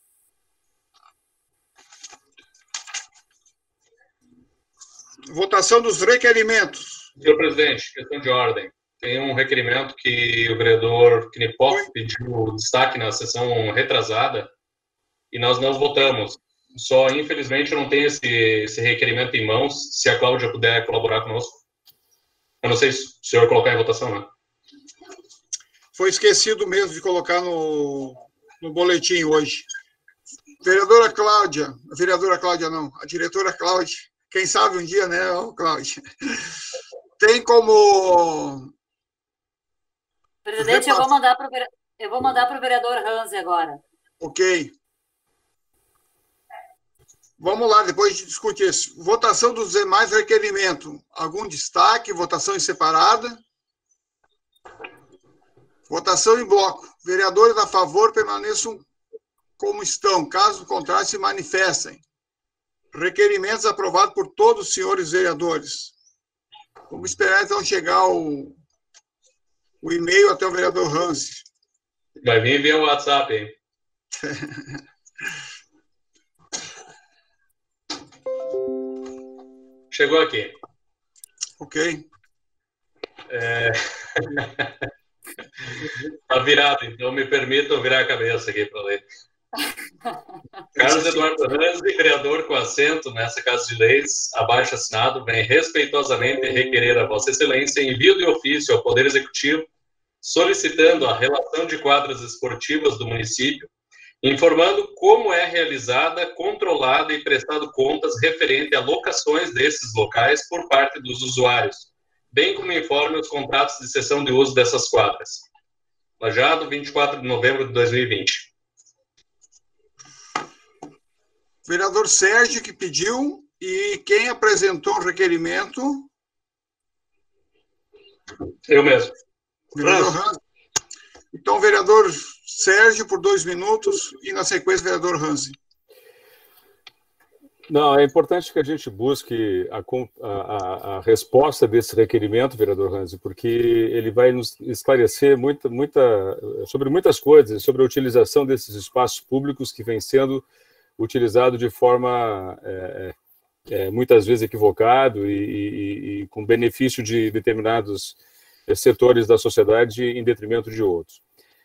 Votação dos requerimentos. Senhor presidente, questão de ordem. Tem um requerimento que o vereador Knipov pediu destaque na sessão retrasada e nós não votamos. Só, infelizmente, eu não tenho esse requerimento em mãos. Se a Cláudia puder colaborar conosco. Eu não sei se o senhor colocar em votação, né? Foi esquecido mesmo de colocar no boletim hoje. Vereadora Cláudia não, a diretora Cláudia, quem sabe um dia, né, Cláudia? Tem como... Presidente, eu vou mandar para o vereador Hansi agora. Ok. Vamos lá, depois a gente discute isso. Votação dos demais requerimentos. Algum destaque? Votação em separada? Votação em bloco. Vereadores a favor permaneçam como estão. Caso contrário, se manifestem. Requerimentos aprovados por todos os senhores vereadores. Vamos esperar, então, chegar o e-mail até o vereador Hansi. Vai vir via WhatsApp, hein? Chegou aqui. Ok. Tá virado, então me permitam virar a cabeça aqui para ler. Carlos Eduardo Hansi, vereador com assento nessa Casa de Leis, abaixo assinado, vem respeitosamente requerer a Vossa Excelência envio de ofício ao Poder Executivo solicitando a relação de quadras esportivas do município informando como é realizada, controlada e prestado contas referente a locações desses locais por parte dos usuários, bem como informe os contratos de cessão de uso dessas quadras. Lajeado, 24 de novembro de 2020. Vereador Sérgio que pediu, e quem apresentou o requerimento? Eu mesmo. Vereador Hansi. Então, vereador Sérgio, por 2 minutos, e na sequência, vereador Hansi. Não, é importante que a gente busque a resposta desse requerimento, vereador Hansi, porque ele vai nos esclarecer sobre muitas coisas, sobre a utilização desses espaços públicos que vem sendo utilizado de forma muitas vezes equivocado e com benefício de determinados setores da sociedade em detrimento de outros.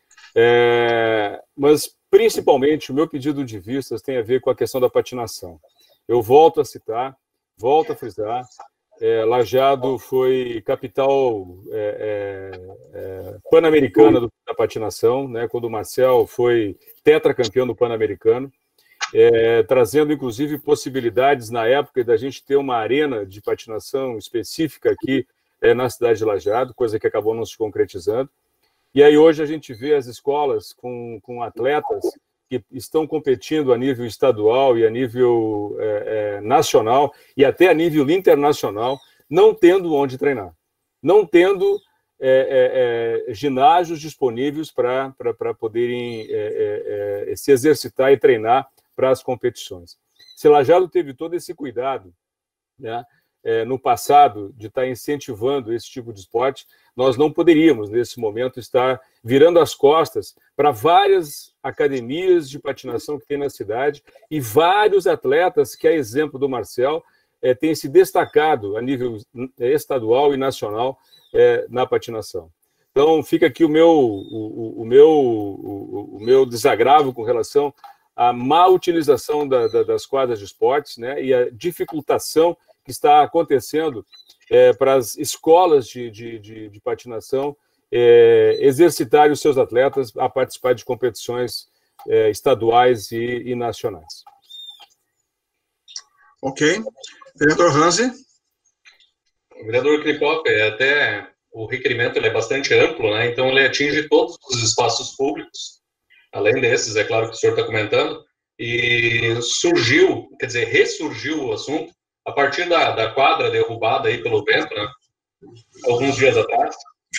Mas, principalmente, o meu pedido de vistas tem a ver com a questão da patinação. Eu volto a citar, volto a frisar, Lajeado foi capital pan-americana da patinação, né, quando o Marcel foi tetracampeão do Pan-Americano, trazendo, inclusive, possibilidades, na época, da gente ter uma arena de patinação específica aqui na cidade de Lajeado, coisa que acabou não se concretizando. E aí hoje a gente vê as escolas com atletas que estão competindo a nível estadual e a nível nacional e até a nível internacional, não tendo onde treinar, não tendo ginásios disponíveis para poderem se exercitar e treinar para as competições. Se Lajeado teve todo esse cuidado, né, no passado, de estar incentivando esse tipo de esporte, nós não poderíamos, nesse momento, estar virando as costas para várias academias de patinação que tem na cidade e vários atletas que, a exemplo do Marcel, têm se destacado a nível estadual e nacional na patinação. Então, fica aqui o meu desagravo com relação à má utilização das quadras de esportes, né, e a dificultação que está acontecendo para as escolas de patinação exercitarem os seus atletas a participar de competições estaduais e nacionais. Ok. Vereador Hansi. O vereador Kripop, até o requerimento ele é bastante amplo, né? Então ele atinge todos os espaços públicos, além desses, é claro que o senhor está comentando, e surgiu, quer dizer, ressurgiu o assunto a partir da quadra derrubada aí pelo vento, né, alguns dias atrás,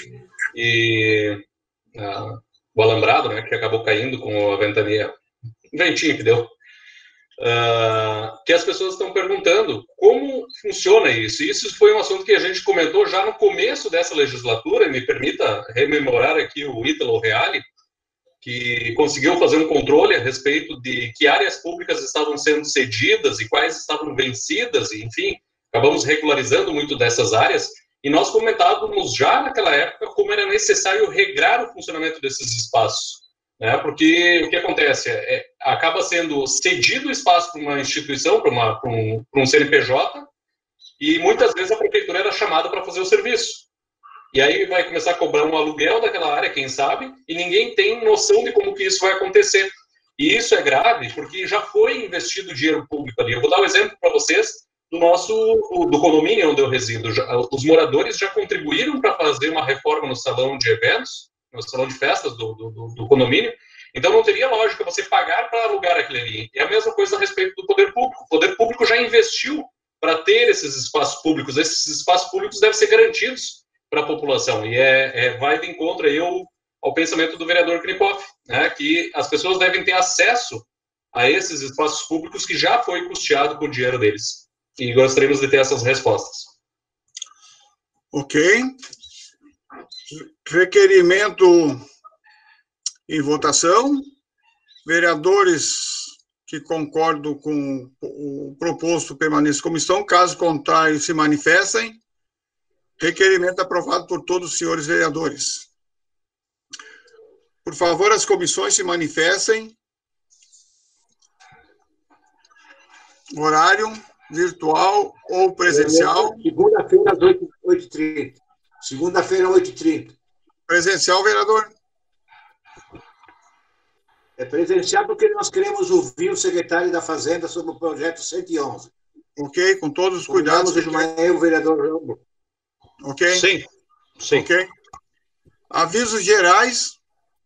e o alambrado, né, que acabou caindo com a ventania, um ventinho que deu, que as pessoas estão perguntando como funciona isso. E isso foi um assunto que a gente comentou já no começo dessa legislatura, e me permita rememorar aqui o Ítalo Reale, que conseguiu fazer um controle a respeito de que áreas públicas estavam sendo cedidas e quais estavam vencidas, e, enfim, acabamos regularizando muito dessas áreas, e nós comentávamos já naquela época como era necessário regrar o funcionamento desses espaços, né? Porque o que acontece acaba sendo cedido o espaço para uma instituição, para um CNPJ, e muitas vezes a prefeitura era chamada para fazer o serviço. E aí vai começar a cobrar um aluguel daquela área, quem sabe, e ninguém tem noção de como que isso vai acontecer. E isso é grave, porque já foi investido dinheiro público ali. Eu vou dar um exemplo para vocês do condomínio onde eu resido. Os moradores já contribuíram para fazer uma reforma no salão de eventos, no salão de festas do condomínio. Então não teria lógica você pagar para alugar aquele ali. É a mesma coisa a respeito do poder público. O poder público já investiu para ter esses espaços públicos. Esses espaços públicos devem ser garantidos para a população, e vai de encontro aí ao pensamento do vereador Kripop, né, que as pessoas devem ter acesso a esses espaços públicos que já foi custeado com o dinheiro deles, e gostaríamos de ter essas respostas. Ok. Requerimento em votação. Vereadores que concordam com o proposto permaneçam como estão, caso contrário se manifestem. Requerimento aprovado por todos os senhores vereadores. Por favor, as comissões se manifestem. Horário virtual ou presencial? Segunda-feira, às 8h30. Segunda-feira, 8h30. Presencial, vereador? É presencial porque nós queremos ouvir o secretário da Fazenda sobre o projeto 111. Ok, com todos os cuidados. O vereador. Ok? Sim. Sim. Ok. Avisos gerais.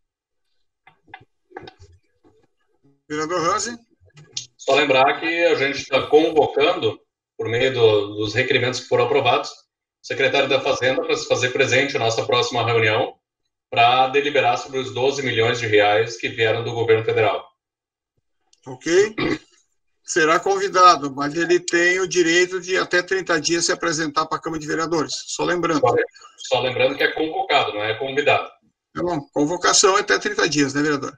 Vereador Hansen. Só lembrar que a gente está convocando, por meio dos requerimentos que foram aprovados, o secretário da Fazenda para se fazer presente na nossa próxima reunião para deliberar sobre os 12 milhões de reais que vieram do governo federal. Ok? Será convidado, mas ele tem o direito de até 30 dias se apresentar para a Câmara de Vereadores. Só lembrando. Só lembrando que é convocado, não é convidado. Tá bom. Convocação é até 30 dias, né, vereador?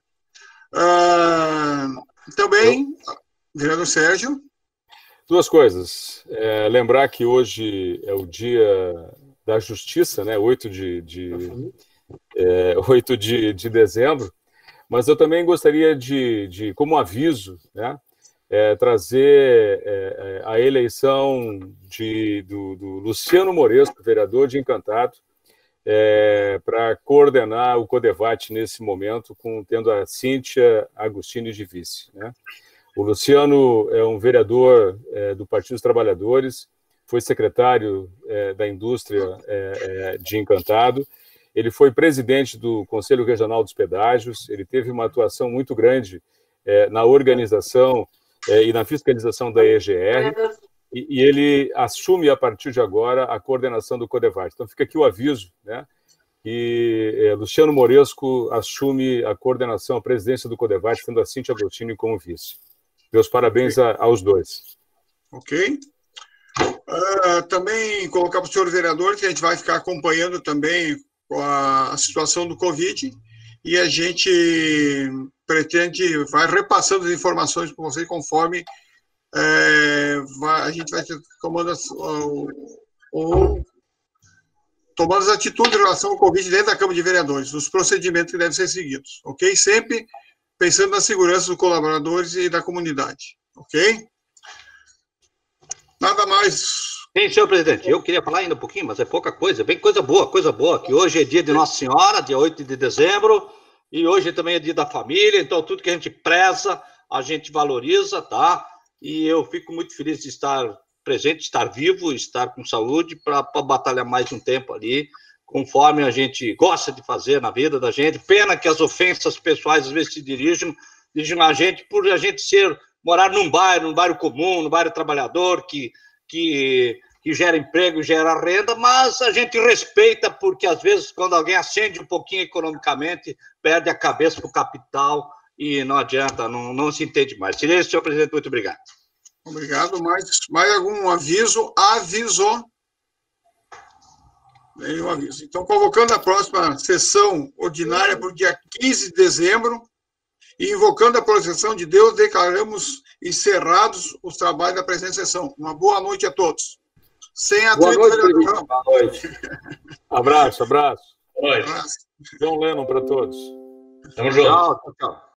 Também, vereador Sérgio. Duas coisas. Lembrar que hoje é o dia da justiça, né? 8 de dezembro, mas eu também gostaria de como aviso, né? Trazer a eleição do Luciano Moresco, vereador de Encantado, para coordenar o Codevate nesse momento, tendo a Cíntia Agostini de vice, né? O Luciano é um vereador do Partido dos Trabalhadores, foi secretário da Indústria de Encantado, ele foi presidente do Conselho Regional dos Pedágios, ele teve uma atuação muito grande na organização e na fiscalização da EGR, e ele assume, a partir de agora, a coordenação do Codevate. Então, fica aqui o aviso, né, que Luciano Moresco assume a coordenação, a presidência do Codevate, tendo a Cíntia Agostini como vice. Meus parabéns aos dois. Ok. Também colocar para o senhor vereador que a gente vai ficar acompanhando também a situação do Covid e a gente vai repassando as informações para você conforme a gente vai tomando as atitudes em relação ao Covid dentro da Câmara de Vereadores, os procedimentos que devem ser seguidos, ok? Sempre pensando na segurança dos colaboradores e da comunidade, ok? Nada mais. Sim, senhor presidente, eu queria falar ainda um pouquinho, mas é pouca coisa, bem coisa boa, que hoje é dia de Nossa Senhora, dia 8 de dezembro, e hoje também é dia da família, então tudo que a gente preza, a gente valoriza, tá? E eu fico muito feliz de estar presente, estar vivo, estar com saúde, para batalhar mais um tempo ali, conforme a gente gosta de fazer na vida da gente. Pena que as ofensas pessoais às vezes se dirigem a gente por a gente morar num bairro comum, num bairro trabalhador, que gera emprego, gera renda, mas a gente respeita, porque às vezes quando alguém ascende um pouquinho economicamente, perde a cabeça para o capital e não adianta, não se entende mais. Silêncio, senhor presidente, muito obrigado. Obrigado. Mais algum aviso? Avisou? Nenhum aviso. Então, convocando a próxima sessão ordinária para o dia 15 de dezembro e invocando a proteção de Deus, declaramos encerrados os trabalhos da presente sessão. Uma boa noite a todos. Sem atrito, vereador. Boa noite. Abraço. Boa noite. John Lennon para todos. Tamo junto. Tchau.